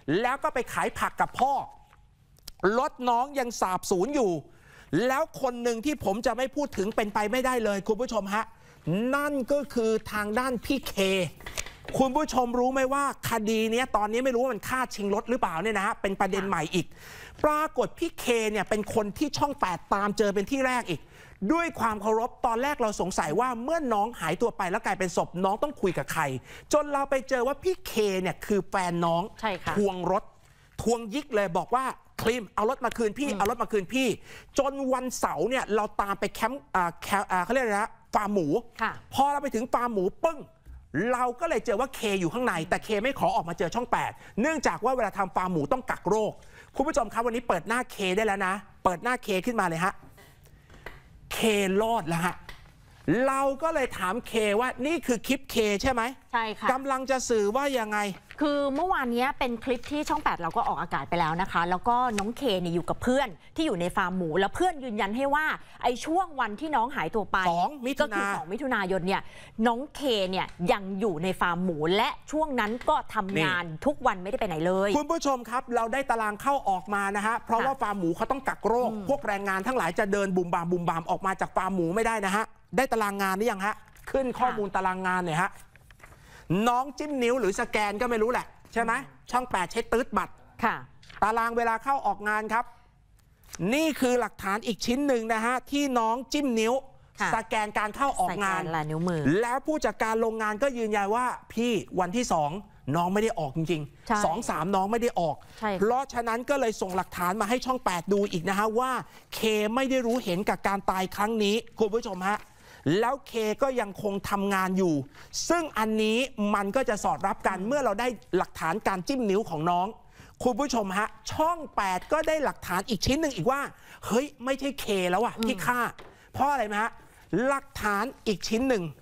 แล้วก็ไปขายผักกับพ่อรถน้องยังสาบสูญอยู่แล้วคนหนึ่งที่ผมจะไม่พูดถึงเป็นไปไม่ได้เลยคุณผู้ชมฮะนั่นก็คือทางด้านพี่เคคุณผู้ชมรู้ไหมว่าคดีนี้ตอนนี้ไม่รู้ว่ามันฆ่าชิงรถหรือเปล่าเนี่ยนะฮะเป็นประเด็นใหม่อีกปรากฏพี่เคเนี่ยเป็นคนที่ช่องแปดตามเจอเป็นที่แรกอีกด้วยความเคารพตอนแรกเราสงสัยว่าเมื่อน้องหายตัวไปแล้วกลายเป็นศพน้องต้องคุยกับใครจนเราไปเจอว่าพี่เคเนี่ยคือแฟนน้องทวงรถทวงยิกเลยบอกว่าครีมเอารถมาคืนพี่เอารถมาคืนพี่จนวันเสาร์เนี่ยเราตามไปแคมป์เขาเรียกอะไรนะฟาร์มหมูพอเราไปถึงฟาร์มหมูปึ้งเราก็เลยเจอว่าเคอยู่ข้างในแต่เคไม่ขอออกมาเจอช่องแปดเนื่องจากว่าเวลาทำฟาร์มหมูต้องกักโรคคุณผู้ชมครับวันนี้เปิดหน้าเคได้แล้วนะเปิดหน้าเคขึ้นมาเลยฮะเครอดแล้วฮะเราก็เลยถามเคว่านี่คือคลิปเคใช่ไหมใช่ค่ะกำลังจะสื่อว่ายังไงคือเมื่อวานนี้เป็นคลิปที่ช่องแปดเราก็ออกอากาศไปแล้วนะคะแล้วก็น้องเคเนี่ยอยู่กับเพื่อนที่อยู่ในฟาร์มหมูแล้วเพื่อนยืนยันให้ว่าไอ้ช่วงวันที่น้องหายตัวไปสองมิถุนาก็คือสองมิถุนายนเนี่ยน้องเคเนี่ยยังอยู่ในฟาร์มหมูและช่วงนั้นก็ทำงานทุกวันไม่ได้ไปไหนเลยคุณผู้ชมครับเราได้ตารางเข้าออกมานะฮะเพราะว่าฟาร์มหมูเขาต้องกักโรคพวกแรงงานทั้งหลายจะเดินบุมบามบุมบามออกมาจากฟาร์มหมูไม่ได้นะฮะได้ตารางงานหรือยังฮะขึ้นข้อมูลตารางงานหน่อยฮะน้องจิ้มนิ้วหรือสแกนก็ไม่รู้แหละใช่ไหมช่องแปดเช็คตืดบัตรค่ะตารางเวลาเข้าออกงานครับนี่คือหลักฐานอีกชิ้นหนึ่งนะฮะที่น้องจิ้มนิ้วสแกนการเข้าออกงานลายนิ้วมือแล้วผู้จัดการโรงงานก็ยืนยันว่าพี่วันที่สองน้องไม่ได้ออกจริงๆสองสามน้องไม่ได้ออกเพราะฉะนั้นก็เลยส่งหลักฐานมาให้ช่องแปดดูอีกนะฮะว่าเคไม่ได้รู้เห็นกับการตายครั้งนี้คุณผู้ชมฮะแล้วเคก็ยังคงทำงานอยู่ซึ่งอันนี้มันก็จะสอดรับกันเมื่อเราได้หลักฐานการจิ้มนิ้วของน้องคุณผู้ชมฮะช่องแปดก็ได้หลักฐานอีกชิ้นหนึ่งอีกว่าเฮ้ยไม่ใช่เคแล้วอะที่ฆ่าเพราะอะไรไหมฮะหลักฐานอีกชิ้นหนึ่ง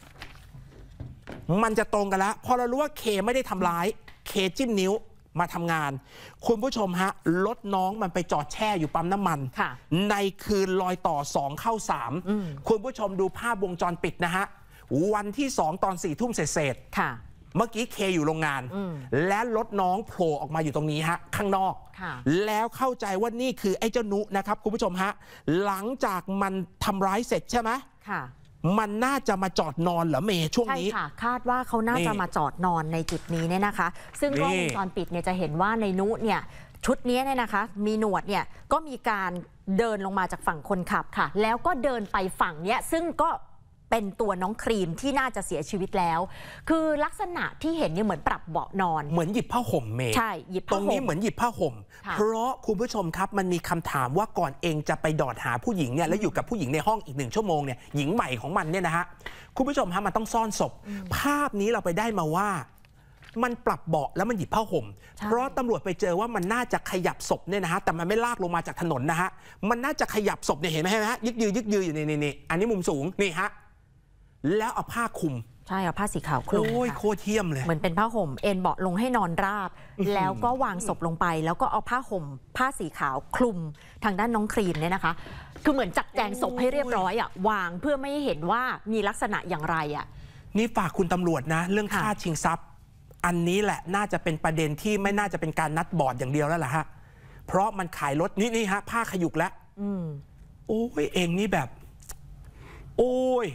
มันจะตรงกันแล้วพอเรารู้ว่าเคไม่ได้ทำร้ายเคจิ้มนิ้วมาทำงานคุณผู้ชมฮะรถน้องมันไปจอดแช่อยู่ปั๊มน้ำมันในคืนลอยต่อสองเข้าสามคุณผู้ชมดูภาพวงจรปิดนะฮะวันที่สองตอนสี่ทุ่มเศษเมื่อกี้เคอยู่โรงงานและรถน้องโผล่ออกมาอยู่ตรงนี้ฮะข้างนอกแล้วเข้าใจว่านี่คือไอ้เจ้านุนะครับคุณผู้ชมฮะหลังจากมันทำร้ายเสร็จใช่ไหมมันน่าจะมาจอดนอนเหรอเมย์ช่วงนี้ใช่ค่ะคาดว่าเขาน่าจะมาจอดนอนในจุดนี้เนี่ยนะคะซึ่งกล้องวงจรปิดเนี่ยจะเห็นว่าในนุเนี่ยชุดนี้เนี่ยนะคะมีหนวดเนี่ยก็มีการเดินลงมาจากฝั่งคนขับค่ะแล้วก็เดินไปฝั่งเนี้ยซึ่งก็เป็นตัวน้องครีมที่น่าจะเสียชีวิตแล้วคือลักษณะที่เห็นเนี่ยเหมือนปรับเบาะนอนเหมือนหยิบผ้าห่มเมย์ใช่หยิบผ้าห่มตรงนี้เหมือนหยิบผ้าห่มเพราะคุณผู้ชมครับมันมีคำถามว่าก่อนเองจะไปดอดหาผู้หญิงเนี่ยแล้วอยู่กับผู้หญิงในห้องอีกหนึ่งชั่วโมงเนี่ยหญิงใหม่ของมันเนี่ยนะฮะคุณผู้ชมฮะมันต้องซ่อนศพภาพนี้เราไปได้มาว่ามันปรับเบาะแล้วมันหยิบผ้าห่มเพราะตำรวจไปเจอว่ามันน่าจะขยับศพเนี่ยนะฮะแต่มันไม่ลากลงมาจากถนนนะฮะมันน่าจะขยับศพเนี่ยเห็นไหมฮะยึกยือยึกยืออยู่นี่นี่อันนี้มุมสูงนี่ฮะแล้วเอาผ้าคลุมใช่เอาผ้าสีขาวคลุมโอ้ยโคตรเทียมเลยเหมือนเป็นผ้าห่มเอ็นเบาะลงให้นอนราบแล้วก็วางศพลงไปแล้วก็เอาผ้าห่มผ้าสีขาวคลุมทางด้านน้องครีมเนี่ยนะคะคือเหมือนจัดแจงศพให้เรียบร้อยอ่ะวางเพื่อไม่ให้เห็นว่ามีลักษณะอย่างไรอ่ะนี่ฝากคุณตำรวจนะเรื่องฆ่าชิงทรัพย์อันนี้แหละน่าจะเป็นประเด็นที่ไม่น่าจะเป็นการนัดบอร์ดอย่างเดียวแล้วล่ะฮะเพราะมันขายรถนี่นี่ฮะผ้าขยุกแล้วโอ้ยเองนี่แบบโอ้ย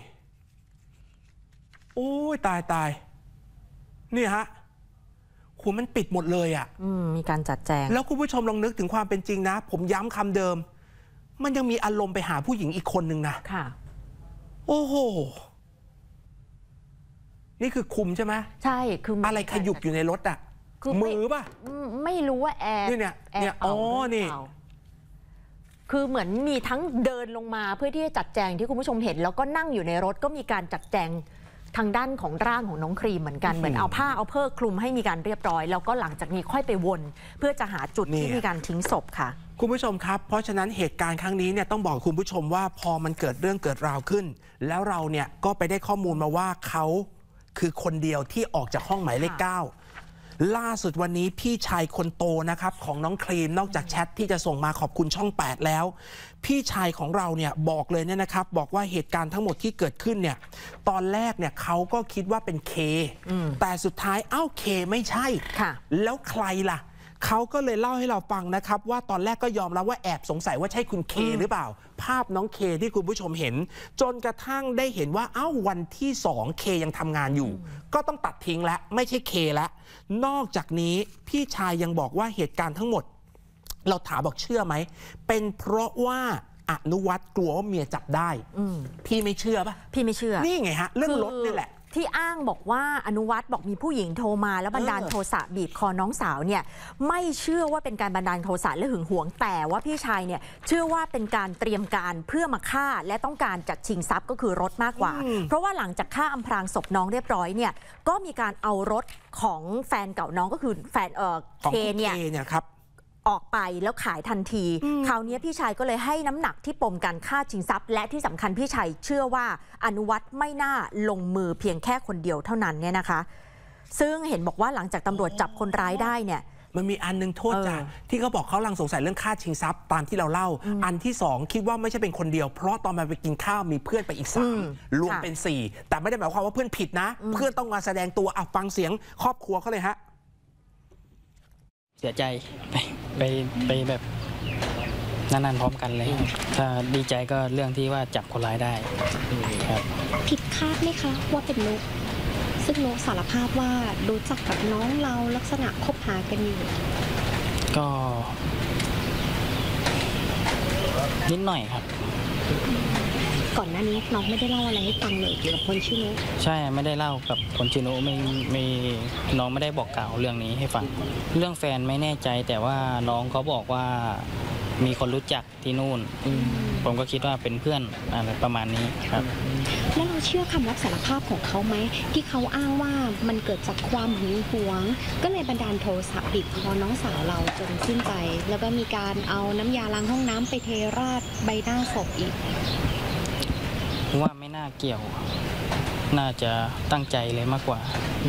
โอ้ยตายตายนี่ฮะคุณมันปิดหมดเลยอ่ะมีการจัดแจงแล้วคุณผู้ชมลองนึกถึงความเป็นจริงนะผมย้ำคำเดิมมันยังมีอารมณ์ไปหาผู้หญิงอีกคนนึงนะค่ะโอ้โหนี่คือคุมใช่ไหมใช่คืออะไรขยุกอยู่ในรถอ่ะมือป่ะไม่รู้ว่าแอร์นี่เนี่ยเนี่ยอ๋อนี่คือเหมือนมีทั้งเดินลงมาเพื่อที่จะจัดแจงที่คุณผู้ชมเห็นแล้วก็นั่งอยู่ในรถก็มีการจัดแจงทางด้านของร่างของน้องครีมเหมือนกันเหมือนเอาผ้าเอาเพิกคลุมให้มีการเรียบร้อยแล้วก็หลังจากนี้ค่อยไปวนเพื่อจะหาจุดที่มีการทิ้งศพค่ะคุณผู้ชมครับเพราะฉะนั้นเหตุการณ์ครั้งนี้เนี่ยต้องบอกคุณผู้ชมว่าพอมันเกิดเรื่องเกิดราวขึ้นแล้วเราเนี่ยก็ไปได้ข้อมูลมาว่าเขาคือคนเดียวที่ออกจากห้องหมายเลขเก้าล่าสุดวันนี้พี่ชายคนโตนะครับของน้องครีมนอกจากแชทที่จะส่งมาขอบคุณช่องแปดแล้วพี่ชายของเราเนี่ยบอกเลยเนี่ยนะครับบอกว่าเหตุการณ์ทั้งหมดที่เกิดขึ้นเนี่ยตอนแรกเนี่ยเขาก็คิดว่าเป็นเคแต่สุดท้ายเอ้าเคไม่ใช่แล้วใครล่ะเขาก็เลยเล่าให้เราฟังนะครับว่าตอนแรกก็ยอมรับว่าแอบสงสัยว่าใช่คุณเคหรือเปล่าภาพน้องเคที่คุณผู้ชมเห็นจนกระทั่งได้เห็นว่าเอ้าวันที่สองเคยังทำงานอยู่ก็ต้องตัดทิ้งแล้วไม่ใช่เคแล้วนอกจากนี้พี่ชายยังบอกว่าเหตุการณ์ทั้งหมดเราถามบอกเชื่อไหมเป็นเพราะว่าอนุวัฒน์กลัวว่าเมียจับได้พี่ไม่เชื่อปะพี่ไม่เชื่อนี่ไงฮะเรื่องรถนี่แหละที่อ้างบอกว่าอนุวัฒน์บอกมีผู้หญิงโทรมาแล้วบันดาลโทสะบีบคอน้องสาวเนี่ยไม่เชื่อว่าเป็นการบันดาลโทสะและหึงหวงแต่ว่าพี่ชายเนี่ยเชื่อว่าเป็นการเตรียมการเพื่อมาฆ่าและต้องการจัดชิงทรัพย์ก็คือรถมากกว่าเพราะว่าหลังจากฆ่าอำพรางศพน้องเรียบร้อยเนี่ยก็มีการเอารถของแฟนเก่าน้องก็คือแฟนเอ่อเคเนี่ยครับออกไปแล้วขายทันทีคราวนี้พี่ชายก็เลยให้น้ำหนักที่ปมการฆ่าชิงทรัพย์และที่สำคัญพี่ชายเชื่อว่าอนุวัฒน์ไม่น่าลงมือเพียงแค่คนเดียวเท่านั้นเนี่ยนะคะซึ่งเห็นบอกว่าหลังจากตำรวจจับคนร้ายได้เนี่ยมันมีอันนึงโทษจ้ะที่เขาบอกเขาลังสงสัยเรื่องฆ่าชิงทรัพย์ตามที่เราเล่าอันที่สองคิดว่าไม่ใช่เป็นคนเดียวเพราะตอนมาไปกินข้าวมีเพื่อนไปอีกสามรวมเป็นสี่แต่ไม่ได้หมายความว่าเพื่อนผิดนะเพื่อนต้องมาแสดงตัวอ่ะฟังเสียงครอบครัวเขาเลยฮะเสียใจไปไปไปแบบนั่นๆพร้อมกันเลยถ้าดีใจก็เรื่องที่ว่าจับคนร้ายได้ครับผิดคาดไหมคะว่าเป็นนุกซึ่งนุกสารภาพว่ารู้จักกับน้องเราลักษณะคบหากันอยู่ก็นิดหน่อยครับก่อนหน้านี้น้องไม่ได้เล่าอะไรให้ฟังเลยเกี่ยวกับคนชื่อนุใช่ไม่ได้เล่ากับคนชื่อนุไม่ไม่น้องไม่ได้บอกกล่าวเรื่องนี้ให้ฟังเรื่องแฟนไม่แน่ใจแต่ว่าน้องเขาบอกว่ามีคนรู้จักที่นู่นผมก็คิดว่าเป็นเพื่อนอะไรประมาณนี้ครับแล้วเราเชื่อคำรับสารภาพของเขาไหมที่เขาอ้างว่ามันเกิดจากความหึงหวงก็เลยบันดาลโทสะบีบคอน้องสาวเราจนสิ้นใจแล้วก็มีการเอาน้ำยาล้างห้องน้ำไปเทราดใบหน้าศพอีกว่าไม่น่าเกี่ยวน่าจะตั้งใจเลยมากกว่า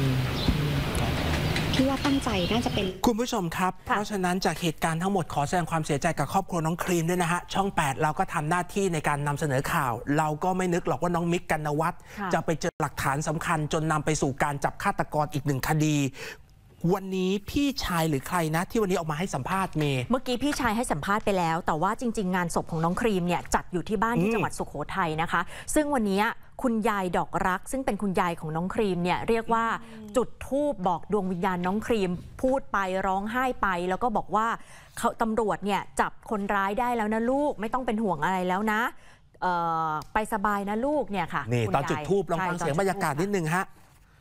คิดว่าตั้งใจน่าจะเป็นคุณผู้ชมครับเพราะฉะนั้นจากเหตุการณ์ทั้งหมดขอแสดงความเสียใจกับครอบครัวน้องครีมด้วยนะฮะช่องแปดเราก็ทำหน้าที่ในการนำเสนอข่าวเราก็ไม่นึกหรอกว่าน้องมิกกันนวัฒน์จะไปเจอหลักฐานสำคัญจนนำไปสู่การจับฆาตกรอีกหนึ่งคดีวันนี้พี่ชายหรือใครนะที่วันนี้ออกมาให้สัมภาษณ์เมย์เมื่อกี้พี่ชายให้สัมภาษณ์ไปแล้วแต่ว่าจริงๆงานศพของน้องครีมเนี่ยจัดอยู่ที่บ้านที่จังหวัดสุโขทัยนะคะซึ่งวันนี้คุณยายดอกรักซึ่งเป็นคุณยายของน้องครีมเนี่ยเรียกว่าจุดธูปบอกดวงวิญญาณน้องครีมพูดไปร้องไห้ไปแล้วก็บอกว่าเขาตำรวจเนี่ยจับคนร้ายได้แล้วนะลูกไม่ต้องเป็นห่วงอะไรแล้วนะไปสบายนะลูกเนี่ยค่ะนี่ตอนจุดธูปลองฟังเสียงบรรยากาศนิดนึงฮะ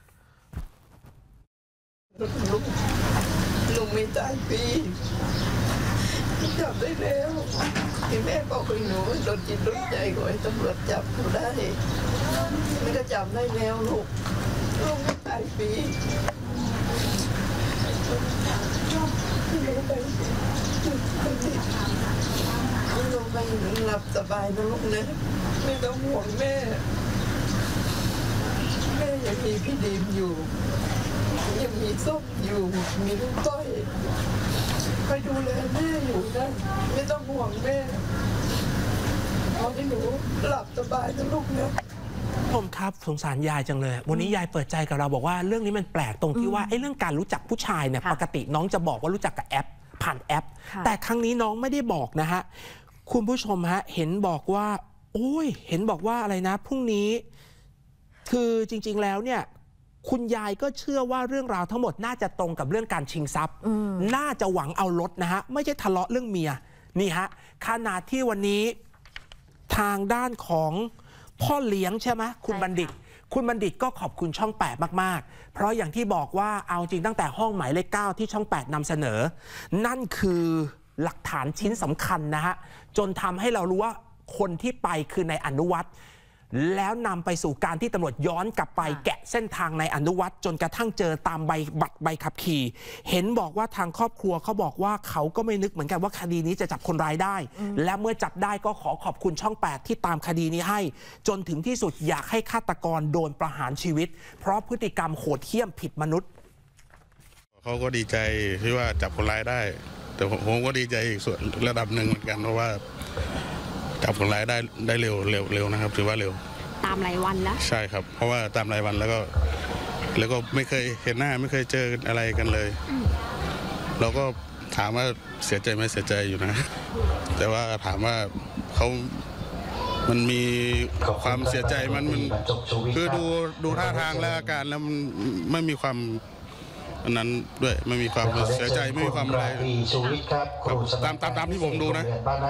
ลุงลุงไม่ตายปีจับได้แล้วที่แม่บอกให้หนูโดนจิตโดนใจขอให้ตำรวจจับหนูได้ไม่ก็จับได้แล้วลูกลุงไม่ตายปีลุงไปลุงไปหลับสบายนะลูกนะไม่ต้องห่วงแม่แม่ยังมีพี่ดีมอยู่ยังมีส้มอยู่มีลูกก้อยไปดูแลแม่อยู่นะไม่ต้องห่วงแม่เอาให้หนูหลับสบายนะลูกนะผมครับสงสารยายจังเลยวันนี้ยายเปิดใจกับเราบอกว่าเรื่องนี้มันแปลกตรงที่ว่าไอ้เรื่องการรู้จักผู้ชายเนี่ยปกติน้องจะบอกว่ารู้จักกับแอปผ่านแอปแต่ครั้งนี้น้องไม่ได้บอกนะฮะคุณผู้ชมฮะเห็นบอกว่าโอ้ยเห็นบอกว่าอะไรนะพรุ่งนี้คือจริงๆแล้วเนี่ยคุณยายก็เชื่อว่าเรื่องราวทั้งหมดน่าจะตรงกับเรื่องการชิงทรัพย์น่าจะหวังเอารถนะฮะไม่ใช่ทะเลาะเรื่องเมียนี่ฮะขนาดที่วันนี้ทางด้านของพ่อเลี้ยงใช่ไหมคุณบัณฑิตคุณบัณฑิตก็ขอบคุณช่องแปดมากๆเพราะอย่างที่บอกว่าเอาจริงตั้งแต่ห้องหมายเลขเก้าที่ช่องแปดนำเสนอนั่นคือหลักฐานชิ้นสำคัญนะฮะจนทำให้เรารู้ว่าคนที่ไปคือในอนุวัฒน์แล้วนำไปสู่การที่ตำรวจย้อนกลับไปแกะเส้นทางในอนุวัฒน์จนกระทั่งเจอตามใบบัตรใบขับขี่เห็นบอกว่าทางครอบครัวเขาบอกว่าเขาก็ไม่นึกเหมือนกันว่าคดีนี้จะจับคนร้ายได้และเมื่อจับได้ก็ขอขอบคุณช่องแปดที่ตามคดีนี้ให้จนถึงที่สุดอยากให้ฆาตกรโดนประหารชีวิตเพราะพฤติกรรมโหดเหี้ยมผิดมนุษย์เขาก็ดีใจที่ว่าจับคนร้ายได้แต่ผมก็ดีใจอีกส่วนระดับหนึ่งเหมือนกันเพราะว่าจับคนร้ายได้ได้เร็วเร็วเร็วนะครับถือว่าเร็วตามรายวันแล้วใช่ครับเพราะว่าตามรายวันแล้วก็แล้วก็ไม่เคยเห็นหน้าไม่เคยเจออะไรกันเลยเราก็ถามว่าเสียใจไหมเสียใจอยู่นะ แต่ว่าถามว่าเขามันมีความเสียใจมันมันคือดูดูท่าทางและอาการแล้วมันไม่มีความอันนั้นด้วยไม่มีความเสียใจไม่มีความอะไรตามตามตามที่ผมดูนะ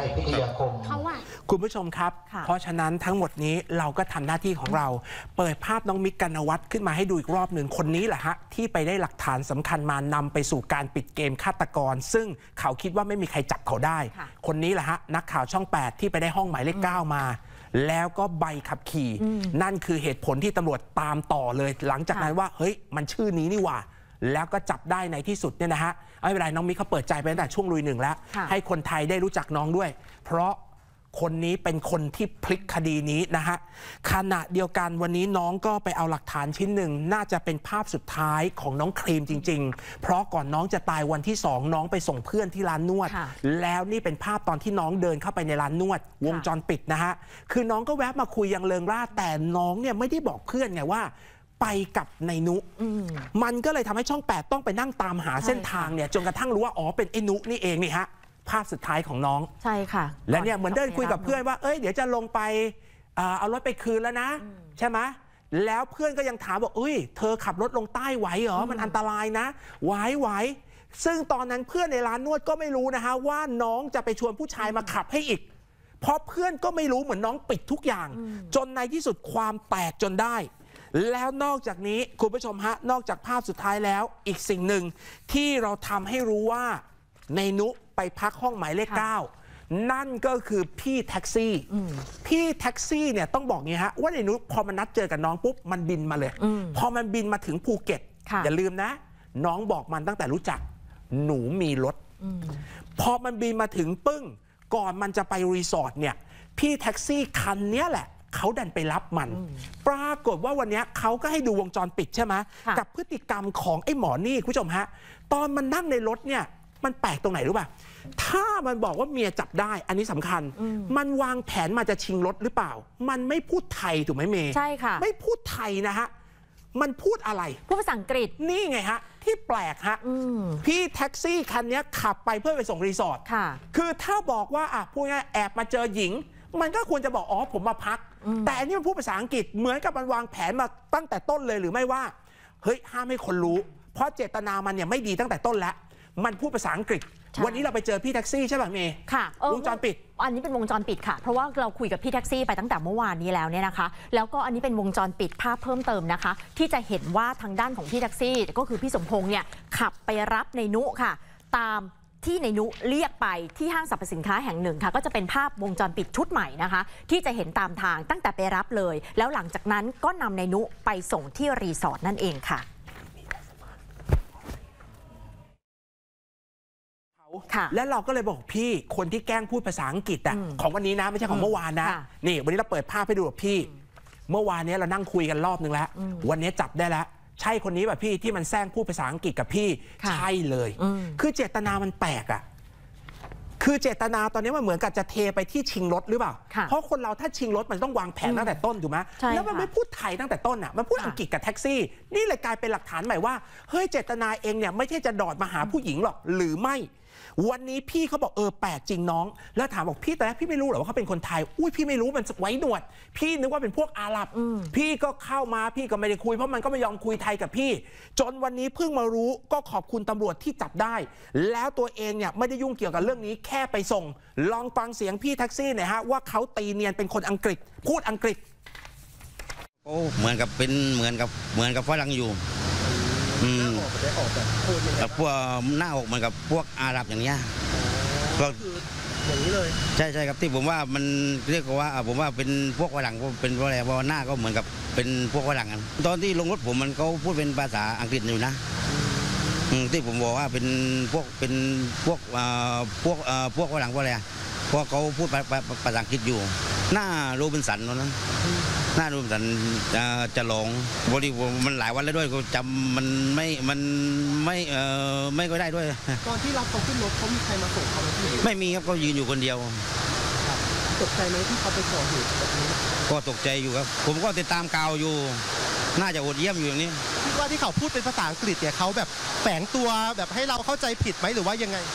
คุณผู้ชมครับเพราะฉะนั้นทั้งหมดนี้เราก็ทำหน้าที่ของเราเปิดภาพน้องมิกกันวัฒน์ขึ้นมาให้ดูอีกรอบหนึ่งคนนี้แหละฮะที่ไปได้หลักฐานสำคัญมานำไปสู่การปิดเกมฆาตกรซึ่งเขาคิดว่าไม่มีใครจับเขาได้คนนี้แหละฮะนักข่าวช่องแปดที่ไปได้ห้องหมายเลขเก้ามาแล้วก็ใบขับขี่นั่นคือเหตุผลที่ตำรวจตามต่อเลยหลังจากนั้นว่าเฮ้ยมันชื่อนี้นี่หว่าแล้วก็จับได้ในที่สุดเนี่ยนะฮะไม่เป็นไรน้องมิกเขาเปิดใจไปตั้งแต่ช่วงลุยหนึ่งแล้วให้คนไทยได้รู้จักน้องด้วยเพราะคนนี้เป็นคนที่พลิกคดีนี้นะฮะขณะเดียวกันวันนี้น้องก็ไปเอาหลักฐานชิ้นหนึ่งน่าจะเป็นภาพสุดท้ายของน้องครีมจริงๆเพราะก่อนน้องจะตายวันที่สองน้องไปส่งเพื่อนที่ร้านนวดแล้วนี่เป็นภาพตอนที่น้องเดินเข้าไปในร้านนวดวงจรปิดนะฮะคือน้องก็แวะมาคุยยังเริงร่าแต่น้องเนี่ยไม่ได้บอกเพื่อนไงว่าไปกับในนุมันก็เลยทำให้ช่องแปดต้องไปนั่งตามหาเส้นทางเนี่ยจนกระทั่งรู้ว่าอ๋อเป็นไอ้นุนี่เองนี่ฮะภาพสุดท้ายของน้องใช่ค่ะและเนี่ยเหมือนเดินคุยกับเพื่อนว่าเอ้ยเดี๋ยวจะลงไปเอารถไปคืนแล้วนะใช่ไหมแล้วเพื่อนก็ยังถามบอกเอ้ยเธอขับรถลงใต้ไหวเหรอมันอันตรายนะไหวไหวซึ่งตอนนั้นเพื่อนในร้านนวดก็ไม่รู้นะฮะว่าน้องจะไปชวนผู้ชายมาขับให้อีกเพราะเพื่อนก็ไม่รู้เหมือนน้องปิดทุกอย่างจนในที่สุดความแตกจนได้แล้วนอกจากนี้คุณผู้ชมฮะนอกจากภาพสุดท้ายแล้วอีกสิ่งหนึ่งที่เราทำให้รู้ว่าในนุไปพักห้องหมายเลขเก้านั่นก็คือพี่แท็กซี่พี่แท็กซี่เนี่ยต้องบอกงี้ฮะว่าในนุพอมันนัดเจอกับน้องปุ๊บมันบินมาเลยพอมันบินมาถึงภูเก็ตอย่าลืมนะน้องบอกมันตั้งแต่รู้จักหนูมีรถพอมันบินมาถึงปึ้งก่อนมันจะไปรีสอร์ทเนี่ยพี่แท็กซี่คันนี้แหละเขาดันไปรับมันปรากฏว่าวันนี้เขาก็ให้ดูวงจรปิดใช่ไหมกับพฤติกรรมของไอ้หมอนี่คุณผู้ชมฮะตอนมันนั่งในรถเนี่ยมันแปลกตรงไหนรู้ป่ะถ้ามันบอกว่าเมียจับได้อันนี้สำคัญมันวางแผนมาจะชิงรถหรือเปล่ามันไม่พูดไทยถูกไหมเมย์ใช่ค่ะไม่พูดไทยนะฮะมันพูดอะไรพูดภาษาอังกฤษนี่ไงฮะที่แปลกฮะพี่แท็กซี่คันนี้ขับไปเพื่อไปส่งรีสอร์ทคือถ้าบอกว่าอ่ะพูดง่ายแอบมาเจอหญิงมันก็ควรจะบอกอ๋อผมมาพักแต่อันนี้มันพูดภาษาอังกฤษเหมือนกับมันวางแผนมาตั้งแต่ต้นเลยหรือไม่ว่าเฮ้ยห้ามให้คนรู้เพราะเจตนามันเนี่ยไม่ดีตั้งแต่ต้นแล้วมันพูดภาษาอังกฤษวันนี้เราไปเจอพี่แท็กซี่ใช่ป่ะเมย์ค่ะวงจรปิดอันนี้เป็นวงจรปิดค่ะเพราะว่าเราคุยกับพี่แท็กซี่ไปตั้งแต่เมื่อวานนี้แล้วเนี่ยนะคะแล้วก็อันนี้เป็นวงจรปิดภาพเพิ่มเติมนะคะที่จะเห็นว่าทางด้านของพี่แท็กซี่ก็คือพี่สมพงษ์เนี่ยขับไปรับในนุค่ะตามที่ในนุเรียกไปที่ห้างสรรพสินค้าแห่งหนึ่งค่ะก็จะเป็นภาพวงจรปิดชุดใหม่นะคะที่จะเห็นตามทางตั้งแต่ไปรับเลยแล้วหลังจากนั้นก็นำในนุไปส่งที่รีสอร์ทนั่นเองค่ะแล้วเราก็เลยบอกพี่คนที่แกล้งพูดภาษาอังกฤษอะของวันนี้นะไม่ใช่ของเมื่อวานนะนี่วันนี้เราเปิดภาพให้ดูกับพี่เมื่อวานนี้เรานั่งคุยกันรอบนึงแล้ววันนี้จับได้แล้วใช่คนนี้ป่ะพี่ที่มันแซงพูดภาษาอังกฤษกับพี่ใช่เลยคือเจตนามันแปลกอะคือเจตนาตอนนี้มันเหมือนกับจะเทไปที่ชิงรถหรือเปล่าเพราะคนเราถ้าชิงรถมันต้องวางแผนตั้งแต่ต้นถูกไหมแล้วมันไม่พูดไทยตั้งแต่ต้นอ่ะมันพูดอังกฤษกับแท็กซี่นี่เลยกลายเป็นหลักฐานใหม่ว่าเฮ้ยเจตนาเองเนี่ยไม่ใช่จะดอดมาหาผู้หญิงหรอกหรือไม่วันนี้พี่เขาบอกเออแปลกจริงน้องแล้วถามบอกพี่แต่พี่ไม่รู้หรอว่าเขาเป็นคนไทยอุ้ยพี่ไม่รู้มันไว้หนวดพี่นึกว่าเป็นพวกอาหรับพี่ก็เข้ามาพี่ก็ไม่ได้คุยเพราะมันก็ไม่ยอมคุยไทยกับพี่จนวันนี้เพิ่งมารู้ก็ขอบคุณตำรวจที่จับได้แล้วตัวเองเนี่ยไม่ได้ยุ่งเกี่ยวกับเรื่องนี้แค่ไปส่งลองฟังเสียงพี่แท็กซี่หน่อยฮะว่าเขาตีเนียนเป็นคนอังกฤษพูดอังกฤษโอ้เหมือนกับเป็นเหมือนกับเหมือนกับฝรั่งอยู่อืมแล้วพวกหน้าออกเหมือนกับพวกอาหรับอย่างเงี้ยก็อย่างนี้เลยใช่ใช่ครับที่ผมว่ามันเรียกว่าผมว่าเป็นพวกฝรั่งเป็นเพราะอะไรเพราะหน้าก็เหมือนกับเป็นพวกฝรั่งกันตอนที่ลงรถผมมันเขาพูดเป็นภาษาอังกฤษอยู่นะที่ผมบอกว่าเป็นพวกเป็นพวกพวกพวกฝรั่งเพราะอะไรเพราะเขาพูดภาษาอังกฤษอยู่หน้าโรบินสันนั้นหน้าโรบินสันจะจะลงบริบทมันหลายวันแล้วด้วยก็จำมันไม่มันไม่เอ่อไม่ก็ได้ด้วยตอนที่รับเขาขึ้นรถเขามีใครมาส่งเขาไหมพี่ไม่มีครับก็ยืนอยู่คนเดียวตกใจไหมที่เขาไปก่อเหตุแบบนี้ก็ตกใจอยู่ครับผมก็ติดตามข่าวอยู่น่าจะโหดเยี่ยมอยู่อย่างนี้คิดว่าที่เขาพูดเป็นภาษาอังกฤษเนี่ยเขาแบบแฝงตัวแบบให้เราเข้าใจผิดไหมหรือว่ายังไง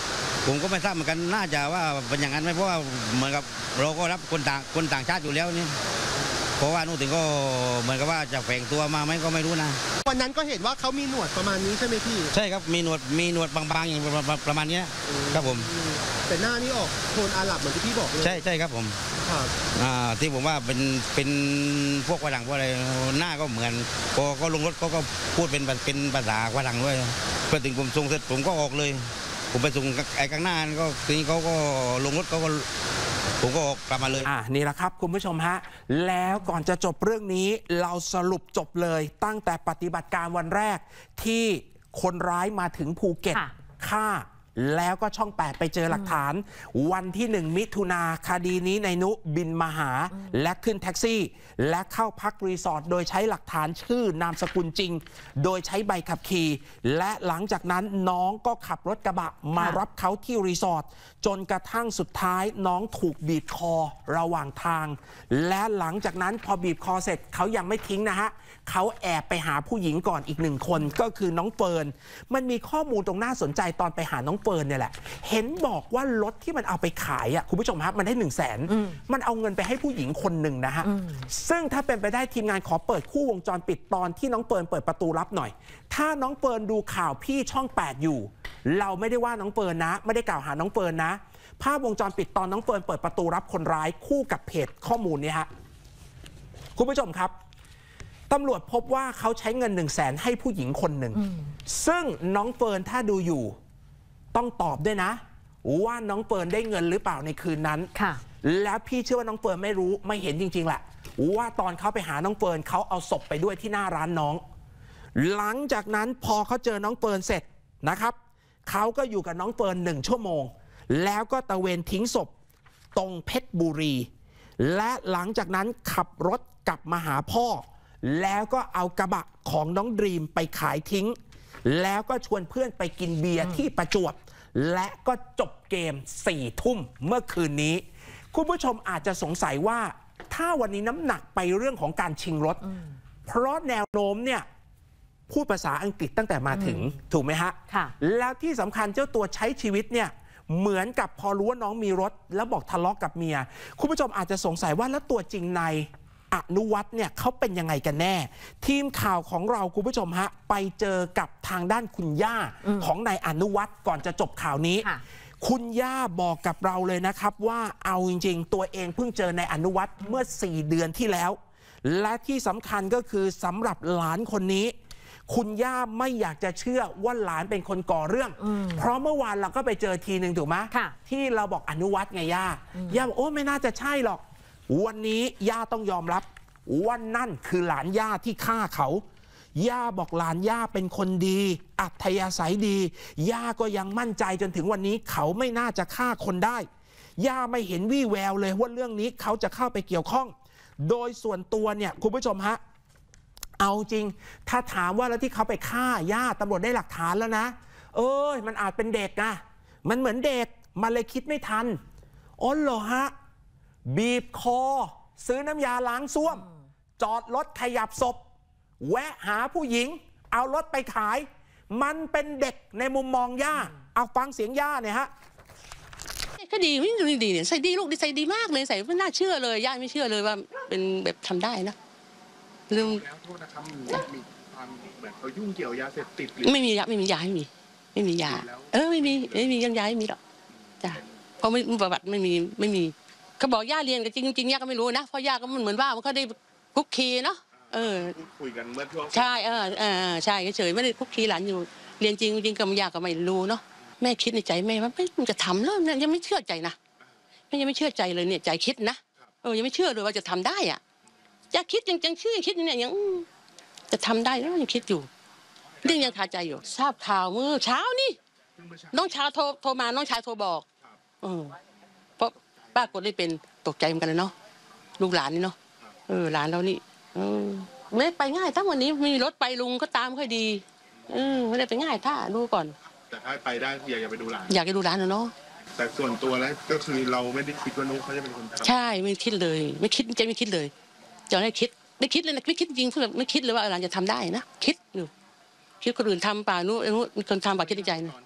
ผมก็ไม่ทราบเหมือนกันน่าจะว่าเป็นอย่างนั้นไหมเพราะว่าเหมือนกับเราก็รับคนต่างคนต่างชาติอยู่แล้วนี่เพราะว่านู่นถึงก็เหมือนกับว่าจะแฝงตัวมาไหมก็ไม่รู้นะวันนั้นก็เห็นว่าเขามีหนวดประมาณนี้ใช่ไหมพี่ใช่ครับมีหนวดมีหนวดบางๆอย่างประมาณนี้ครับผมแต่หน้านี่ออกโทนอาหรับเหมือนที่พี่บอกเลยใช่ใช่ครับผมอ่าที่ผมว่าเป็นเป็นพวกฝรั่งพวกอะไรหน้าก็เหมือนพอเขาลงรถเขาก็พูดเป็นเป็นภาษาฝรั่งด้วยพอถึงผมส่งเสร็จผมก็ออกเลยผมไปส่งไอ้ข้างหน้าก็ทีนี้เขาก็ลงรถเขาก็ผมก็ออกกลับมาเลยอ่านี่แหละครับคุณผู้ชมฮะแล้วก่อนจะจบเรื่องนี้เราสรุปจบเลยตั้งแต่ปฏิบัติการวันแรกที่คนร้ายมาถึงภูเก็ตฆ่าแล้วก็ช่องแปดไปเจอหลักฐานวันที่หนึ่งมิถุนาคดีนี้นายนุบินมาหาและขึ้นแท็กซี่และเข้าพักรีสอร์ทโดยใช้หลักฐานชื่อนามสกุลจริงโดยใช้ใบขับขี่และหลังจากนั้นน้องก็ขับรถกระบะมารับเขาที่รีสอร์ทจนกระทั่งสุดท้ายน้องถูกบีบคอระหว่างทางและหลังจากนั้นพอบีบคอเสร็จเขายังไม่ทิ้งนะฮะเขาแอบไปหาผู้หญิงก่อนอีกหนึ่งคนก็คือน้องเฟิร์นมันมีข้อมูลตรงน่าสนใจตอนไปหาน้องเฟิร์นเนี่ยแหละเห็นบอกว่ารถที่มันเอาไปขายอ่ะคุณผู้ชมครับมันได้หนึ่งแสนมันเอาเงินไปให้ผู้หญิงคนหนึ่งนะฮะซึ่งถ้าเป็นไปได้ทีมงานขอเปิดคู่วงจรปิดตอนที่น้องเฟิร์นเปิดประตูรับหน่อยถ้าน้องเฟิร์นดูข่าวพี่ช่องแปดอยู่เราไม่ได้ว่าน้องเฟิร์นนะไม่ได้กล่าวหาน้องเฟิร์นนะภาพวงจรปิดตอนน้องเฟิร์นเปิดประตูรับคนร้ายคู่กับเพจข้อมูลเนี่ยฮะคุณผู้ชมครับตำรวจพบว่าเขาใช้เงินหนึ่งแสนให้ผู้หญิงคนหนึ่งซึ่งน้องเฟิร์นถ้าดูอยู่ต้องตอบด้วยนะว่าน้องเฟิร์นได้เงินหรือเปล่าในคืนนั้นแล้วพี่เชื่อว่าน้องเฟิร์นไม่รู้ไม่เห็นจริงๆแหละว่าตอนเขาไปหาน้องเฟิร์นเขาเอาศพไปด้วยที่หน้าร้านน้องหลังจากนั้นพอเขาเจอน้องเฟิร์นเสร็จนะครับเขาก็อยู่กับน้องเฟิร์นหนึ่งชั่วโมงแล้วก็ตะเวนทิ้งศพตรงเพชรบุรีและหลังจากนั้นขับรถกลับมาหาพ่อแล้วก็เอากระบะของน้องดรีมไปขายทิ้งแล้วก็ชวนเพื่อนไปกินเบียร์ที่ประจวบและก็จบเกมสี่ทุ่มเมื่อคืนนี้คุณผู้ชมอาจจะสงสัยว่าถ้าวันนี้น้ำหนักไปเรื่องของการชิงรถเพราะแนวโน้มเนี่ยพูดภาษาอังกฤษตั้งแต่มาถึงถูกไหมฮะแล้วที่สำคัญเจ้าตัวใช้ชีวิตเนี่ยเหมือนกับพอรู้ว่าน้องมีรถแล้วบอกทะเลาะกับเมียคุณผู้ชมอาจจะสงสัยว่าแล้วตัวจริงในอนุวัฒน์เนี่ยเขาเป็นยังไงกันแน่ทีมข่าวของเราคุณผู้ชมฮะไปเจอกับทางด้านคุณย่าของนายอนุวัฒน์ก่อนจะจบข่าวนี้คุณย่าบอกกับเราเลยนะครับว่าเอาจริงๆตัวเองเพิ่งเจอนายอนุวัฒน์เมื่อสี่เดือนที่แล้วและที่สำคัญก็คือสำหรับหลานคนนี้คุณย่าไม่อยากจะเชื่อว่าหลานเป็นคนก่อเรื่องเพราะเมื่อวานเราก็ไปเจอทีหนึ่งถูกไหมที่เราบอกอนุวัฒน์ไงย่าย่าบอกโอ้ไม่น่าจะใช่หรอกวันนี้ย่าต้องยอมรับว่านั่นคือหลานย่าที่ฆ่าเขาย่าบอกหลานย่าเป็นคนดีอัธยาศัยดีย่าก็ยังมั่นใจจนถึงวันนี้เขาไม่น่าจะฆ่าคนได้ย่าไม่เห็นวี่แววเลยว่าเรื่องนี้เขาจะเข้าไปเกี่ยวข้องโดยส่วนตัวเนี่ยคุณผู้ชมฮะเอาจริงถ้าถามว่าแล้วที่เขาไปฆ่าย่าตำรวจได้หลักฐานแล้วนะเอ้ยมันอาจเป็นเด็กนะมันเหมือนเด็กมันเลยคิดไม่ทันอ๋อเหรอฮะบีบคอซื้อน้ำยาล้างส้วมจอดรถขยับศพแวะหาผู้หญิงเอารถไปขายมันเป็นเด็กในมุมมองย่าเอาฟังเสียงย่าเนี่ยฮะก็ดีไม่ดูดีเนี่ยใส่ดีลูกดีใส่ดีมากเลยใส่ไม่น่าเชื่อเลยย่าไม่เชื่อเลยว่าเป็นแบบทำได้นะเรื่องแล้วโทษนะครับมีความเหมือนเขายุ่งเกี่ยวยาเสพติดไม่มียาไม่มียาไม่มีไม่มียาเออไม่มีไม่มียังยาไม่มีหรอกจ้ะเพราะไม่ประวัติไม่มีไม่มีเขาบอกย่าเรียนกันจริงจริงย่าก็ไม่รู้นะเพราะย่าก็มันเหมือนว่ามันก็ได้คุกคีเนาะเออคุยกันเมื่อช่วงใช่เออเออใช่เฉยไม่ได้คุกคีหลานอยู่เรียนจริงจริงกับย่าก็ไม่รู้เนาะแม่คิดในใจแม่ว่าไม่มันจะทำแล้วยังไม่เชื่อใจนะแม่ยังไม่เชื่อใจเลยเนี่ยใจคิดนะเออยังไม่เชื่อเลยว่าจะทำได้อ่ะจะคิดยังยังชื่อคิดเนี่ยยังจะทำได้แล้วยังคิดอยู่เรื่องยังคาใจอยู่ทราบข่าวเมื่อเช้านี่น้องชายโทรโทรมาน้องชายโทรบอกเออเพราะป้ากดได้เป็นตกใจเหมือนกันเลยเนาะลูกหลานนี่เนาะเออหลานเรานี่เออไม่ไปง่ายถ้าวันนี้มีรถไปลุงก็ตามค่อยดีเออไม่ได้ไปง่ายถ้าดูก่อนแต่ถ้าไปได้อยากจะไปดูหลานอยากจะดูหลานเนาะแต่ส่วนตัวแล้วก็คือเราไม่ได้คิดว่านุ๊กเขาจะเป็นคนทำใช่ไม่คิดเลยไม่คิดใจไม่คิดเลยจะได้คิดไม่คิดเลยนะไม่คิดจริงเพื่อไม่คิดเลยว่าหลานจะทำได้นะคิดอยู่คิดคนอื่นทำป่านู้นนู้นคนทำป่าคิดในใจนะ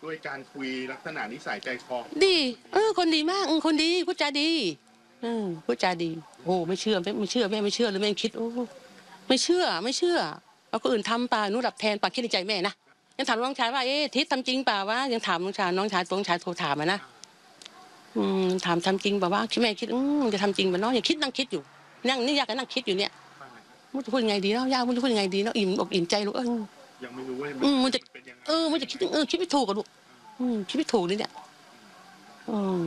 ด้วยการคุยลักษณะนิสัยใจคอดีเออคนดีมากคนดีพูดจาดีเออพูดจาดีโอ้ไม่เชื่อไม่เชื่อแม่ไม่เชื่อหรือแม่คิดโอ้ไม่เชื่อไม่เชื่อเอาคนอื่นทำป่านู้นดับแทนป่าคิดในใจแม่นะยังถามน้องชายว่าเอ๊ะทิศทำจริงป่าวะยังถามน้องชายน้องชายตัวน้องชายโทรถามมานะอืมถามทำจริงป่าวะคิดแม่คิดอืมจะทำจริงป่ะน้องยังคิดนั่งคิดอยู่นั่งนี่ยากก็นั่งคิดอยู่เนี่ยมุจะพูดยังไงดีเนาะยากมุจะพูดยังไงดีเนาะอิ่มอกอิ่มใจลูกเออยังไม่รู้ว่าอืมมันจะเออมันจะคิดเออคิดไม่ถูกกับลูกอืมคิดไม่ถูกนี่เนี่ยอืม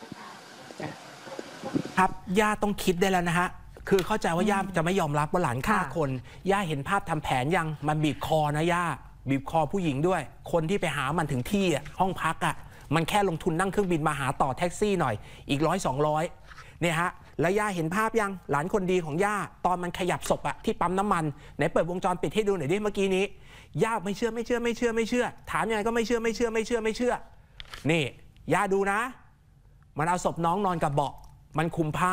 ครับย่าต้องคิดได้แล้วนะฮะคือเข้าใจว่าย่าจะไม่ยอมรับว่าหลานฆ่าคนย่าเห็นภาพทำแผนยังมันบีบคอนะย่าบีบคอผู้หญิงด้วยคนที่ไปหามันถึงที่ห้องพักอ่ะมันแค่ลงทุนนั่งเครื่องบินมาหาต่อแท็กซี่หน่อยอีกร้อยสองร้อยเนี่ยฮะแล้วย่าเห็นภาพยังหลานคนดีของย่าตอนมันขยับศพอะที่ปั๊มน้ำมันไหนเปิดวงจรปิดให้ดูหน่อยดิเมื่อกี้นี้ย่าไม่เชื่อไม่เชื่อไม่เชื่อไม่เชื่อถามยังไงก็ไม่เชื่อไม่เชื่อไม่เชื่อไม่เชื่อนี่ย่าดูนะมันเอาศพน้องนอนกับเบาะมันคลุมผ้า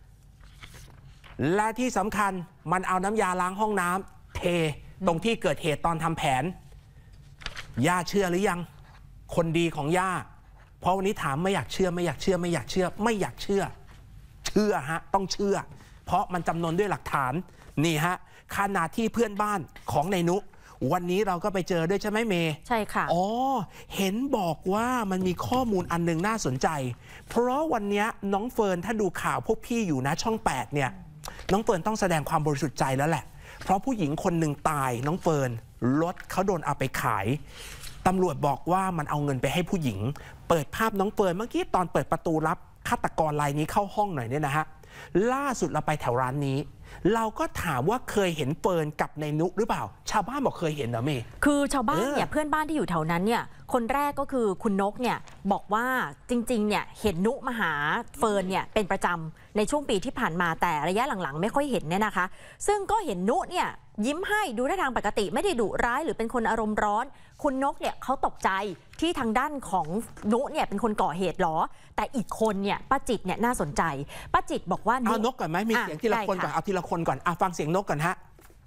และที่สำคัญมันเอาน้ำยาล้างห้องน้ำเทตรงที่เกิดเหตุตอนทำแผนย่าเชื่อหรือยังคนดีของย่าเพราะวันนี้ถามไม่อยากเชื่อไม่อยากเชื่อไม่อยากเชื่อไม่อยากเชื่อเชื่อฮะต้องเชื่อเพราะมันจำนวนด้วยหลักฐานนี่ฮะขณะที่เพื่อนบ้านของนายนุวันนี้เราก็ไปเจอด้วยใช่ไหมเมย์ใช่ค่ะอ๋อเห็นบอกว่ามันมีข้อมูลอันนึงน่าสนใจเพราะวันนี้น้องเฟิร์นถ้าดูข่าวพวกพี่อยู่นะช่องแปดเนี่ยน้องเฟิร์นต้องแสดงความบริสุทธิ์ใจแล้วแหละเพราะผู้หญิงคนหนึ่งตายน้องเฟิร์นรถเขาโดนเอาไปขายตำรวจบอกว่ามันเอาเงินไปให้ผู้หญิงเปิดภาพน้องเฟิร์นเมื่อกี้ตอนเปิดประตูรับฆาตกรรายนี้เข้าห้องหน่อยเนี่ยนะฮะล่าสุดเราไปแถวร้านนี้เราก็ถามว่าเคยเห็นเฟิร์นกับนายนุหรือเปล่าชาวบ้านบอกเคยเห็นเหรอเมย์คือชาวบ้านเนี่ย เพื่อนบ้านที่อยู่แถวนั้นเนี่ยคนแรกก็คือคุณนกเนี่ยบอกว่าจริงๆเนี่ยเห็นนุมาหาเฟิร์นเนี่ยเป็นประจำในช่วงปีที่ผ่านมาแต่ระยะหลังๆไม่ค่อยเห็นเนี่ยนะคะซึ่งก็เห็นนุเนี่ยยิ้มให้ดูท่าทางปกติไม่ได้ดุร้ายหรือเป็นคนอารมณ์ร้อนคุณนกเนี่ยเขาตกใจที่ทางด้านของนุเนี่ยเป็นคนก่อเหตุหรอแต่อีกคนเนี่ยป้าจิตเนี่ยน่าสนใจป้าจิตบอกว่าเอานกก่อนไหมมีเสียงทีละคนก่อนเอาทีละคนก่อนอ่ะฟังเสียงนกก่อนฮะ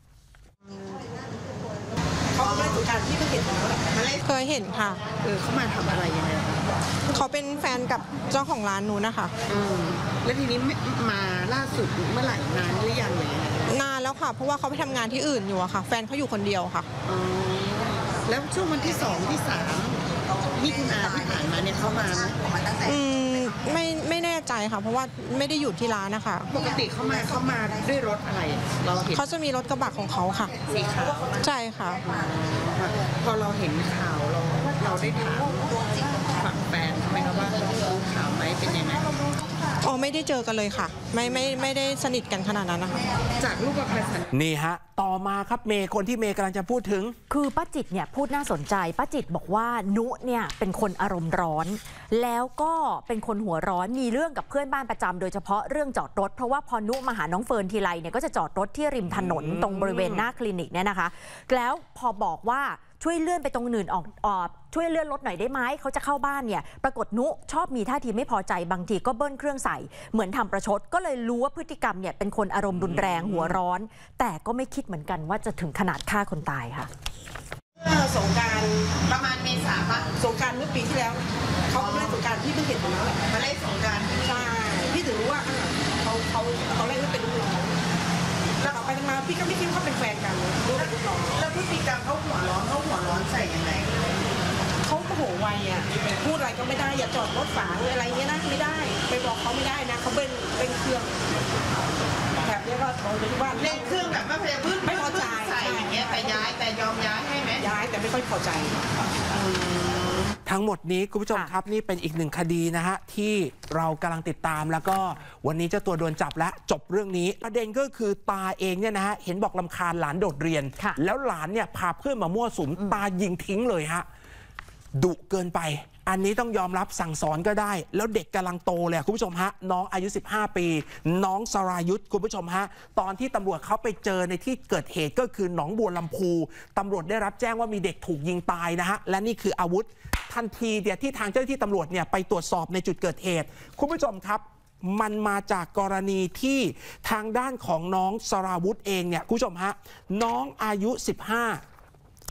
เขาไม่ถูกการที่เขาเห็นแล้วเคยเห็นค่ะเออเขามาทำอะไรยังไงเขาเป็นแฟนกับเจ้าของร้านนู้นนะคะอืมแล้วทีนี้มาล่าสุดเมื่อไหร่นานหรือยังเลยนานแล้วค่ะเพราะว่าเขาไปทำงานที่อื่นอยู่อะค่ะแฟนเขาอยู่คนเดียวค่ะอ๋อแล้วช่วงวันที่สองที่สามมิถุนาที่ผ่านมาเนี่ยเขามาไหมอืมไม่ไม่แน่ใจค่ะเพราะว่าไม่ได้อยู่ที่ร้านนะคะปกติเขามาเขามาด้วยรถอะไรเราเห็นเขาจะมีรถกระบะของเขาค่ะสีขาวใช่ค่ะพอเราเห็นข่าวเราเราได้ถามฝั่งแฟนไหมครับว่ารู้ข่าวไหมเป็นยังไงอ๋อไม่ได้เจอกันเลยค่ะไม่ไม่ไม่ได้สนิทกันขนาดนั้นนะคะจากรูปพรรณนี่ฮะต่อมาครับเมย์คนที่เมย์กำลังจะพูดถึงคือป้าจิตเนี่ยพูดน่าสนใจป้าจิตบอกว่านุเนี่ยเป็นคนอารมณ์ร้อนแล้วก็เป็นคนหัวร้อนมีเรื่องกับเพื่อนบ้านประจำโดยเฉพาะเรื่องจอดรถเพราะว่าพอนุมาหาน้องเฟิร์นทีไรเนี่ยก็จะจอดรถที่ริมถนนตรงบริเวณหน้าคลินิกเนี่ยนะคะแล้วพอบอกว่าช่วยเลื่อนไปตรงอื่นออกออกช่วยเลื่อนรถหน่อยได้ไหมเขาจะเข้าบ้านเนี่ยปรากฏนุชอบมีท่าทีไม่พอใจบางทีก็เบิ้ลเครื่องใส่เหมือนทำประชดก็เลยรู้ว่าพฤติกรรมเนี่ยเป็นคนอารมณ์รุนแรงหัวร้อนแต่ก็ไม่คิดเหมือนกันว่าจะถึงขนาดฆ่าคนตายค่ะเมื่อสงกรานต์ประมาณเมษาปะสงกรานต์เมื่อปีที่แล้วเขาเล่นสงกรานต์พี่เพิ่งเห็นแล้วแหละมาเล่นสงกรานต์ใช่พี่ถึงรู้ว่าเขาเขาเขาเล่นไม่เป็นลูกน้องแล้วต่อไปมาพี่ก็ไม่คิดว่าเขาเป็นแฟนกันรู้เป็นลูกน้องแล้วพฤติกรรมเขาหัวร้อนเขาหัวร้อนใส่ยังไงเขาโมโหไวอ่ะพูดอะไรก็ไม่ได้อย่าจอดรถฝางอะไรเงี้ยนะไม่ได้ไปบอกเขาไม่ได้นะเขาเป็นเป็นเครื่องแบบนี้ก็เราคิดว่าเล่นเครื่องแบบไม่พยายามไม่พอใจใส่อย่างเงี้ยแต่ย้ายแต่ยอมย้ายให้ไหมย้ายแต่ไม่ค่อยพอใจทั้งหมดนี้คุณผู้ชมครับนี่เป็นอีกหนึ่งคดีนะฮะที่เรากำลังติดตามแล้วก็วันนี้เจ้าตัวโดนจับและจบเรื่องนี้ประเด็นก็คือตาเองเนี่ยนะฮะเห็นบอกรำคาญหลานโดดเรียนแล้วหลานเนี่ยพาเพื่อนมามั่วสุมตายิงทิ้งเลยฮะดุเกินไปอันนี้ต้องยอมรับสั่งสอนก็ได้แล้วเด็กกำลังโตเลยคุณผู้ชมฮะน้องอายุสิบห้าปีน้องสรายุทธคุณผู้ชมฮะตอนที่ตำรวจเขาไปเจอในที่เกิดเหตุก็คือหนองบัวลำพูตำรวจได้รับแจ้งว่ามีเด็กถูกยิงตายนะฮะและนี่คืออาวุธทันทีเดียวที่ทางเจ้าหน้าที่ตำรวจเนี่ยไปตรวจสอบในจุดเกิดเหตุคุณผู้ชมครับมันมาจากกรณีที่ทางด้านของน้องสราวุธเองเนี่ยคุณผู้ชมฮะน้องอายุสิบห้า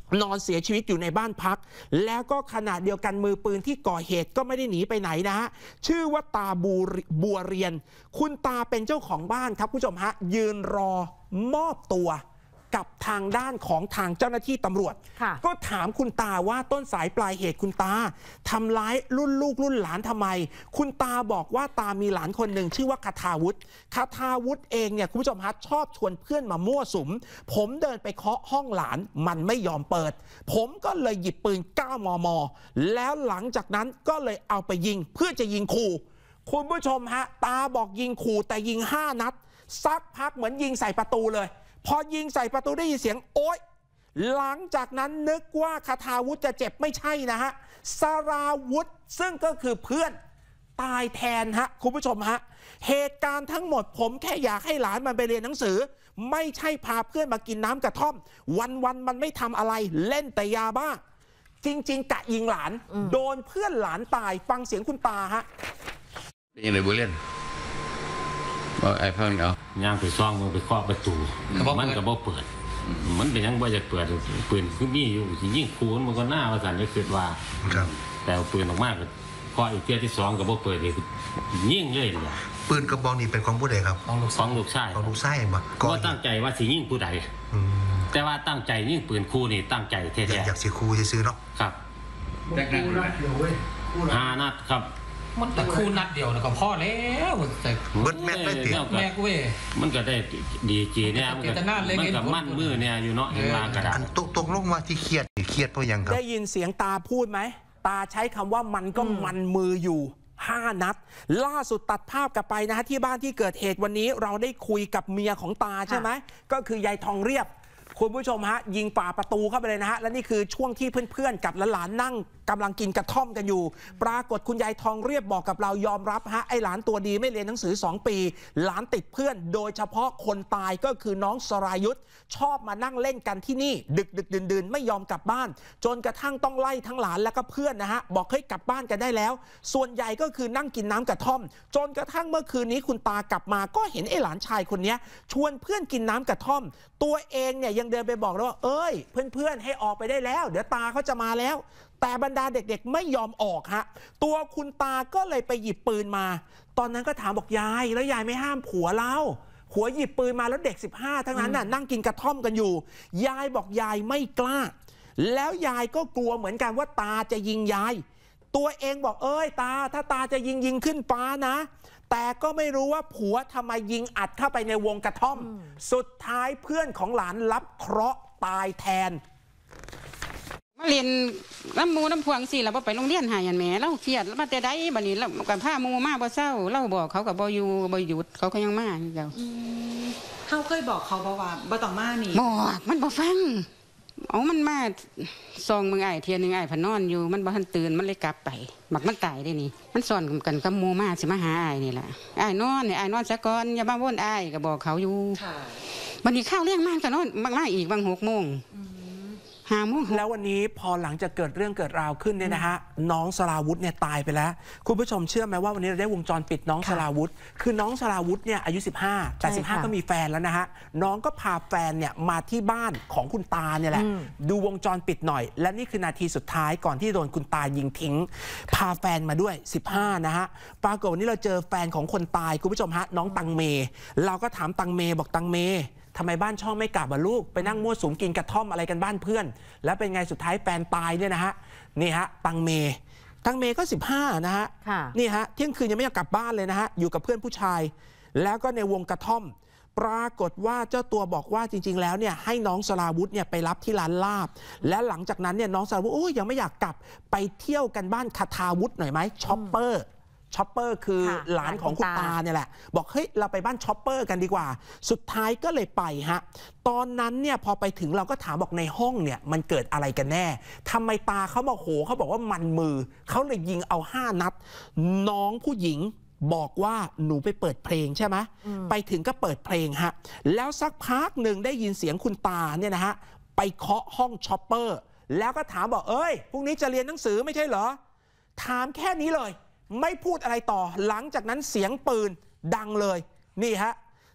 นอนเสียชีวิตอยู่ในบ้านพักแล้วก็ขณะเดียวกันมือปืนที่ก่อเหตุก็ไม่ได้หนีไปไหนนะฮะชื่อว่าตาบูบัวเรียนคุณตาเป็นเจ้าของบ้านครับผู้ชมฮะยืนรอมอบตัวกับทางด้านของทางเจ้าหน้าที่ตำรวจก็ถามคุณตาว่าต้นสายปลายเหตุคุณตาทำร้ายรุ่นลูกรุ่นหลานทำไมคุณตาบอกว่าตามีหลานคนหนึ่งชื่อว่าคทาวุฒิคทาวุฒิเองเนี่ยคุณผู้ชมฮะชอบชวนเพื่อนมามั่วสุมผมเดินไปเคาะห้องหลานมันไม่ยอมเปิดผมก็เลยหยิบปืน เก้ามม แล้วหลังจากนั้นก็เลยเอาไปยิงเพื่อจะยิงขู่คุณผู้ชมฮะตาบอกยิงขู่แต่ยิงห้านัดสักพักเหมือนยิงใส่ประตูเลยพอยิงใส่ประตูได้ยินเสียงโอ๊ยหลังจากนั้นนึกว่าคทาวุฒิจะเจ็บไม่ใช่นะฮะสราวุธซึ่งก็คือเพื่อนตายแทนฮะคุณผู้ชมฮะเหตุการณ์ทั้งหมดผมแค่อยากให้หลานมันไปเรียนหนังสือไม่ใช่พาเพื่อนมากินน้ำกระท่อมวันๆมันไม่ทำอะไรเล่นแต่ยาบ้าจริงๆกะยิงหลานโดนเพื่อนหลานตายฟังเสียงคุณตาฮะเป็นยังไงบุเล่นบอกไอ้เพิ่งเอาย่างไปซ่องมึงไปเคาะประตูมันก็บ่เปิดมันเป็นยังบ่จะเปิดปืนคือมีอยู่ยิ่งคูนมันก็หน้าว่าสันจะเกิดว่าแต่ปืนออกมาก็เคาะอีกเที่ยที่สองก็บ่เปิดเลยยิ่งเลยเนี่ยปืนกระบอกนี้เป็นของผู้ใดครับของลูกของลูกชายของลูกชายมาก็ตั้งใจว่าสิยิ่งผู้ใดแต่ว่าตั้งใจยิ่งปืนคู่นี่ตั้งใจแท้ๆอยากสิคู่ซื้อเนาะครับแต่นัดเดียวเว้ยห้านัดครับมันแต่คู่นัดเดียวแล้วก็พอแล้วแต่เบิดแม็กได้ติแม็กเว้ยมันก็ได้ดีจีเนี่ยมันก็มันกับมั่นมือเนี่ยอยู่เนาะเห็นมากระดาษตกตกลงว่าที่เครียดเครียดเพราะยังครับได้ยินเสียงตาพูดไหมตาใช้คำว่ามันก็มันมืออยู่ห้านัดล่าสุดตัดภาพกลับไปนะฮะที่บ้านที่เกิดเหตุวันนี้เราได้คุยกับเมียของตาใช่ไหมก็คือยายทองเรียบคุณผู้ชมฮะยิงฝ่าประตูเข้าไปเลยนะฮะและนี่คือช่วงที่เพื่อนๆกับหลานๆนั่งกำลังกินกระท่อมกันอยู่ปรากฏคุณยายทองเรียบบอกกับเรายอมรับฮะไอ้หลานตัวดีไม่เรียนหนังสือสองปีหลานติดเพื่อนโดยเฉพาะคนตายก็คือน้องสรายุทธชอบมานั่งเล่นกันที่นี่ดึกดึกดื่นดื่นไม่ยอมกลับบ้านจนกระทั่งต้องไล่ทั้งหลานและก็เพื่อนนะฮะบอกเฮ้ยกลับบ้านกันได้แล้วส่วนใหญ่ก็คือนั่งกินน้ำกระท่อมจนกระทั่งเมื่อคืนนี้คุณตากลับมาก็เห็นไอ้หลานชายคนนี้ชวนเพื่อนกินน้ำกระท่อมตัวเองเนี่ยยังเดินไปบอกแล้วว่าเอ้ยเพื่อนๆให้ออกไปได้แล้วเดี๋ยวตาเขาจะมาแล้วแต่บรรดาเด็กๆไม่ยอมออกฮะตัวคุณตาก็เลยไปหยิบปืนมาตอนนั้นก็ถามบอกยายแล้วยายไม่ห้ามผัวเราผัวหยิบปืนมาแล้วเด็กสิบห้าทั้งนั้นน่ะนั่งกินกระท่อมกันอยู่ยายบอกยายไม่กล้าแล้วยายก็กลัวเหมือนกันว่าตาจะยิงยายตัวเองบอกเอ้ยตาถ้าตาจะยิงยิงขึ้นฟ้านะแต่ก็ไม่รู้ว่าผัวทำไมยิงอัดเข้าไปในวงกระท่อมสุดท้ายเพื่อนของหลานรับเคราะห์ตายแทนมาเรียนน้ำมูน้ำพวงสิเราไปโรงเรียนหายันแม่เราเครียดมาแต่ได้บัดนี้เรากับผ้ามูมาบ่เศร้าเราบอกเขากับบ่อยู่บ่หยุดเขาก็ยังมาเจ้าเขาเคยบอกเขาบอกว่าบ่ต้องมานี่บอกมันบ่ฟังเอามันมาซองมึงไอ้เทียนหนึ่งไอ้พนอนอยู่มันบ่ทันตื่นมันเลยกลับไปบักมันตายได้นี่มันซ่อนกันกับมูมาสิมาหาไอ้นี่แหละไอ้นอนเนี่ยไอ้นอนซะก่อนอย่ามาวนไอ้ก็บอกเขาอยู่บัดนี้ข้าวเลี้ยงมากก็นอนบางมาอีกบางหกโมงแล้ววันนี้พอหลังจากเกิดเรื่องเกิดราวขึ้นเนี่ยนะฮะน้องสราวุธเนี่ยตายไปแล้วคุณผู้ชมเชื่อไหมว่าวันนี้เราได้วงจรปิดน้องสราวุธคือน้องสราวุธเนี่ยอายุสิบห้าแต่สิบห้าก็มีแฟนแล้วนะฮะน้องก็พาแฟนเนี่ยมาที่บ้านของคุณตาเนี่ยแหละดูวงจรปิดหน่อยและนี่คือนาทีสุดท้ายก่อนที่โดนคุณตายิงทิ้งพาแฟนมาด้วยสิบห้านะฮะปรากฏวันนี้เราเจอแฟนของคนตายคุณผู้ชมฮะน้องตังเมเราก็ถามตังเมบอกตังเมทำไมบ้านช่องไม่กลับอ่ะลูกไปนั่งมั่วสุมกินกระท่อมอะไรกันบ้านเพื่อนแล้วเป็นไงสุดท้ายแฟนตายเนี่ยนะฮะนี่ฮะตังเมตังเมก็สิบห้านะฮะนี่ฮะเที่ยงคืนยังไม่อยากกลับบ้านเลยนะฮะอยู่กับเพื่อนผู้ชายแล้วก็ในวงกระท่อมปรากฏว่าเจ้าตัวบอกว่าจริงๆแล้วเนี่ยให้น้องสราวุธเนี่ยไปรับที่ร้านลาบและหลังจากนั้นเนี่ยน้องสราวุธโอ้ยยังไม่อยากกลับไปเที่ยวกันบ้านคทาวุธหน่อยไหมช็อปเปอร์ช็อปเปอร์คือหลานของคุณตาเนี่ยแหละบอกเฮ้ยเราไปบ้านช็อปเปอร์กันดีกว่าสุดท้ายก็เลยไปฮะตอนนั้นเนี่ยพอไปถึงเราก็ถามบอกในห้องเนี่ยมันเกิดอะไรกันแน่ทำไมตาเขาบอกโหเขาบอกว่ามันมือเขาเลยยิงเอาห้านัดน้องผู้หญิงบอกว่าหนูไปเปิดเพลงใช่ไหมไปถึงก็เปิดเพลงฮะแล้วสักพักหนึ่งได้ยินเสียงคุณตาเนี่ยนะฮะไปเคาะห้องช็อปเปอร์แล้วก็ถามบอกเอ้ยพรุ่งนี้จะเรียนหนังสือไม่ใช่เหรอถามแค่นี้เลยไม่พูดอะไรต่อหลังจากนั้นเสียงปืนดังเลยนี่ฮะ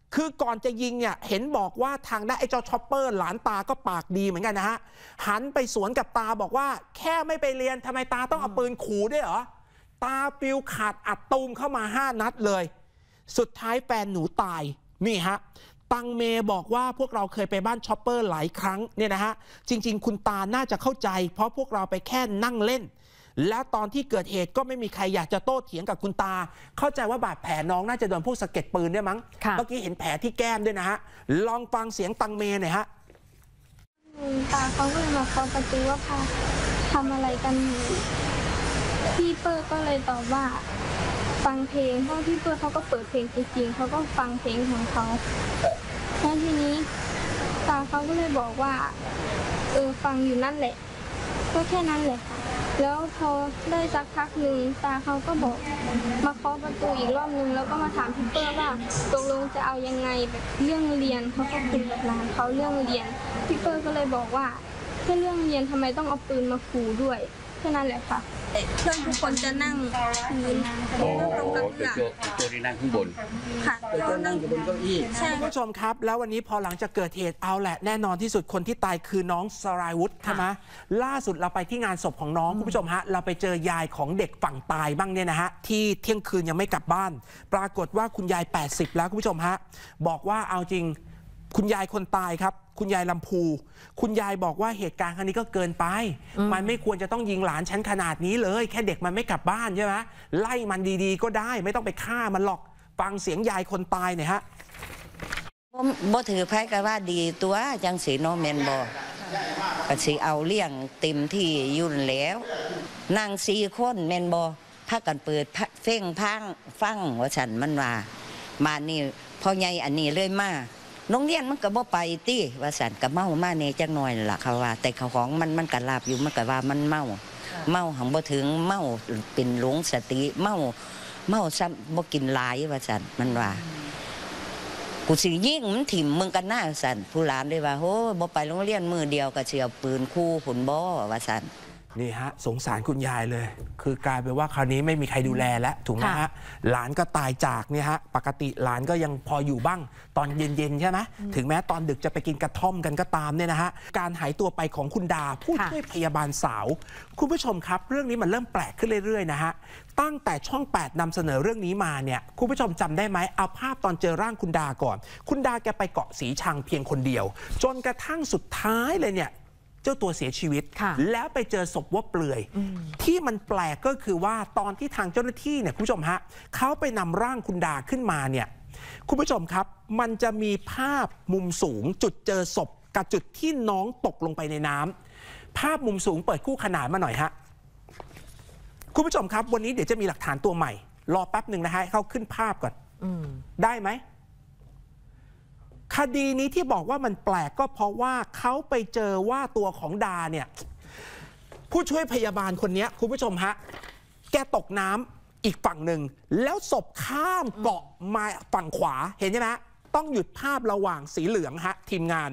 คือก่อนจะยิงเนี่ยเห็นบอกว่าทางด้านไอ้เจ้าช็อปเปอร์หลานตาก็ปากดีเหมือนกันนะฮะหันไปสวนกับตาบอกว่าแค่ไม่ไปเรียนทำไมตาต้องเอาปืนขู่ด้วยเหรอตาปิวขาดอัดตูมเข้ามาห้านัดเลยสุดท้ายแฟนหนูตายนี่ฮะตังเมบอกว่าพวกเราเคยไปบ้านช็อปเปอร์หลายครั้งเนี่ยนะฮะจริงๆคุณตาน่าจะเข้าใจเพราะพวกเราไปแค่นั่งเล่นและตอนที่เกิดเหตุก็ไม่มีใครอยากจะโต้เถียงกับคุณตาเข้าใจว่าบาดแผลน้องน่าจะโดนพวกสะเก็ดปืนด้วยมั้งเมื่อกี้เห็นแผลที่แก้มด้วยนะฮะลองฟังเสียงตังเมหน่อยฮะตาเขาก็เลยมาเคาะประตูว่าพาทำอะไรกันอยู่พี่เปิ้ลก็เลยตอบว่าฟังเพลงเพราะพี่เปิ้ลเขาก็เปิดเพลงจริงๆเขาก็ฟังเพลงของเขาแล้วทีนี้ตาเขาก็เลยบอกว่าเออฟังอยู่นั่นแหละก็แค่นั้นแหละค่ะแล้วพอได้สักพักหนึ่งตาเขาก็บอกมาเคาะประตูอีกรอบนึงแล้วก็มาถามพี่เปิ้ลว่าตกลงจะเอายังไงแบบเรื่องเรียนเขาก็คุยกับหลานเขาเรื่องเรียนพี่เปิ้ลก็เลยบอกว่าแค่เรื่องเรียนทำไมต้องเอาปืนมาขู่ด้วยแค่นั้นแหละค่ะเพื่อนทุกคนจะนั่งพื้นนั่งตรงกลางหลังโจที่นั่งข้างบนค่ะเรานั่งอยู่บนเก้าอี้คุณผู้ชมครับแล้ววันนี้พอหลังจากเกิดเหตุเอาแหละแน่นอนที่สุดคนที่ตายคือน้องสราวุธใช่ไหมล่าสุดเราไปที่งานศพของน้องคุณผู้ชมฮะเราไปเจอยายของเด็กฝั่งตายบ้างเนี่ยนะฮะที่เที่ยงคืนยังไม่กลับบ้านปรากฏว่าคุณยายแปดสิบแล้วคุณผู้ชมฮะบอกว่าเอาจริงคุณยายคนตายครับคุณยายลำพูคุณยายบอกว่าเหตุการณ์ครั้งนี้ก็เกินไปมันไม่ควรจะต้องยิงหลานฉันขนาดนี้เลยแค่เด็กมันไม่กลับบ้านใช่ไหมไล่มันดีๆก็ได้ไม่ต้องไปฆ่ามันหรอกฟังเสียงยายคนตายหน่อยฮะบ่ถือไพ่ก็ว่าดีตัวจังสีโนเมนบ่ก็สิเอาเลี้ยงเต็มที่ยุ่นแล้วนางสี่คนเมนบ่พักกันเปิดเฟ่งพังฟังว่าฉันมันว่ามานี่พอใหญ่อันนี้เลยมาโรงเรียนมันก็บ่ไปตี้ว่าสันกับเมามาเนจังหน่อยล่ะเขาว่าแต่เขาของมันมันกะลาบอยู่มันกะว่ามันเมาเมาหังบ่ถึงเมาเป็นหลงสติเมาเมาซ้ำบ่กินหลายว่าสันมันว่ากูสิยิ่งมันถิ่มมึงกันหน้าสันผู้หลานเลยว่าโหบ่ไปโรงเรียนมือเดียวก็เสียปืนคู่ผลบ่ว่าสันนี่ฮะสงสารคุณยายเลยคือกลายเป็นว่าคราวนี้ไม่มีใครดูแลแล้วถูกไหมฮะหลานก็ตายจากเนี่ยฮะปกติหลานก็ยังพออยู่บ้างตอนเย็นๆใช่ไหมถึงแม้ตอนดึกจะไปกินกระท่อมกันก็ตามเนี่ยนะฮะการหายตัวไปของคุณดาผู้ช่วยพยาบาลสาวคุณผู้ชมครับเรื่องนี้มันเริ่มแปลกขึ้นเรื่อยๆนะฮะตั้งแต่ช่องแปดนำเสนอเรื่องนี้มาเนี่ยคุณผู้ชมจำได้ไหมเอาภาพตอนเจอร่างคุณดาก่อนคุณดาแกไปเกาะสีชังเพียงคนเดียวจนกระทั่งสุดท้ายเลยเนี่ยเจ้าตัวเสียชีวิตแล้วไปเจอศพว่าเปลือยที่มันแปลกก็คือว่าตอนที่ทางเจ้าหน้าที่เนี่ยคุณผู้ชมฮะเขาไปนำร่างคุณดาขึ้นมาเนี่ยคุณผู้ชมครับมันจะมีภาพมุมสูงจุดเจอศพกับจุดที่น้องตกลงไปในน้ำภาพมุมสูงเปิดคู่ขนานมาหน่อยฮะคุณผู้ชมครับวันนี้เดี๋ยวจะมีหลักฐานตัวใหม่รอแป๊บหนึ่งนะฮะให้เขาขึ้นภาพก่อนได้ไหมคดีนี้ที่บอกว่ามันแปลกก็เพราะว่าเขาไปเจอว่าตัวของดาเนี่ยผู้ช่วยพยาบาลคนนี้คุณผู้ชมฮะแกตกน้ำอีกฝั่งหนึ่งแล้วศพข้ามเกาะมาฝั่งขวาเห็นใช่ไหมต้องหยุดภาพระหว่างสีเหลืองฮะทีมงาน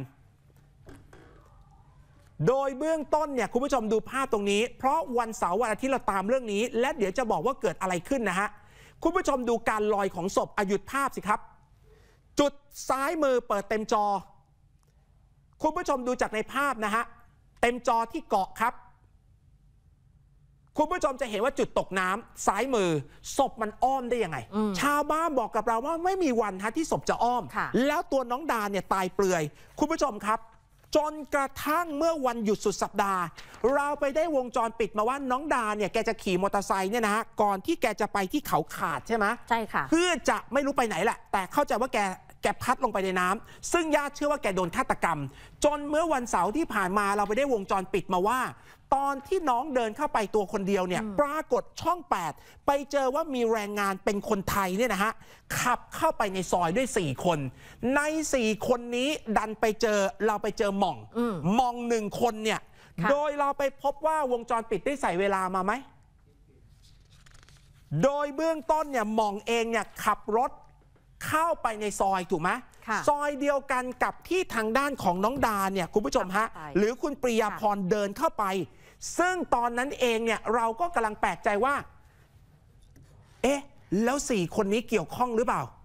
โดยเบื้องต้นเนี่ยคุณผู้ชมดูภาพตรงนี้เพราะวันเสาร์วันอาทิตย์เราตามเรื่องนี้และเดี๋ยวจะบอกว่าเกิดอะไรขึ้นนะฮะคุณผู้ชมดูการลอยของศพหยุดภาพสิครับจุดซ้ายมือเปิดเต็มจอคุณผู้ชมดูจากในภาพนะฮะเต็มจอที่เกาะครับคุณผู้ชมจะเห็นว่าจุดตกน้ำซ้ายมือศพมันอ้อมได้ยังไงชาวบ้านบอกกับเราว่าไม่มีวันฮะที่ศพจะอ้อมแล้วตัวน้องดาเนี่ยตายเปลือยคุณผู้ชมครับจนกระทั่งเมื่อวันหยุดสุดสัปดาห์เราไปได้วงจรปิดมาว่าน้องดาเนี่ยแกจะขี่มอเตอร์ไซค์เนี่ยนะฮะก่อนที่แกจะไปที่เขาขาดใช่ไหมใช่ค่ะเพื่อจะไม่รู้ไปไหนแหละแต่เข้าใจว่าแกแกพัดลงไปในน้ำซึ่งญาติเชื่อว่าแกโดนฆาตกรรมจนเมื่อวันเสาร์ที่ผ่านมาเราไปได้วงจรปิดมาว่าตอนที่น้องเดินเข้าไปตัวคนเดียวเนี่ยปรากฏช่องแปดไปเจอว่ามีแรงงานเป็นคนไทยเนี่ยนะฮะขับเข้าไปในซอยด้วยสี่คนในสี่คนนี้ดันไปเจอเราไปเจอหม่องหม่องหนึ่งคนเนี่ยโดยเราไปพบว่าวงจรปิดได้ใส่เวลามาไหมโดยเบื้องต้นเนี่ยหม่องเองเนี่ยขับรถเข้าไปในซอยถูกไหมซอยเดียวกันกับที่ทางด้านของน้องดาเนี่ยคุณผู้ชมฮะหรือคุณปริยาพรเดินเข้าไปซึ่งตอนนั้นเองเนี่ยเราก็กำลังแปลกใจว่าเอ๊ะแล้วสี่คนนี้เกี่ยวข้องหรือเปล่า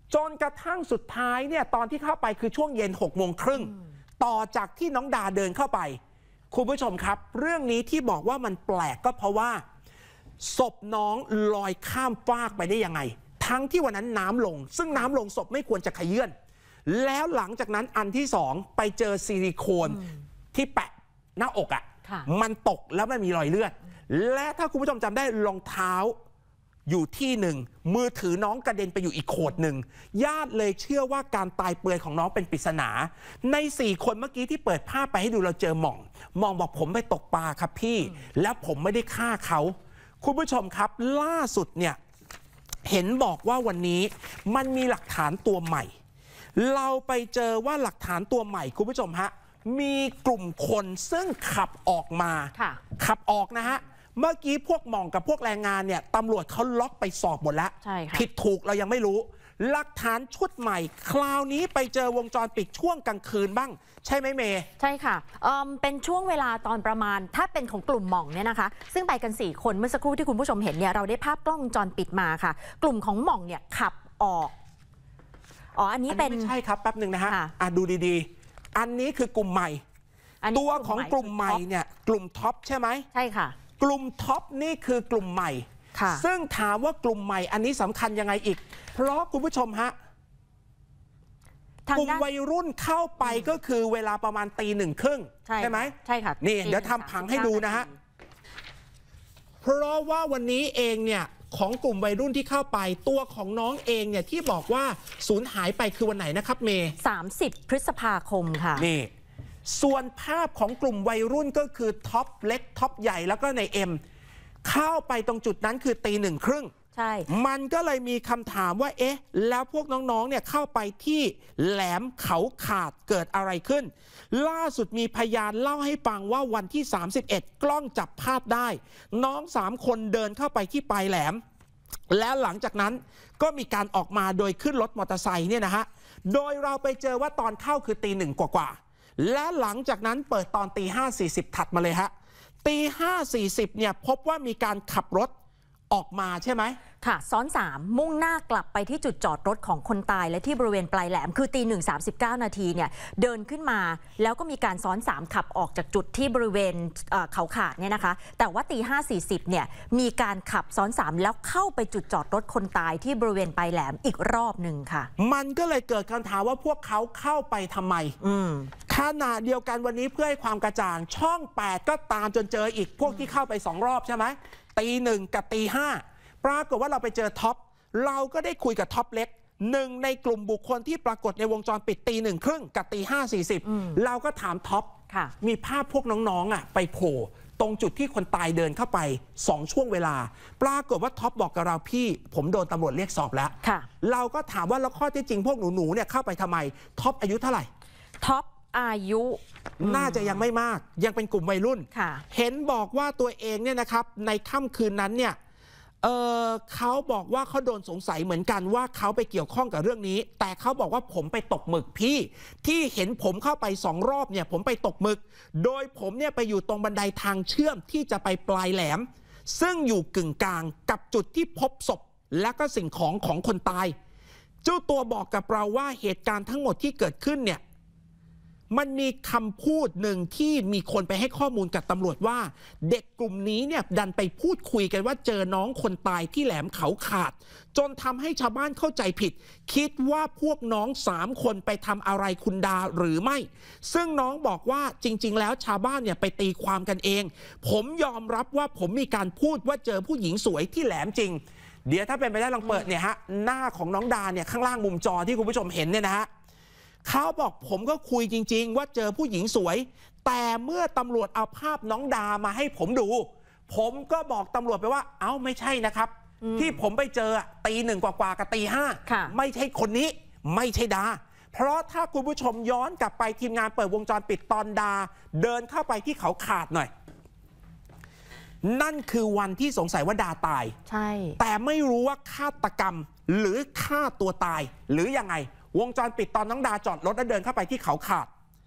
จนกระทั่งสุดท้ายเนี่ยตอนที่เข้าไปคือช่วงเย็นหกโมงครึ่งต่อจากที่น้องดาเดินเข้าไปคุณผู้ชมครับเรื่องนี้ที่บอกว่ามันแปลกก็เพราะว่าศพน้องลอยข้ามฟากไปได้ยังไงทั้งที่วันนั้นน้ำลงซึ่งน้ำลงศพไม่ควรจะขยื่นแล้วหลังจากนั้นอันที่สองไปเจอซิลิโคนที่แปะหน้าอกอ่ะมันตกแล้วมันมีรอยเลือดและถ้าคุณผู้ชมจำได้รองเท้าอยู่ที่หนึ่งมือถือน้องกระเด็นไปอยู่อีกโขดหนึ่งญาติเลยเชื่อว่าการตายเปลือยของน้องเป็นปริศนาในสี่คนเมื่อกี้ที่เปิดภาพไปให้ดูเราเจอหม่องหม่องบอกผมไปตกปลาครับพี่แล้วผมไม่ได้ฆ่าเขาคุณผู้ชมครับล่าสุดเนี่ยเห็นบอกว่าวันนี้มันมีหลักฐานตัวใหม่เราไปเจอว่าหลักฐานตัวใหม่คุณผู้ชมฮะมีกลุ่มคนซึ่งขับออกมาขับออกนะฮะเมื่อกี้พวกหม่องกับพวกแรงงานเนี่ยตำรวจเขาล็อกไปสอบหมดแล้วผิดถูกเรายังไม่รู้หลักฐานชุดใหม่คราวนี้ไปเจอวงจรปิดช่วงกลางคืนบ้างใช่ไหมเมย์ใช่ค่ะ เอ่อ เป็นช่วงเวลาตอนประมาณถ้าเป็นของกลุ่มหม่องเนี่ยนะคะซึ่งไปกันสี่คนเมื่อสักครู่ที่คุณผู้ชมเห็นเนี่ยเราได้ภาพกล้องวงจรปิดมาค่ะกลุ่มของหม่องเนี่ยขับออกอ๋ออันนี้เป็นไม่ใช่ครับแป๊บหนึ่งนะฮะอ่ะดูดีๆอันนี้คือกลุ่มใหม่ตัวของกลุ่มใหม่เนี่ยกลุ่มท็อปใช่ไหมใช่ค่ะกลุ่มท็อปนี่คือกลุ่มใหม่ซึ่งถามว่ากลุ่มใหม่อันนี้สำคัญยังไงอีกเพราะคุณผู้ชมฮะกลุ่มวัยรุ่นเข้าไปก็คือเวลาประมาณตีหนึ่งครึ่งใช่ไหมใช่ค่ะนี่เดี๋ยวทำผังให้ดูนะฮะเพราะว่าวันนี้เองเนี่ยของกลุ่มวัยรุ่นที่เข้าไปตัวของน้องเองเนี่ยที่บอกว่าสูญหายไปคือวันไหนนะครับเมย์สามสิบพฤษภาคมค่ะนี่ส่วนภาพของกลุ่มวัยรุ่นก็คือท็อปเล็กท็อปใหญ่แล้วก็ในเอ็มเข้าไปตรงจุดนั้นคือตีหนึ่งครึ่งใช่มันก็เลยมีคำถามว่าเอ๊ะแล้วพวกน้องๆเนี่ยเข้าไปที่แหลมเขาขาดเกิดอะไรขึ้นล่าสุดมีพยานเล่าให้ฟังว่าวันที่สามสิบเอ็ดกล้องจับภาพได้น้องสามคนเดินเข้าไปที่ปลายแหลมแล้วหลังจากนั้นก็มีการออกมาโดยขึ้นรถมอเตอร์ไซค์เนี่ยนะฮะโดยเราไปเจอว่าตอนเข้าคือตีหนึ่งกว่าๆและหลังจากนั้นเปิดตอนตีห้าสี่สิบถัดมาเลยฮะตีห้าสี่สิบเนี่ยพบว่ามีการขับรถออกมาใช่ไหมค่ะซ้อนสามมุ่งหน้ากลับไปที่จุดจอดรถของคนตายและที่บริเวณปลายแหลมคือตีหนึ่งสามสิบเก้านาทีเนี่ยเดินขึ้นมาแล้วก็มีการซ้อนสามขับออกจากจุดที่บริเวณเขาขาดเนี่ยนะคะแต่ว่าตีห้าสี่สิบเนี่ยมีการขับซ้อนสามแล้วเข้าไปจุดจอดรถคนตายที่บริเวณปลายแหลมอีกรอบหนึ่งค่ะมันก็เลยเกิดคำถามว่าพวกเขาเข้าไปทำไมขณะเดียวกันวันนี้เพื่อให้ความกระจ่างช่องแปดก็ตามจนเจออีกพวกที่เข้าไปสองรอบใช่ไหมตีหนึ่งกับตีห้าปรากฏว่าเราไปเจอท็อปเราก็ได้คุยกับท็อปเล็กหนึ่งในกลุ่มบุคคลที่ปรากฏในวงจรปิดตีหนึ่งครึ่งกับตีห้าสี่สิบเราก็ถามท็อปมีภาพพวกน้องๆอ่ะไปโผล่ตรงจุดที่คนตายเดินเข้าไปสองช่วงเวลาปรากฏว่าท็อปบอกกับเราพี่ผมโดนตำรวจเรียกสอบแล้วเราก็ถามว่าแล้วข้อที่จริงพวกหนูๆเนี่ยเข้าไปทำไมท็อปอายุเท่าไหร่ท็อปอายุน่าจะยังไม่มากยังเป็นกลุ่มวัยรุ่นเห็นบอกว่าตัวเองเนี่ยนะครับในค่ำคืนนั้นเนี่ยเออเขาบอกว่าเขาโดนสงสัยเหมือนกันว่าเขาไปเกี่ยวข้องกับเรื่องนี้แต่เขาบอกว่าผมไปตกหมึกพี่ที่เห็นผมเข้าไปสองรอบเนี่ยผมไปตกหมึกโดยผมเนี่ยไปอยู่ตรงบันไดทางเชื่อมที่จะไปปลายแหลมซึ่งอยู่กึ่งกลางกับจุดที่พบศพและก็สิ่งของของคนตายเจ้าตัวบอกกับเราว่าเหตุการณ์ทั้งหมดที่เกิดขึ้นเนี่ยมันมีคำพูดหนึ่งที่มีคนไปให้ข้อมูลกับตำรวจว่าเด็กกลุ่มนี้เนี่ยดันไปพูดคุยกันว่าเจอน้องคนตายที่แหลมเขาขาดจนทำให้ชาวบ้านเข้าใจผิดคิดว่าพวกน้องสามคนไปทำอะไรคุณดาหรือไม่ซึ่งน้องบอกว่าจริงๆแล้วชาวบ้านเนี่ยไปตีความกันเองผมยอมรับว่าผมมีการพูดว่าเจอผู้หญิงสวยที่แหลมจริงเดี๋ยวถ้าเป็นไปได้ลองเปิดเนี่ยฮะหน้าของน้องดาเนี่ยข้างล่างมุมจอที่คุณผู้ชมเห็นเนี่ยนะฮะเขาบอกผมก็คุยจริงๆว่าเจอผู้หญิงสวยแต่เมื่อตำรวจเอาภาพน้องดามาให้ผมดูผมก็บอกตำรวจไปว่าเอ้าไม่ใช่นะครับที่ผมไปเจอตีหนึ่งกว่าๆกับตีห้าไม่ใช่คนนี้ไม่ใช่ดาเพราะถ้าคุณผู้ชมย้อนกลับไปทีมงานเปิดวงจรปิดตอนดาเดินเข้าไปที่เขาขาดหน่อยนั่นคือวันที่สงสัยว่าดาตายใช่แต่ไม่รู้ว่าฆาตกรรมหรือฆ่าตัวตายหรือยังไงวงจรปิดตอนน้องดาจอดรถแล้วเดินเข้าไปที่เขาขาด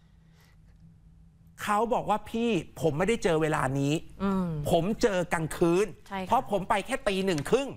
เขาบอกว่าพี่ผมไม่ได้เจอเวลานี้ผมเจอกลางคืนเพราะผมไปแค่ตีหนึ่งครึ่ง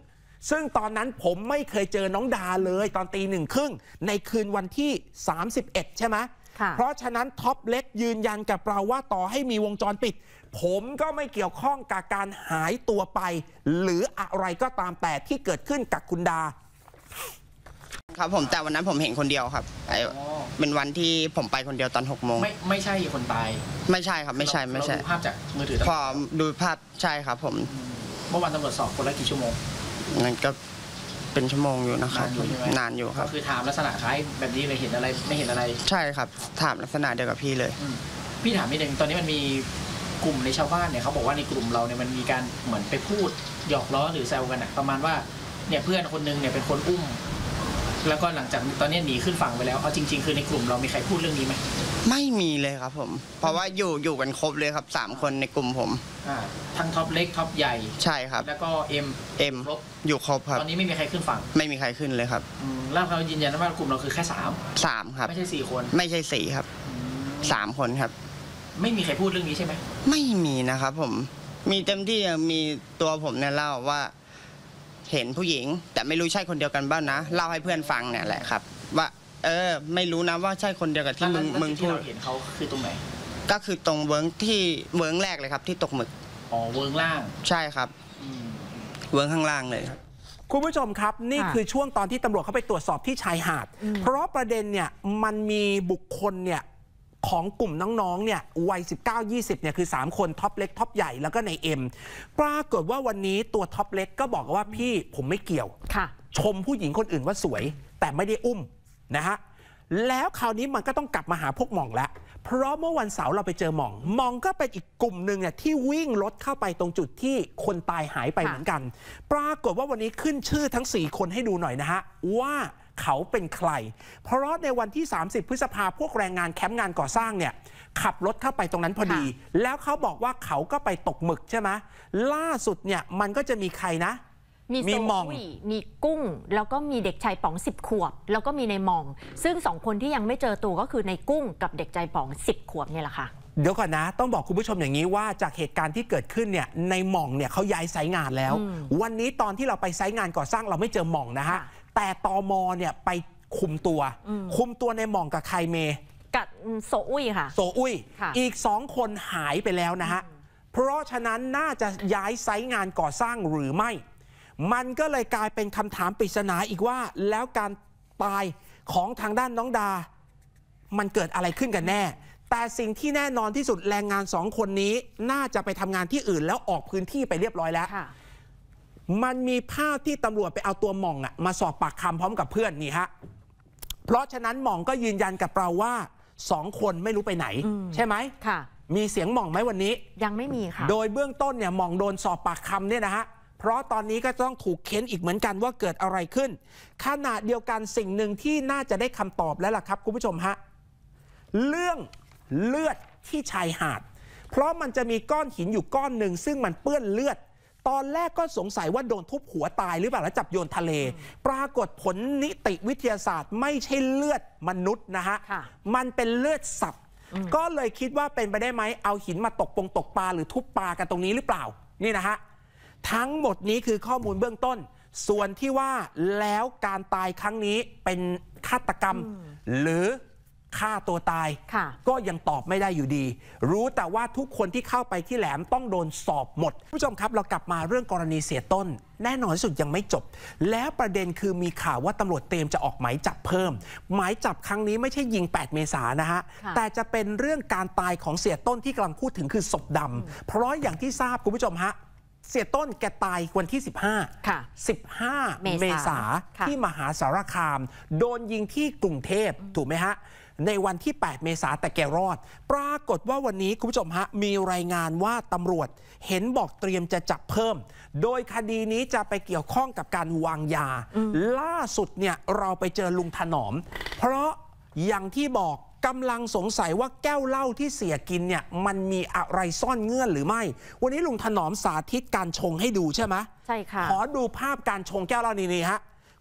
ซึ่งตอนนั้นผมไม่เคยเจอน้องดาเลยตอนตีหนึ่งครึ่งในคืนวันที่สามสิบเอ็ดใช่ไหมเพราะฉะนั้นท็อปเล็กยืนยันกับเราว่าต่อให้มีวงจรปิดผมก็ไม่เกี่ยวข้องกับการหายตัวไปหรืออะไรก็ตามแต่ที่เกิดขึ้นกับคุณดาครับผมแต่วันนั้นผมเห็นคนเดียวครับเป็นวันที่ผมไปคนเดียวตอนหกโมงไม่ไม่ใช่คนตายไม่ใช่ครับไม่ใช่ไม่ใช่ดูภาพจากมือถือพอดูภาพใช่ครับผมเมื่อวันตำรวจสอบคนละกี่ชั่วโมงนั่นก็เป็นชั่วโมงอยู่นะครับนานอยู่ครับคือถามลักษณะคล้ายแบบนี้เลยเห็นอะไรไม่เห็นอะไรใช่ครับถามลักษณะเดียวกับพี่เลยพี่ถามนิดนึงตอนนี้มันมีกลุ่มในชาวบ้านเนี่ยเขาบอกว่าในกลุ่มเราเนี่ยมันมีการเหมือนไปพูดหยอกล้อหรือแซวกันอะประมาณว่าเนี่ยเพื่อนคนนึงเนี่ยเป็นคนอุ้มแล้วก็หลังจากตอนนี้หนีขึ้นฝั่งไปแล้วเอาจริงๆคือในกลุ่มเรามีใครพูดเรื่องนี้ไหมไม่มีเลยครับผมเพราะว่าอยู่อยู่กันครบเลยครับสามคนในกลุ่มผมอ่าทั้งท็อปเล็กท็อปใหญ่ใช่ครับแล้วก็เอ็มเอ็มอยู่ครบครับตอนนี้ไม่มีใครขึ้นฝั่งไม่มีใครขึ้นเลยครับแล้วเขายืนยันว่ากลุ่มเราคือแค่สามสามครับไม่ใช่สี่คนไม่ใช่สี่ครับสามคนครับไม่มีใครพูดเรื่องนี้ใช่ไหมไม่มีนะครับผมมีเต็มที่มีตัวผมเนี่ยเล่าว่าเห็นผู้หญิงแต่ไม่รู้ใช่คนเดียวกันบ้างนะเล่าให้เพื่อนฟังเนี่ยแหละครับว่าเออไม่รู้นะว่าใช่คนเดียวกับที่มึงมึงพูดที่เราเห็นเขาคือตรงไหนก็คือตรงเวิร์กที่เวิร์กแรกเลยครับที่ตกหมึกอ๋อเวิร์กล่างใช่ครับเวิร์กข้างล่างเลยครับคุณผู้ชมครับนี่คือช่วงตอนที่ตำรวจเขาไปตรวจสอบที่ชายหาดเพราะประเด็นเนี่ยมันมีบุคคลเนี่ยของกลุ่มน้องๆเนี่ยวัย สิบเก้า ยี่สิบ เนี่ยคือสามคนท็อปเล็กท็อปใหญ่แล้วก็ในเอ็มปรากฏว่าวันนี้ตัวท็อปเล็กก็บอกว่าพี่ผมไม่เกี่ยวชมผู้หญิงคนอื่นว่าสวยแต่ไม่ได้อุ้มนะฮะแล้วคราวนี้มันก็ต้องกลับมาหาพวกหม่องแล้วเพราะเมื่อวันเสาร์เราไปเจอหม่องหม่องก็เป็นอีกกลุ่มหนึ่งเนี่ยที่วิ่งรถเข้าไปตรงจุดที่คนตายหายไปเหมือนกันปรากฏว่าวันนี้ขึ้นชื่อทั้งสี่คนให้ดูหน่อยนะฮะว่าเขาเป็นใครเพราะในวันที่สามสิบพฤษภาพวกแรงงานแคมป์งานก่อสร้างเนี่ยขับรถเข้าไปตรงนั้นพอดีแล้วเขาบอกว่าเขาก็ไปตกหมึกใช่ไหมล่าสุดเนี่ยมันก็จะมีใครนะมีหม่องมีกุ้งแล้วก็มีเด็กชายป๋องสิบขวบแล้วก็มีในหม่องซึ่งสองคนที่ยังไม่เจอตัวก็คือในกุ้งกับเด็กชายป๋องสิบขวบเนี่ยแหละค่ะเดี๋ยวก่อนนะต้องบอกคุณผู้ชมอย่างนี้ว่าจากเหตุการณ์ที่เกิดขึ้นเนี่ยในหม่องเนี่ยเขาย้ายไซต์งานแล้ววันนี้ตอนที่เราไปไซต์งานก่อสร้างเราไม่เจอหม่องนะฮะแต่ตมเนี่ยไปคุมตัวคุมตัวในหม่องกับใครเมกับโซอุ้ยค่ะโซอุ้ยอีกสองคนหายไปแล้วนะฮะเพราะฉะนั้นน่าจะย้ายไซต์งานก่อสร้างหรือไม่มันก็เลยกลายเป็นคำถามปริศนาอีกว่าแล้วการตายของทางด้านน้องดามันเกิดอะไรขึ้นกันแน่แต่สิ่งที่แน่นอนที่สุดแรงงานสองคนนี้น่าจะไปทำงานที่อื่นแล้วออกพื้นที่ไปเรียบร้อยแล้วมันมีภาพที่ตำรวจไปเอาตัวหม่องอะมาสอบปากคำพร้อมกับเพื่อนนี่ฮะเพราะฉะนั้นหม่องก็ยืนยันกับเราว่าสองคนไม่รู้ไปไหนใช่ไหมค่ะมีเสียงหม่องไหมวันนี้ยังไม่มีค่ะโดยเบื้องต้นเนี่ยหม่องโดนสอบปากคำเนี่ยนะฮะเพราะตอนนี้ก็ต้องถูกเค้นอีกเหมือนกันว่าเกิดอะไรขึ้นขณะเดียวกันสิ่งหนึ่งที่น่าจะได้คำตอบแล้วล่ะครับคุณผู้ชมฮะเรื่องเลือดที่ชายหาดเพราะมันจะมีก้อนหินอยู่ก้อนหนึ่งซึ่งมันเปื้อนเลือดตอนแรกก็สงสัยว่าโดนทุบหัวตายหรือเปล่าแล้วจับโยนทะเลปรากฏผลนิติวิทยาศาสตร์ไม่ใช่เลือดมนุษย์นะฮะมันเป็นเลือดสัตว์ก็เลยคิดว่าเป็นไปได้ไหมเอาหินมาตกปงตกปลาหรือทุบปลากันตรงนี้หรือเปล่านี่นะฮะทั้งหมดนี้คือข้อมูลเบื้องต้นส่วนที่ว่าแล้วการตายครั้งนี้เป็นฆาตกรรมหรือฆ่าตัวตายก็ยังตอบไม่ได้อยู่ดีรู้แต่ว่าทุกคนที่เข้าไปที่แหลมต้องโดนสอบหมดผู้ชมครับเรากลับมาเรื่องกรณีเสียต้นแน่นอนที่สุดยังไม่จบแล้วประเด็นคือมีข่าวว่าตำรวจเตรียมจะออกหมายจับเพิ่มหมายจับครั้งนี้ไม่ใช่ยิงแปดเมษายนนะฮะแต่จะเป็นเรื่องการตายของเสียต้นที่กำลังพูดถึงคือศพดำเพราะอย่างที่ทราบคุณผู้ชมฮะเสียต้นแกตายวันที่สิบห้าค่ะสิบห้าเมษายนที่มหาสารคามโดนยิงที่กรุงเทพถูกไหมฮะในวันที่แปดเมษายนแต่แกรอดปรากฏว่าวันนี้คุณผู้ชมฮะมีรายงานว่าตำรวจเห็นบอกเตรียมจะจับเพิ่มโดยคดีนี้จะไปเกี่ยวข้องกับการวางยาล่าสุดเนี่ยเราไปเจอลุงถนอมเพราะอย่างที่บอกกำลังสงสัยว่าแก้วเหล้าที่เสียกินเนี่ยมันมีอะไรซ่อนเงื่อนหรือไม่วันนี้ลุงถนอมสาธิตการชงให้ดูใช่ไหมใช่ค่ะขอดูภาพการชงแก้วเหล้านี่ๆฮะ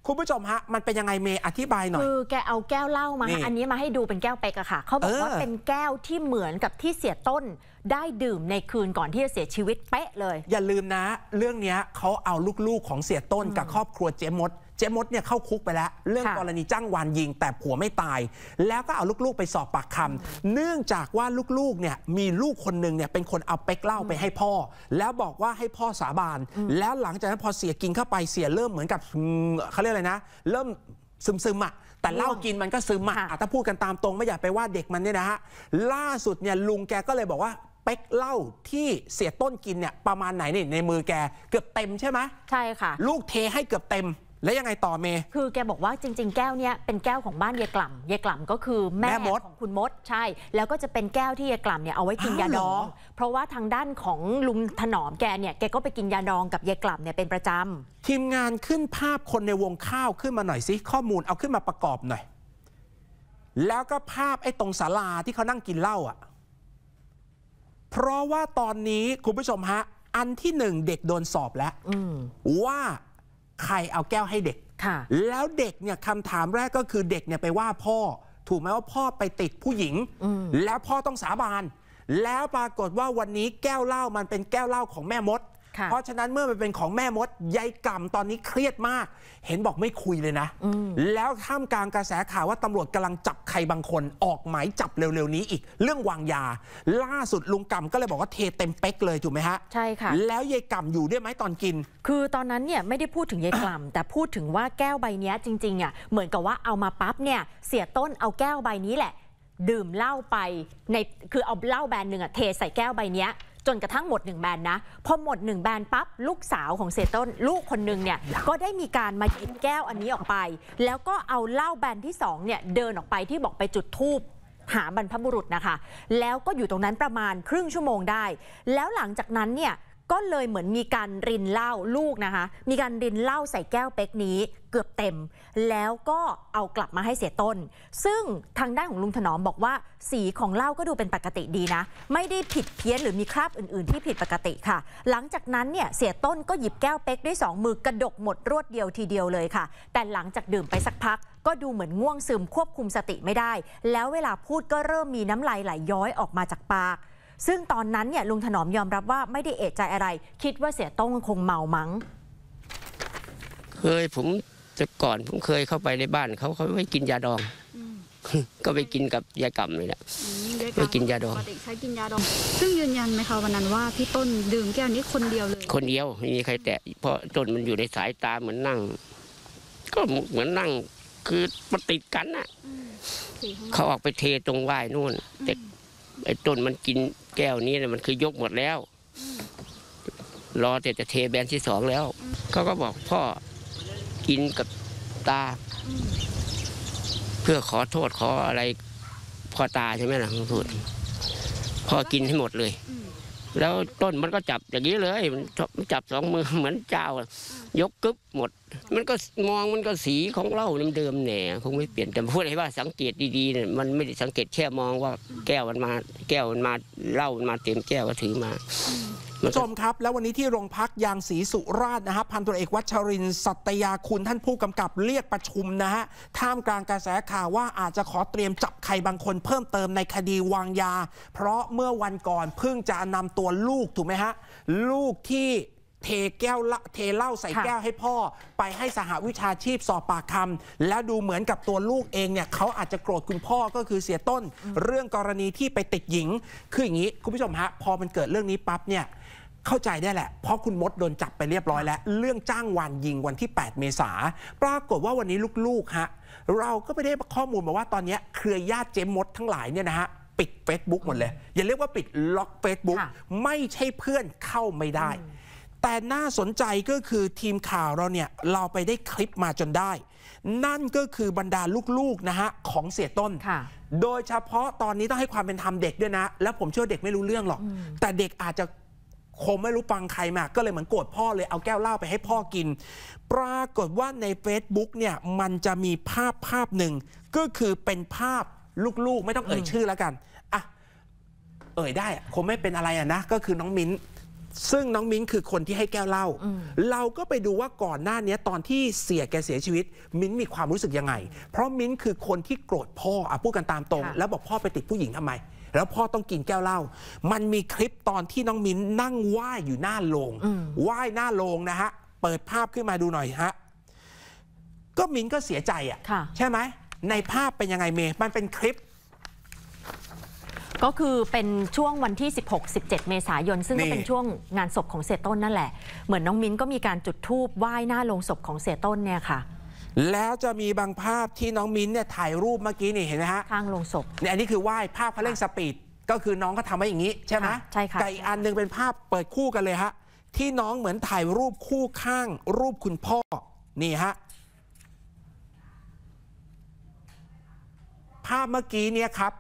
คุณผู้ชมฮะมันเป็นยังไงเมย์อธิบายหน่อยคือแกเอาแก้วเหล้ามานี่อันนี้มาให้ดูเป็นแก้วเป๊กอะค่ะเขาบอกว่าเออเป็นแก้วที่เหมือนกับที่เสียต้นได้ดื่มในคืนก่อนที่จะเสียชีวิตเป๊ะเลยอย่าลืมนะ เรื่องเนี้ยเขาเอาลูกๆของเสียต้นกับครอบครัวเจ๊มดเจ๊มดเนี่ยเข้าคุกไปแล้วเรื่องค่ะกรณีจ้างวานยิงแต่ผัวไม่ตาย แล้วก็เอาลูกๆไปสอบปากคำเนื่องจากว่าลูกๆเนี่ยมีลูกคนหนึ่งเนี่ยเป็นคนเอาเป๊กเหล้าไปให้พ่อ แล้วบอกว่าให้พ่อสาบานแล้วหลังจากนั้นพอเสียกินเข้าไปเสียเริ่มเหมือนกับอืมเขาเรียกอะไรนะเริ่มซึมๆอ่ะแต่เหล้ากินมันก็ซึมอ่ะอ่ะถ้าพูดกันตามตรงไม่อยากไปว่าเด็กมันเนี่ยนะฮะล่าสุดเนี่ยลุงแกก็เลยบอกว่าเป๊กเหล้าที่เสียต้นกินเนี่ยประมาณไหนนี่ในมือแกเกือบเต็มใช่ไหมใช่ค่ะลูกเทให้เกือบเต็มแล้วยังไงต่อเมย์คือแกบอกว่าจริงๆแก้วเนี้ยเป็นแก้วของบ้านยายกล่ำยายกล่ำก็คือแม่แม่มดของคุณมดใช่ แล้วก็จะเป็นแก้วที่ยายกล่ำเนี่ยเอาไว้กินอ้าวยาดองเหรอเพราะว่าทางด้านของลุงถนอมแกเนี่ยแกก็ไปกินยาดองกับยายกล่ำเนี่ยเป็นประจำทีมงานขึ้นภาพคนในวงข้าวขึ้นมาหน่อยสิข้อมูลเอาขึ้นมาประกอบหน่อยแล้วก็ภาพไอ้ตรงศาลาที่เขานั่งกินเหล้าอ่ะเพราะว่าตอนนี้คุณผู้ชมฮะอันที่หนึ่งเด็กโดนสอบแล้วว่าใครเอาแก้วให้เด็กแล้วเด็กเนี่ยคำถามแรกก็คือเด็กเนี่ยไปว่าพ่อถูกไหมว่าพ่อไปติดผู้หญิงแล้วพ่อต้องสาบานแล้วปรากฏว่าวันนี้แก้วเหล้ามันเป็นแก้วเหล้าของแม่มดเพราะฉะนั้นเมื่อมันเป็นของแม่มดยายกล่ำตอนนี้เครียดมากเห็นบอกไม่คุยเลยนะแล้วท่ามกลางกระแสข่าวว่าตำรวจกำลังจับใครบางคนออกหมายจับเร็วๆนี้อีกเรื่องวางยาล่าสุดลุงกำก็เลยบอกว่าเทเต็มเป๊กเลยถูกไหมฮะใช่ค่ะแล้วยายกล่ำอยู่ด้วยไหมตอนกินคือตอนนั้นเนี่ยไม่ได้พูดถึงยายกล่ำ แต่พูดถึงว่าแก้วใบนี้จริงๆอ่ะเหมือนกับว่าเอามาปั๊บเนี่ยเสียต้นเอาแก้วใบนี้แหละดื่มเหล้าไปในคือเอาเหล้าแบรนด์หนึ่งอ่ะเทใส่แก้วใบนี้จนกระทั่งหมดหนึ่งแบนนะพอหมดหนึ่งแบนปั๊บลูกสาวของเสียต้นลูกคนหนึ่งเนี่ยก็ได้มีการมาหยิบแก้วอันนี้ออกไปแล้วก็เอาเหล้าแบนที่สองเนี่ยเดินออกไปที่บอกไปจุดธูปหาบรรพบุรุษนะคะแล้วก็อยู่ตรงนั้นประมาณครึ่งชั่วโมงได้แล้วหลังจากนั้นเนี่ยก็เลยเหมือนมีการรินเหล้าลูกนะคะมีการรินเหล้าใส่แก้วเป๊กนี้เกือบเต็มแล้วก็เอากลับมาให้เสียต้นซึ่งทางด้านของลุงถนอมบอกว่าสีของเหล้าก็ดูเป็นปกติดีนะไม่ได้ผิดเพี้ยนหรือมีคราบอื่นๆที่ผิดปกติค่ะหลังจากนั้นเนี่ยเสียต้นก็หยิบแก้วเป๊กด้วยสองมือกระดกหมดรวดเดียวทีเดียวเลยค่ะแต่หลังจากดื่มไปสักพักก็ดูเหมือนง่วงซึมควบคุมสติไม่ได้แล้วเวลาพูดก็เริ่มมีน้ำลายไหลย้อยออกมาจากปากซึ่งตอนนั้นเนี่ยลุงถนอมยอมรับว่าไม่ได้เอะใจอะไรคิดว่าเสียต้งคงเมามั้งเคยผมแต่ก่อนผมเคยเข้าไปในบ้านเขาเขาไม่กินยาดองก็ไปกินกับยากำเลยแหละไปกินยาดองปกติใช้กินยาดองซึ่งยืนยันไหมคะวันนั้นว่าพี่ต้นดื่มแก้วนี้คนเดียวเลยคนเดียวไม่มีใครแตะเพราะต้นมันอยู่ในสายตาเหมือนนั่งก็เหมือนนั่งคือมันติดกันน่ะเขาออกไปเทตรงว่ายนู่นแต่ไอ้ต้นมันกินแก้วนี้เนี่ยมันคือยกหมดแล้วรอแต่จะเทแบนที่สองแล้วเขาก็บอกพ่อกินกับตาเพื่อขอโทษขออะไรพ่อตาใช่ไหมล่ะพูดพ่อกินให้หมดเลยแล้วต้นมันก็จับอย่างนี้เลยมันจับสองมือเหมือนเจ้ายกกึ๊บหมดมันก็มองมันก็สีของเหล้าเดิมๆแหน่คงไม่เปลี่ยนแต่พูดให้ว่าสังเกตดีๆเนี่ยมันไม่ได้สังเกตแค่มองว่าแก้วมันมาแก้วมันมาเหล้ามันมาเต็มแก้วก็ถือมาผู้ชมครับแล้ววันนี้ที่โรงพักยางศรีสุราษฎร์นะครับพันตำรวจเอกวัชรินทร์สัตยาคุณท่านผู้กำกับเรียกประชุมนะฮะท่ามกลางกระแสข่าวว่าอาจจะขอเตรียมจับใครบางคนเพิ่มเติมในคดีวางยาเพราะเมื่อวันก่อนเพิ่งจะนำตัวลูกถูกไหมฮะลูกที่เทแก้วละเทเหล้าใส่แก้วให้พ่อไปให้สหวิชาชีพสอบปากคำแล้วดูเหมือนกับตัวลูกเองเนี่ยเขาอาจจะโกรธคุณพ่อก็คือเสียต้นเรื่องกรณีที่ไปติดหญิงคืออย่างนี้คุณผู้ชมฮะพอมันเกิดเรื่องนี้ปั๊บเนี่ยเข้าใจได้แหละเพราะคุณมดโดนจับไปเรียบร้อยแล้วเรื่องจ้างวานยิงวันที่แปดเมษาปรากฏว่าวันนี้ลูกๆฮะเราก็ไปได้ข้อมูลมาว่าตอนนี้เครือญาติเจมมดทั้งหลายเนี่ยนะฮะปิด Facebook หมดเลยอย่าเรียกว่าปิดล็อก Facebook ไม่ใช่เพื่อนเข้าไม่ได้แต่น่าสนใจก็คือทีมข่าวเราเนี่ยเราไปได้คลิปมาจนได้นั่นก็คือบรรดาลูกๆนะฮะของเสียต้นโดยเฉพาะตอนนี้ต้องให้ความเป็นธรรมเด็กด้วยนะแล้วผมเชื่อเด็กไม่รู้เรื่องหรอกแต่เด็กอาจจะคงไม่รู้ฟังใครมาก็เลยเหมือนโกรธพ่อเลยเอาแก้วเหล้าไปให้พ่อกินปรากฏว่าใน Facebook เนี่ยมันจะมีภาพภาพหนึ่งก็คือเป็นภาพลูกๆไม่ต้องเอ่ยชื่อแล้วกันอ่ะเอ่ยได้คงไม่เป็นอะไรอ่ะนะก็คือน้องมิ้นซึ่งน้องมิ้นคือคนที่ให้แก้วเหล้าเราก็ไปดูว่าก่อนหน้านี้ตอนที่เสียแกเสียชีวิตมิ้นมีความรู้สึกยังไงเพราะมิ้นคือคนที่โกรธพ่ออ่ะพูดกันตามตรงแล้วบอกพ่อไปติดผู้หญิงทำไมแล้วพ่อต้องกินแก้วเหล้ามันมีคลิปตอนที่น้องมิ้นนั่งไหว้อยู่หน้าโรงไหว้หน้าโรงนะฮะเปิดภาพขึ้นมาดูหน่อยฮะก็มิ้นก็เสียใจอ่ะใช่ไหมในภาพเป็นยังไงเมย์มันเป็นคลิปก็คือเป็นช่วงวันที่ สิบหก สิบเจ็ด เมษายนซึ่งก็เป็นช่วงงานศพของเสียต้นนั่นแหละเหมือนน้องมิ้นก็มีการจุดธูปไหว้หน้าโลงศพของเสียต้นเนี่ยค่ะแล้วจะมีบางภาพที่น้องมิ้นเนี่ยถ่ายรูปเมื่อกี้นี่เห็นไหมฮะข้างโลงศพเนี่ยอันนี้คือไหว้ภาพเขาเร่งสปีดก็คือน้องก็ทำไว้อย่างนี้ใช่ไหมใช่ค่ะกับอีกอันนึงเป็นภาพเปิดคู่กันเลยฮะที่น้องเหมือนถ่ายรูปคู่ข้างรูปคุณพ่อนี่ฮะภาพเมื่อกี้เนี่ยครับ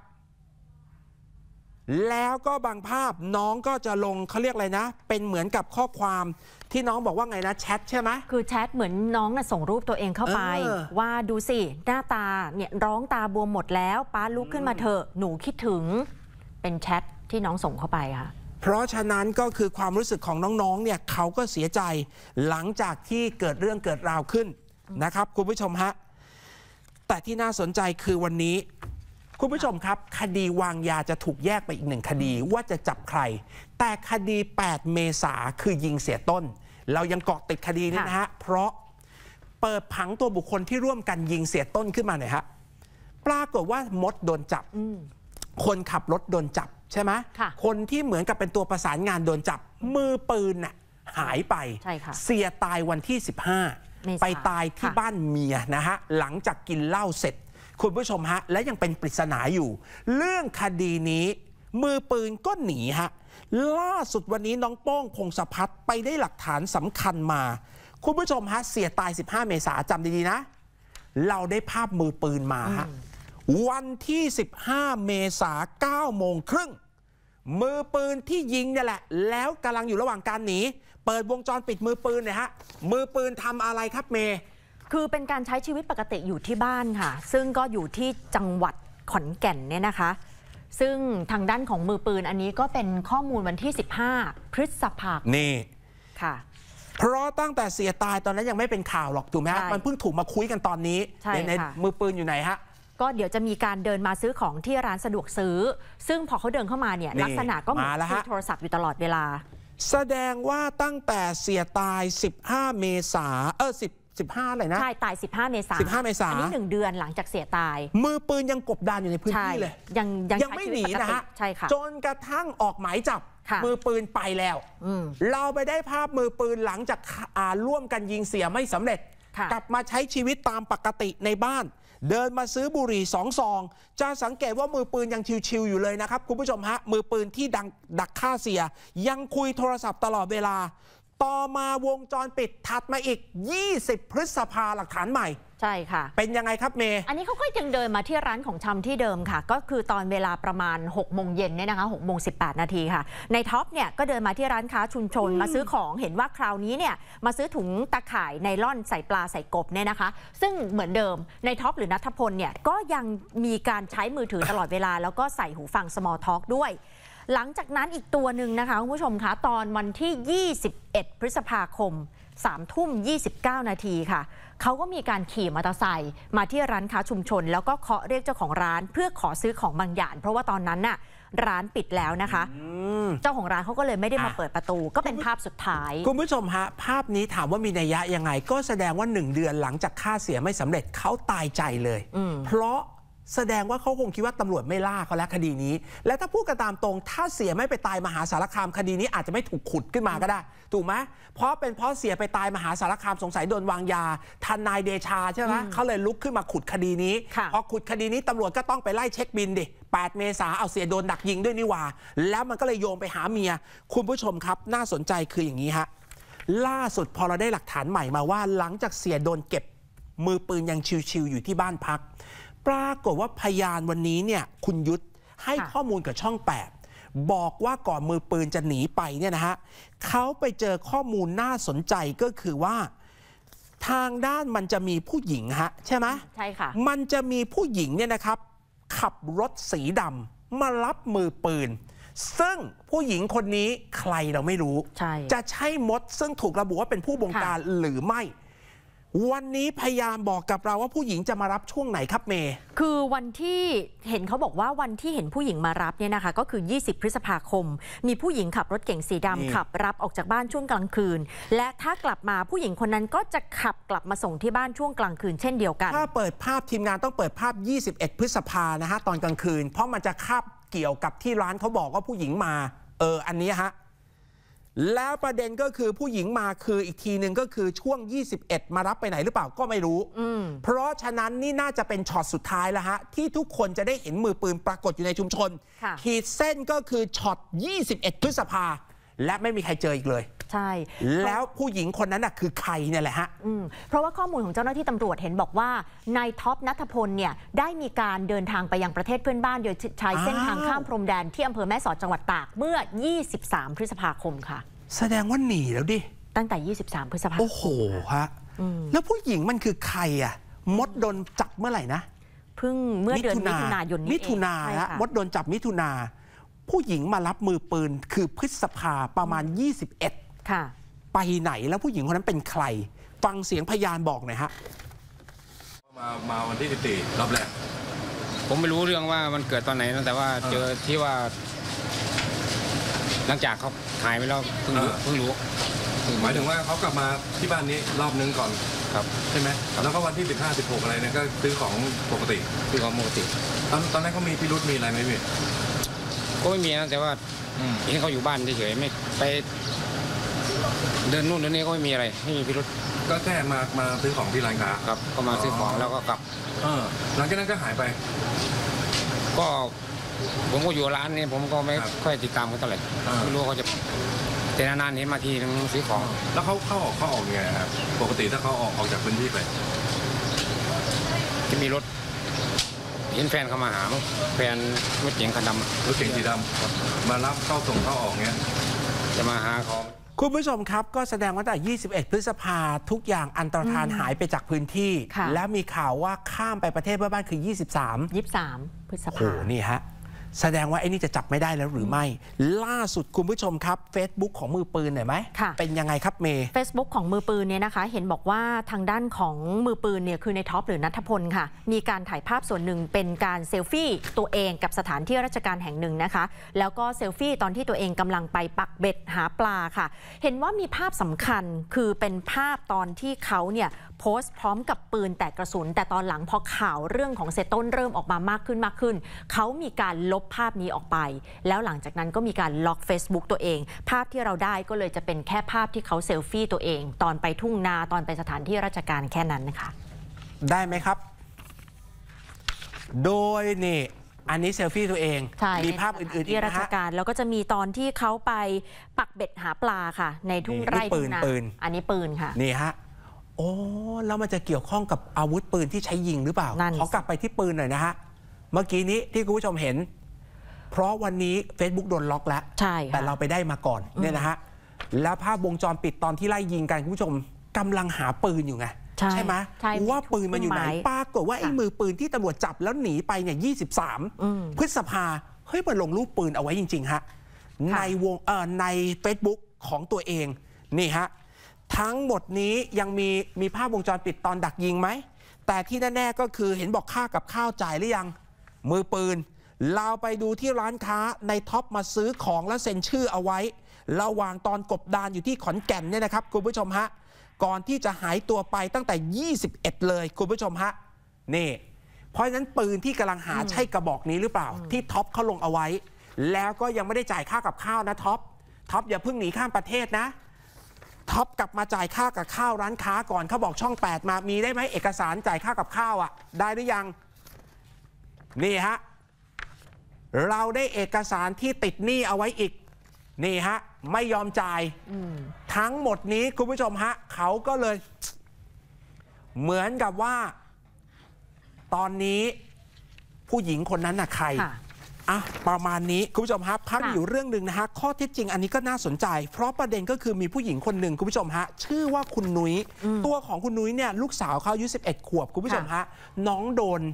แล้วก็บางภาพน้องก็จะลงเขาเรียกอะไรนะเป็นเหมือนกับข้อความที่น้องบอกว่าไงนะแชทใช่ไหมคือแชทเหมือนน้องส่งรูปตัวเองเข้าไปว่าดูสิหน้าตาเนี่ยร้องตาบวมหมดแล้วป้าลุกขึ้นมาเถอะหนูคิดถึงเป็นแชทที่น้องส่งเข้าไปค่ะเพราะฉะนั้นก็คือความรู้สึกของน้องๆเนี่ยเขาก็เสียใจหลังจากที่เกิดเรื่องเกิดราวขึ้นนะครับคุณผู้ชมฮะแต่ที่น่าสนใจคือวันนี้คุณผู้ชมครับคดีวางยาจะถูกแยกไปอีกหนึ่งคดีว่าจะจับใครแต่คดีแปดเมษาคือยิงเสียต้นเรายังเกาะติดคดีนี้นะฮะเพราะเปิดผังตัวบุคคลที่ร่วมกันยิงเสียต้นขึ้นมาหน่อยฮะปรากฏว่ามดโดนจับคนขับรถโดนจับใช่ไหมคนที่เหมือนกับเป็นตัวประสานงานโดนจับมือปืนน่ะหายไปเสียตายวันที่สิบห้าไปตายที่บ้านเมียนะฮะหลังจากกินเหล้าเสร็จคุณผู้ชมฮะและยังเป็นปริศนาอยู่เรื่องคดีนี้มือปืนก็หนีฮะล่าสุดวันนี้น้องโป้งพงศพัฒน์ไปได้หลักฐานสำคัญมาคุณผู้ชมฮะเสียตายสิบห้าเมษายนจำดีๆนะเราได้ภาพมือปืนมาฮะวันที่สิบห้าเมษายนเก้าโมงครึ่งมือปืนที่ยิงเนี่ยแหละแล้วกำลังอยู่ระหว่างการหนีเปิดวงจรปิดมือปืนเนี่ยฮะมือปืนทำอะไรครับเมย์คือเป็นการใช้ชีวิตปกติอยู่ที่บ้านค่ะซึ่งก็อยู่ที่จังหวัดขอนแก่นเนี่ยนะคะซึ่งทางด้านของมือปืนอันนี้ก็เป็นข้อมูลวันที่สิบห้าพฤษภาคมนี่ค่ะเพราะตั้งแต่เสียตายตอนนั้นยังไม่เป็นข่าวหรอกถูกไหมฮะมันเพิ่งถูกมาคุยกันตอนนี้ในมือปืนอยู่ไหนฮะก็เดี๋ยวจะมีการเดินมาซื้อของที่ร้านสะดวกซื้อซึ่งพอเขาเดินเข้ามาเนี่ยลักษณะก็เหมือนคุยโทรศัพท์อยู่ตลอดเวลาแสดงว่าตั้งแต่เสียตายสิบห้าเมษาเออสิบ สิบห้าอะไรนะใช่ตายสิบห้าเมษายนสิบห้าเมษายนอันนี้หนึ่งเดือนหลังจากเสียตายมือปืนยังกบดานอยู่ในพื้นที่เลยยังยังไม่หนีนะฮะใช่ค่ะจนกระทั่งออกหมายจับมือปืนไปแล้วเราไปได้ภาพมือปืนหลังจากร่วมกันยิงเสียไม่สำเร็จกลับมาใช้ชีวิตตามปกติในบ้านเดินมาซื้อบุหรี่สองซองจะสังเกตว่ามือปืนยังชิวๆอยู่เลยนะครับคุณผู้ชมฮะมือปืนที่ดังดักฆ่าเสียยังคุยโทรศัพท์ตลอดเวลาต่อมาวงจรปิดถัดมาอีกยี่สิบพฤษภาหลักฐานใหม่ใช่ค่ะเป็นยังไงครับเมย์อันนี้เขาก็ยังเดินมาที่ร้านของชำที่เดิมค่ะก็คือตอนเวลาประมาณหกโมงเย็นเนี่ยนะคะหกโมงสิบแปดนาทีค่ะในท็อปเนี่ยก็เดินมาที่ร้านค้าชุมชนมาซื้อของเห็นว่าคราวนี้เนี่ยมาซื้อถุงตะข่ายไนล่อนใส่ปลาใส่กบเนี่ยนะคะซึ่งเหมือนเดิมในท็อปหรือณัฐพลเนี่ยก็ยังมีการใช้มือถือตลอดเวลาแล้วก็ใส่หูฟัง small talk ด้วยหลังจากนั้นอีกตัวหนึ่งนะคะคุณผู้ชมคะตอนวันที่ยี่สิบเอ็ดพฤษภาคมสามทุ่มยี่สิบเก้านาทีค่ะเขาก็มีการขี่มอเตอร์ไซค์มาที่ร้านค้าชุมชนแล้วก็เคาะเรียกเจ้าของร้านเพื่อขอซื้อของบางอย่างเพราะว่าตอนนั้นน่ะร้านปิดแล้วนะคะเจ้าของร้านเขาก็เลยไม่ได้มาเปิดประตูก็เป็นภาพสุดท้ายคุณผู้ชมฮะภาพนี้ถามว่ามีนัยยะยังไงก็แสดงว่าหนึ่งเดือนหลังจากฆ่าเสียไม่สำเร็จเขาตายใจเลยเพราะแสดงว่าเขาคงคิดว่าตำรวจไม่ล่าเขาแล้วคดีนี้และถ้าพูดกันตามตรงถ้าเสียไม่ไปตายมหาสารคามคดีนี้อาจจะไม่ถูกขุดขึ้นมาก็ได้ถูกไหมเพราะเป็นเพราะเสียไปตายมหาสารคามสงสัยโดนวางยาทนายเดชาใช่ไหมเขาเลยลุกขึ้นมาขุดคดีนี้พอขุดคดีนี้ตำรวจก็ต้องไปไล่เช็คบินดิแปดเมษาเอาเสียโดนดักยิงด้วยนี่หว่าแล้วมันก็เลยโยงไปหาเมียคุณผู้ชมครับน่าสนใจคืออย่างนี้ฮะล่าสุดพอเราได้หลักฐานใหม่มาว่าหลังจากเสียโดนเก็บมือปืนยังชิวๆอยู่ที่บ้านพักปรากฏว่าพยานวันนี้เนี่ยคุณยุทธให้ข้อมูลกับช่องแปดบอกว่าก่อนมือปืนจะหนีไปเนี่ยนะฮะเขาไปเจอข้อมูลน่าสนใจก็คือว่าทางด้านมันจะมีผู้หญิงฮะใช่ไหมใช่ค่ะมันจะมีผู้หญิงเนี่ยนะครับขับรถสีดำมารับมือปืนซึ่งผู้หญิงคนนี้ใครเราไม่รู้จะใช่มดซึ่งถูกระบุว่าเป็นผู้บงการหรือไม่วันนี้พยายามบอกกับเราว่าผู้หญิงจะมารับช่วงไหนครับเมย์คือวันที่เห็นเขาบอกว่าวันที่เห็นผู้หญิงมารับเนี่ยนะคะก็คือยี่สิบพฤษภาคมมีผู้หญิงขับรถเก๋งสีดำขับรับออกจากบ้านช่วงกลางคืนและถ้ากลับมาผู้หญิงคนนั้นก็จะขับกลับมาส่งที่บ้านช่วงกลางคืนเช่นเดียวกันถ้าเปิดภาพทีมงานต้องเปิดภาพยี่สิบเอ็ดพฤษภานะฮะตอนกลางคืนเพราะมันจะคาบเกี่ยวกับที่ร้านเขาบอกว่าผู้หญิงมาเอออันนี้ฮะแล้วประเด็นก็คือผู้หญิงมาคืออีกทีหนึ่งก็คือช่วงยี่สิบเอ็ดมารับไปไหนหรือเปล่าก็ไม่รู้เพราะฉะนั้นนี่น่าจะเป็นช็อตสุดท้ายแล้วฮะที่ทุกคนจะได้เห็นมือปืนปรากฏอยู่ในชุมชนขีดเส้นก็คือช็อตยี่สิบเอ็ดพฤษภาและไม่มีใครเจออีกเลยใช่แล้วผู้หญิงคนนั้นน่ะคือใครเนี่ยแหละฮะเพราะว่าข้อมูลของเจ้าหน้าที่ตำรวจเห็นบอกว่านายท็อปณัฐพลเนี่ยได้มีการเดินทางไปยังประเทศเพื่อนบ้านโดยใช้เส้นทางข้ามพรมแดนที่อำเภอแม่สอดจังหวัดตากเมื่อยี่สิบสามพฤษภาคมค่ะแสดงว่าหนีแล้วดิตั้งแต่ยี่สิบสามพฤษภาคมโอ้โหฮะแล้วผู้หญิงมันคือใครอ่ะมดโดนจับเมื่อไหร่นะเพิ่งเมื่อเดือนมิถุนายนนี้มิถุนาฮะมดโดนจับมิถุนาผู้หญิงมารับมือปืนคือพฤษภาประมาณยี่สิบเอ็ดค่ะไปไหนแล้วผู้หญิงคนนั้นเป็นใครฟังเสียงพยานบอกหน่อยฮะมามาวันที่สิบสี่รอบแรกผมไม่รู้เรื่องว่ามันเกิดตอนไหนนะแต่ว่าเจอที่ว่าหลังจากเขาหายไปแล้วเพิ่งรู้เพิ่งรู้หมายถึงว่าเขากลับมาที่บ้านนี้รอบนึงก่อนครับใช่ไหมแล้วก็วันที่สิบห้า สิบหกอะไรเนี่ยก็ซื้อของปกติซื้อของปกติตอนตอนนั้นเขามีพิรุธมีอะไรไหมพี่ก็ไม่มีนะแต่ว่าเห็นเขาอยู่บ้านเฉยๆไม่ไปเดินนู่นเดินนี่ก็ไม่มีอะไรไม่มีพิรุธก็แค่มามาซื้อของที่ร้านค้าครับก็มาซื้อของแล้วก็กลับเออหลังจากนั้นก็หายไปก็ผมก็อยู่ร้านนี้ผมก็ไม่ค่อยติดตามเขาเท่าไหร่ไม่รู้เขาจะแต่นานๆเห็นมาทีนึงซื้อของแล้วเขาเข้าออกเข้าออกไงครับปกติถ้าเขาออกออกจากพื้นที่ไปจะมีรถเห็นแฟนเขามาหาแฟนรถเก๋งคันดำรถเก๋งสีดำมารับเข้าส่งเข้าออกเงี้ยจะมาหาเขาคุณผู้ชมครับก็แสดงว่าแต่ยี่สิบเอ็ดพฤษภาทุกอย่างอันตรธานหายไปจากพื้นที่แล้วมีข่าวว่าข้ามไปประเทศเพื่อนบ้านคือยี่สิบสามยี่สิบสามพฤษภาโอ้นี่ฮะแสดงว่าไอ้นี่จะจับไม่ได้แล้วหรือไม่ล่าสุดคุณผู้ชมครับ Facebook ของมือปืนหน่อยไหมเป็นยังไงครับเมย์ Facebook ของมือปืนเนี่ยนะคะเห็นบอกว่าทางด้านของมือปืนเนี่ยคือในท็อปหรือณัฐพลค่ะมีการถ่ายภาพส่วนหนึ่งเป็นการเซลฟี่ตัวเองกับสถานที่ราชการแห่งหนึ่งนะคะแล้วก็เซลฟี่ตอนที่ตัวเองกำลังไปปักเบ็ดหาปลาค่ะเห็นว่ามีภาพสำคัญคือเป็นภาพตอนที่เขาเนี่ยโพสต์พร้อมกับปืนแต่กระสุนแต่ตอนหลังพอข่าวเรื่องของเซต้นเริ่มออกมามากขึ้นมากขึ้นเขามีการลบภาพนี้ออกไปแล้วหลังจากนั้นก็มีการล็อก Facebook ตัวเองภาพที่เราได้ก็เลยจะเป็นแค่ภาพที่เขาเซลฟี่ตัวเองตอนไปทุ่งนาตอนไปสถานที่ราชการแค่นั้นนะคะได้ไหมครับโดยนี่อันนี้เซลฟี่ตัวเองมีภาพอื่นๆที่ราชการแล้วก็จะมีตอนที่เขาไปปักเบ็ดหาปลาค่ะในทุ่งไร่ทุ่งนาอันนี้ปืนค่ะนี่ฮะโอ้แล้วมันจะเกี่ยวข้องกับอาวุธปืนที่ใช้ยิงหรือเปล่าขอกลับไปที่ปืนหน่อยนะฮะเมื่อกี้นี้ที่คุณผู้ชมเห็นเพราะวันนี้ Facebook โดนล็อกแล้วแต่เราไปได้มาก่อนเนี่ยนะฮะแล้วภาพวงจรปิดตอนที่ไล่ยิงกันคุณผู้ชมกำลังหาปืนอยู่ไงใช่ไหมว่าปืนมันอยู่ไหนปรากฏว่าไอ้มือปืนที่ตำรวจจับแล้วหนีไปเนี่ยยี่สิบสามพฤษภาเฮ้ยมันลงรูปปืนเอาไว้จริงๆฮะในวงเอ่อใน Facebook ของตัวเองนี่ฮะทั้งหมดนี้ยังมีมีภาพวงจรปิดตอนดักยิงไหมแต่ที่แน่ๆก็คือเห็นบอกค่ากับข้าวจ่ายหรือยังมือปืนเราไปดูที่ร้านค้าในท็อปมาซื้อของแล้วเซ็นชื่อเอาไว้ระหว่างตอนกบดานอยู่ที่ขอนแก่นเนี่ยนะครับคุณผู้ชมฮะก่อนที่จะหายตัวไปตั้งแต่ยี่สิบเอ็ดเลยคุณผู้ชมฮะนี่เพราะฉะนั้นปืนที่กำลังหาใช่กระบอกนี้หรือเปล่าที่ท็อปเขาลงเอาไว้แล้วก็ยังไม่ได้จ่ายค่ากับข้าวนะท็อปท็อปอย่าเพิ่งหนีข้ามประเทศนะท็อปกลับมาจ่ายค่ากับข้าวร้านค้าก่อนเขาบอกช่องแปดมามีได้ไหมเอกสารจ่ายค่ากับข้าวอ่ะได้หรือยังนี่ฮะเราได้เอกสารที่ติดหนี้เอาไว้อีกนี่ฮะไม่ยอมจ่ายทั้งหมดนี้คุณผู้ชมฮะเขาก็เลยเหมือนกับว่าตอนนี้ผู้หญิงคนนั้นน่ะใครอ่ะประมาณนี้คุณผู้ชมฮะพักอยู่เรื่องหนึ่งนะฮะข้อเท็จจริงอันนี้ก็น่าสนใจเพราะประเด็นก็คือมีผู้หญิงคนหนึ่งคุณผู้ชมฮะชื่อว่าคุณนุ้ยตัวของคุณนุ้ยเนี่ยลูกสาวเขาอายุสิบเอ็ดขวบคุณผู้ชมฮะน้องโดน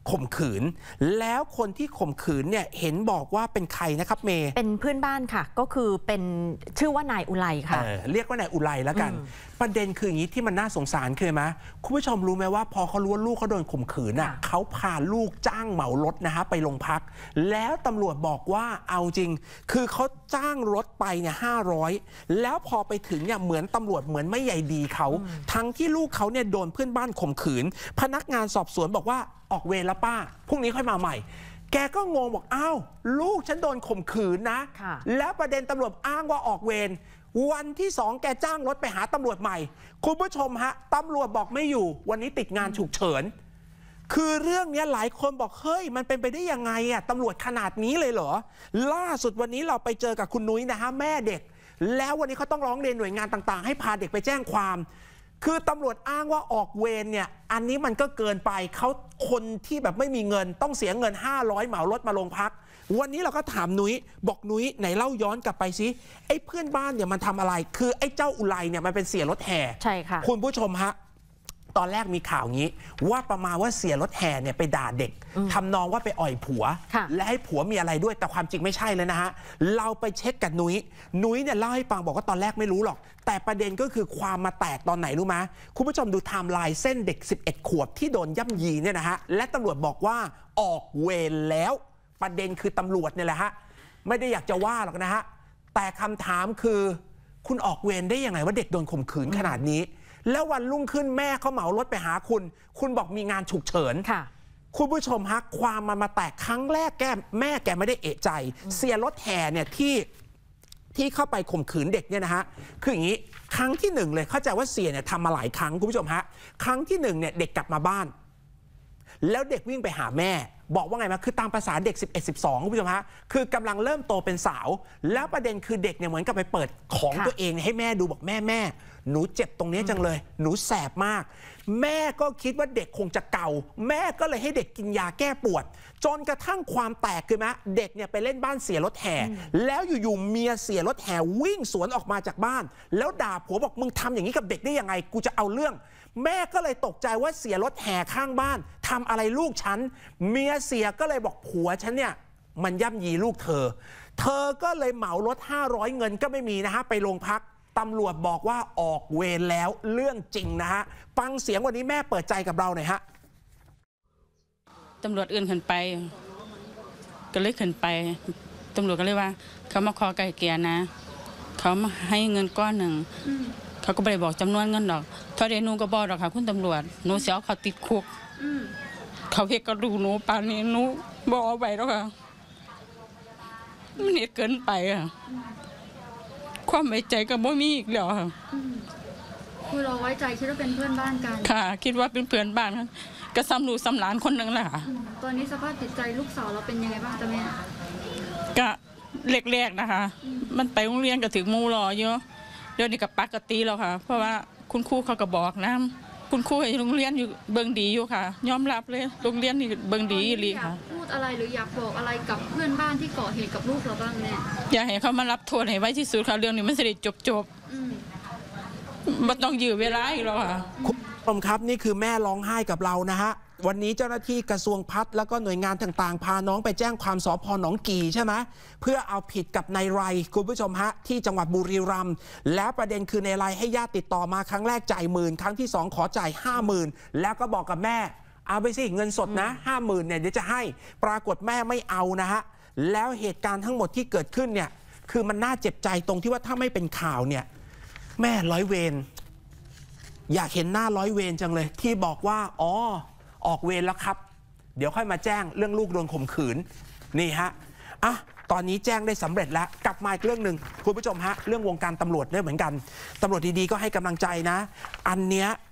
ข่มขืนแล้วคนที่ข่มขืนเนี่ยเห็นบอกว่าเป็นใครนะครับเมย์เป็นเพื่อนบ้านค่ะก็คือเป็นชื่อว่านายอุไลค่ะเ, เรียกว่านายอุไลแล้วกันประเด็นคืออย่างนี้ที่มันน่าสงสารคือไหมคุณผู้ชมรู้ไหมว่าพอเขารู้ว่าลูกเขาโดนข่มขืนอ่ะเขาพาลูกจ้างเหมารถนะฮะไปโรงพักแล้วตำรวจบอกว่าเอาจริงคือเขาจ้างรถไปเนี่ยห้าร้อยแล้วพอไปถึงเนี่ยเหมือนตำรวจเหมือนไม่ใยดีเขาทั้งที่ลูกเขาเนี่ยโดนเพื่อนบ้านข่มขืนพนักงานสอบสวนบอกว่าออกเวรแล้วป้าพรุ่งนี้ค่อยมาใหม่แกก็งงบอกอ้าวลูกฉันโดนข่มขืนนะแล้วประเด็นตำรวจอ้างว่าออกเวรวันที่สองแกจ้างรถไปหาตำรวจใหม่คุณผู้ชมฮะตำรวจบอกไม่อยู่วันนี้ติดงานฉุกเฉินคือเรื่องนี้หลายคนบอกเฮ้ยมันเป็นไปได้ยังไงอะตำรวจขนาดนี้เลยเหรอล่าสุดวันนี้เราไปเจอกับคุณนุ้ยนะฮะแม่เด็กแล้ววันนี้เขาต้องร้องเรียนหน่วยงานต่างๆให้พาเด็กไปแจ้งความคือตำรวจอ้างว่าออกเวรเนี่ยอันนี้มันก็เกินไปเขาคนที่แบบไม่มีเงินต้องเสียเงินห้าร้อยเหมารถมาโรงพักวันนี้เราก็ถามนุ้ยบอกนุ้ยไหนเล่าย้อนกลับไปสิไอ้เพื่อนบ้านเนี่ยมันทำอะไรคือไอ้เจ้าอุไลเนี่ยมันเป็นเสียรถแห่ใช่ค่ะคุณผู้ชมฮะตอนแรกมีข่าวงี้ว่าประมาณว่าเสียรถแห่เนี่ยไปด่าเด็กทำนองว่าไปอ่อยผัวและให้ผัวมีอะไรด้วยแต่ความจริงไม่ใช่เลยนะฮะเราไปเช็คกับนุ้ยนุ้ยเนี่ยเล่าให้ฟังบอกว่าตอนแรกไม่รู้หรอกแต่ประเด็นก็คือความมาแตกตอนไหนรู้ไหมคุณผู้ชมดูไทม์ไลน์เส้นเด็กสิบเอ็ดขวบที่โดนย่ำยีเนี่ยนะฮะและตำรวจบอกว่าออกเวรแล้วประเด็นคือตำรวจเนี่ยแหละฮะไม่ได้อยากจะว่าหรอกนะฮะแต่คำถามคือคุณออกเวรได้ยังไงว่าเด็กโดนข่มขืนขนาดนี้แล้ววันรุ่งขึ้นแม่เขาเหมารถไปหาคุณคุณบอกมีงานฉุกเฉินค่ะคุณผู้ชมฮะความมันมาแตกครั้งแรกแกแม่แกไม่ได้เอะใจเสียรถแห่เนี่ยที่ที่เข้าไปข่มขืนเด็กเนี่ยนะฮะคืออย่างนี้ครั้งที่หนึ่งเลยเข้าใจว่าเสียเนี่ยทำมาหลายครั้งคุณผู้ชมฮะครั้งที่หนึ่งเนี่ยเด็กกลับมาบ้านแล้วเด็กวิ่งไปหาแม่บอกว่าไงมาคือตามภาษาเด็กสิบเอ็ด สิบสองคุณผู้ชมฮะคือกำลังเริ่มโตเป็นสาวแล้วประเด็นคือเด็กเนี่ยเหมือนกับไปเปิดของตัวเองให้แม่ดูบอกแม่แม่หนูเจ็บตรงนี้จังเลยหนูแสบมากแม่ก็คิดว่าเด็กคงจะเก่าแม่ก็เลยให้เด็กกินยาแก้ปวดจนกระทั่งความแตกคือไหมเด็กเนี่ยไปเล่นบ้านเสียรถแห่แล้วอยู่ๆเมียเสียรถแห่วิ่งสวนออกมาจากบ้านแล้วด่าผัวบอกมึงทำอย่างนี้กับเด็กได้ยังไงกูจะเอาเรื่องแม่ก็เลยตกใจว่าเสียรถแห่ข้างบ้านทำอะไรลูกฉันเมียเสียก็เลยบอกผัวฉันเนี่ยมันย่ำยีลูกเธอเธอก็เลยเหมารถห้าร้อยเงินก็ไม่มีนะฮะไปโรงพักตำรวจบอกว่าออกเวรแล้วเรื่องจริงนะฮะฟังเสียงวันนี้แม่เปิดใจกับเราหน่อยฮะตำรวจอื่นขึ้นไปก็เลยขึ้นไปตำรวจก็เลยว่าเขามาขอไก่เกลี่ยนะเขามาให้เงินก้อนหนึ่งเขาก็ไม่ได้บอกจำนวนเงินหรอกเท่าเดนูก็บอกหรอกค่ะคุณตำรวจหนูเสียเขาติดคุกเขาเพียกกระดูหนูป่านนี้หนูบอกเอาไปแล้วค่ะมันเหตุเกินไปอ่ะความไว้ใจกับบ่มีอีกแล้วค่ะคือเราไว้ใจคิดว่าเป็นเพื่อนบ้านกันค่ะคิดว่าเป็นเพื่อนบ้านค่ะก็ซ้ำลูกซ้ำหลานคนหนึ่งแหละค่ะตอนนี้สภาพจิตใจลูกสาวเราเป็นยังไงบ้างจ๊ะแม่ก็แรกๆนะคะมันไปโรงเรียนก็ถึงมูรอเยอะเดี๋ยวนี้กับปกติแล้วค่ะเพราะว่าคุณครูเขาก็บอกนะคุณครูให้โรงเรียนอยู่เบิ่งดีอยู่ค่ะยอมรับเลยโรงเรียนนี่เบิ่งดีอีค่ะพูดอะไรหรืออยากบอกอะไรกับเพื่อนบ้านที่ก่อเหตุกับลูกเราบ้างแม่อยากให้เขามารับโทษให้ไว้ที่สุดค่ะเรื่องนี้มันจะได้จบจบมันต้องยื้อเวลาอีกแล้วค่ะคุณผู้ชมครับนี่คือแม่ร้องไห้กับเรานะฮะวันนี้เจ้าหน้าที่กระทรวงพัฒน์แล้วก็หน่วยงานต่างๆพาน้องไปแจ้งความสภ.หนองกี่ใช่ไหมเพื่อเอาผิดกับนายไรคุณผู้ชมฮะที่จังหวัดบุรีรัมย์แล้วประเด็นคือนายไรให้ญาติติดต่อมาครั้งแรกจ่ายหมื่นครั้งที่สองขอจ่ายห้าหมื่นแล้วก็บอกกับแม่เอาไปสิเงินสดนะห้าหมื่นเนี่ยเดี๋ยวจะให้ปรากฏแม่ไม่เอานะฮะแล้วเหตุการณ์ทั้งหมดที่เกิดขึ้นเนี่ยคือมันน่าเจ็บใจตรงที่ว่าถ้าไม่เป็นข่าวเนี่ยแม่ร้อยเวรอยากเห็นหน้าร้อยเวรจังเลยที่บอกว่าอ๋อออกเวรแล้วครับเดี๋ยวค่อยมาแจ้งเรื่องลูกโดนข่มขืนนี่ฮะอ่ะตอนนี้แจ้งได้สำเร็จแล้วกลับมาอีกเรื่องหนึ่งคุณผู้ชมฮะเรื่องวงการตำรวจเนี่ยเหมือนกันตำรวจดีๆก็ให้กำลังใจนะอันเนี้ย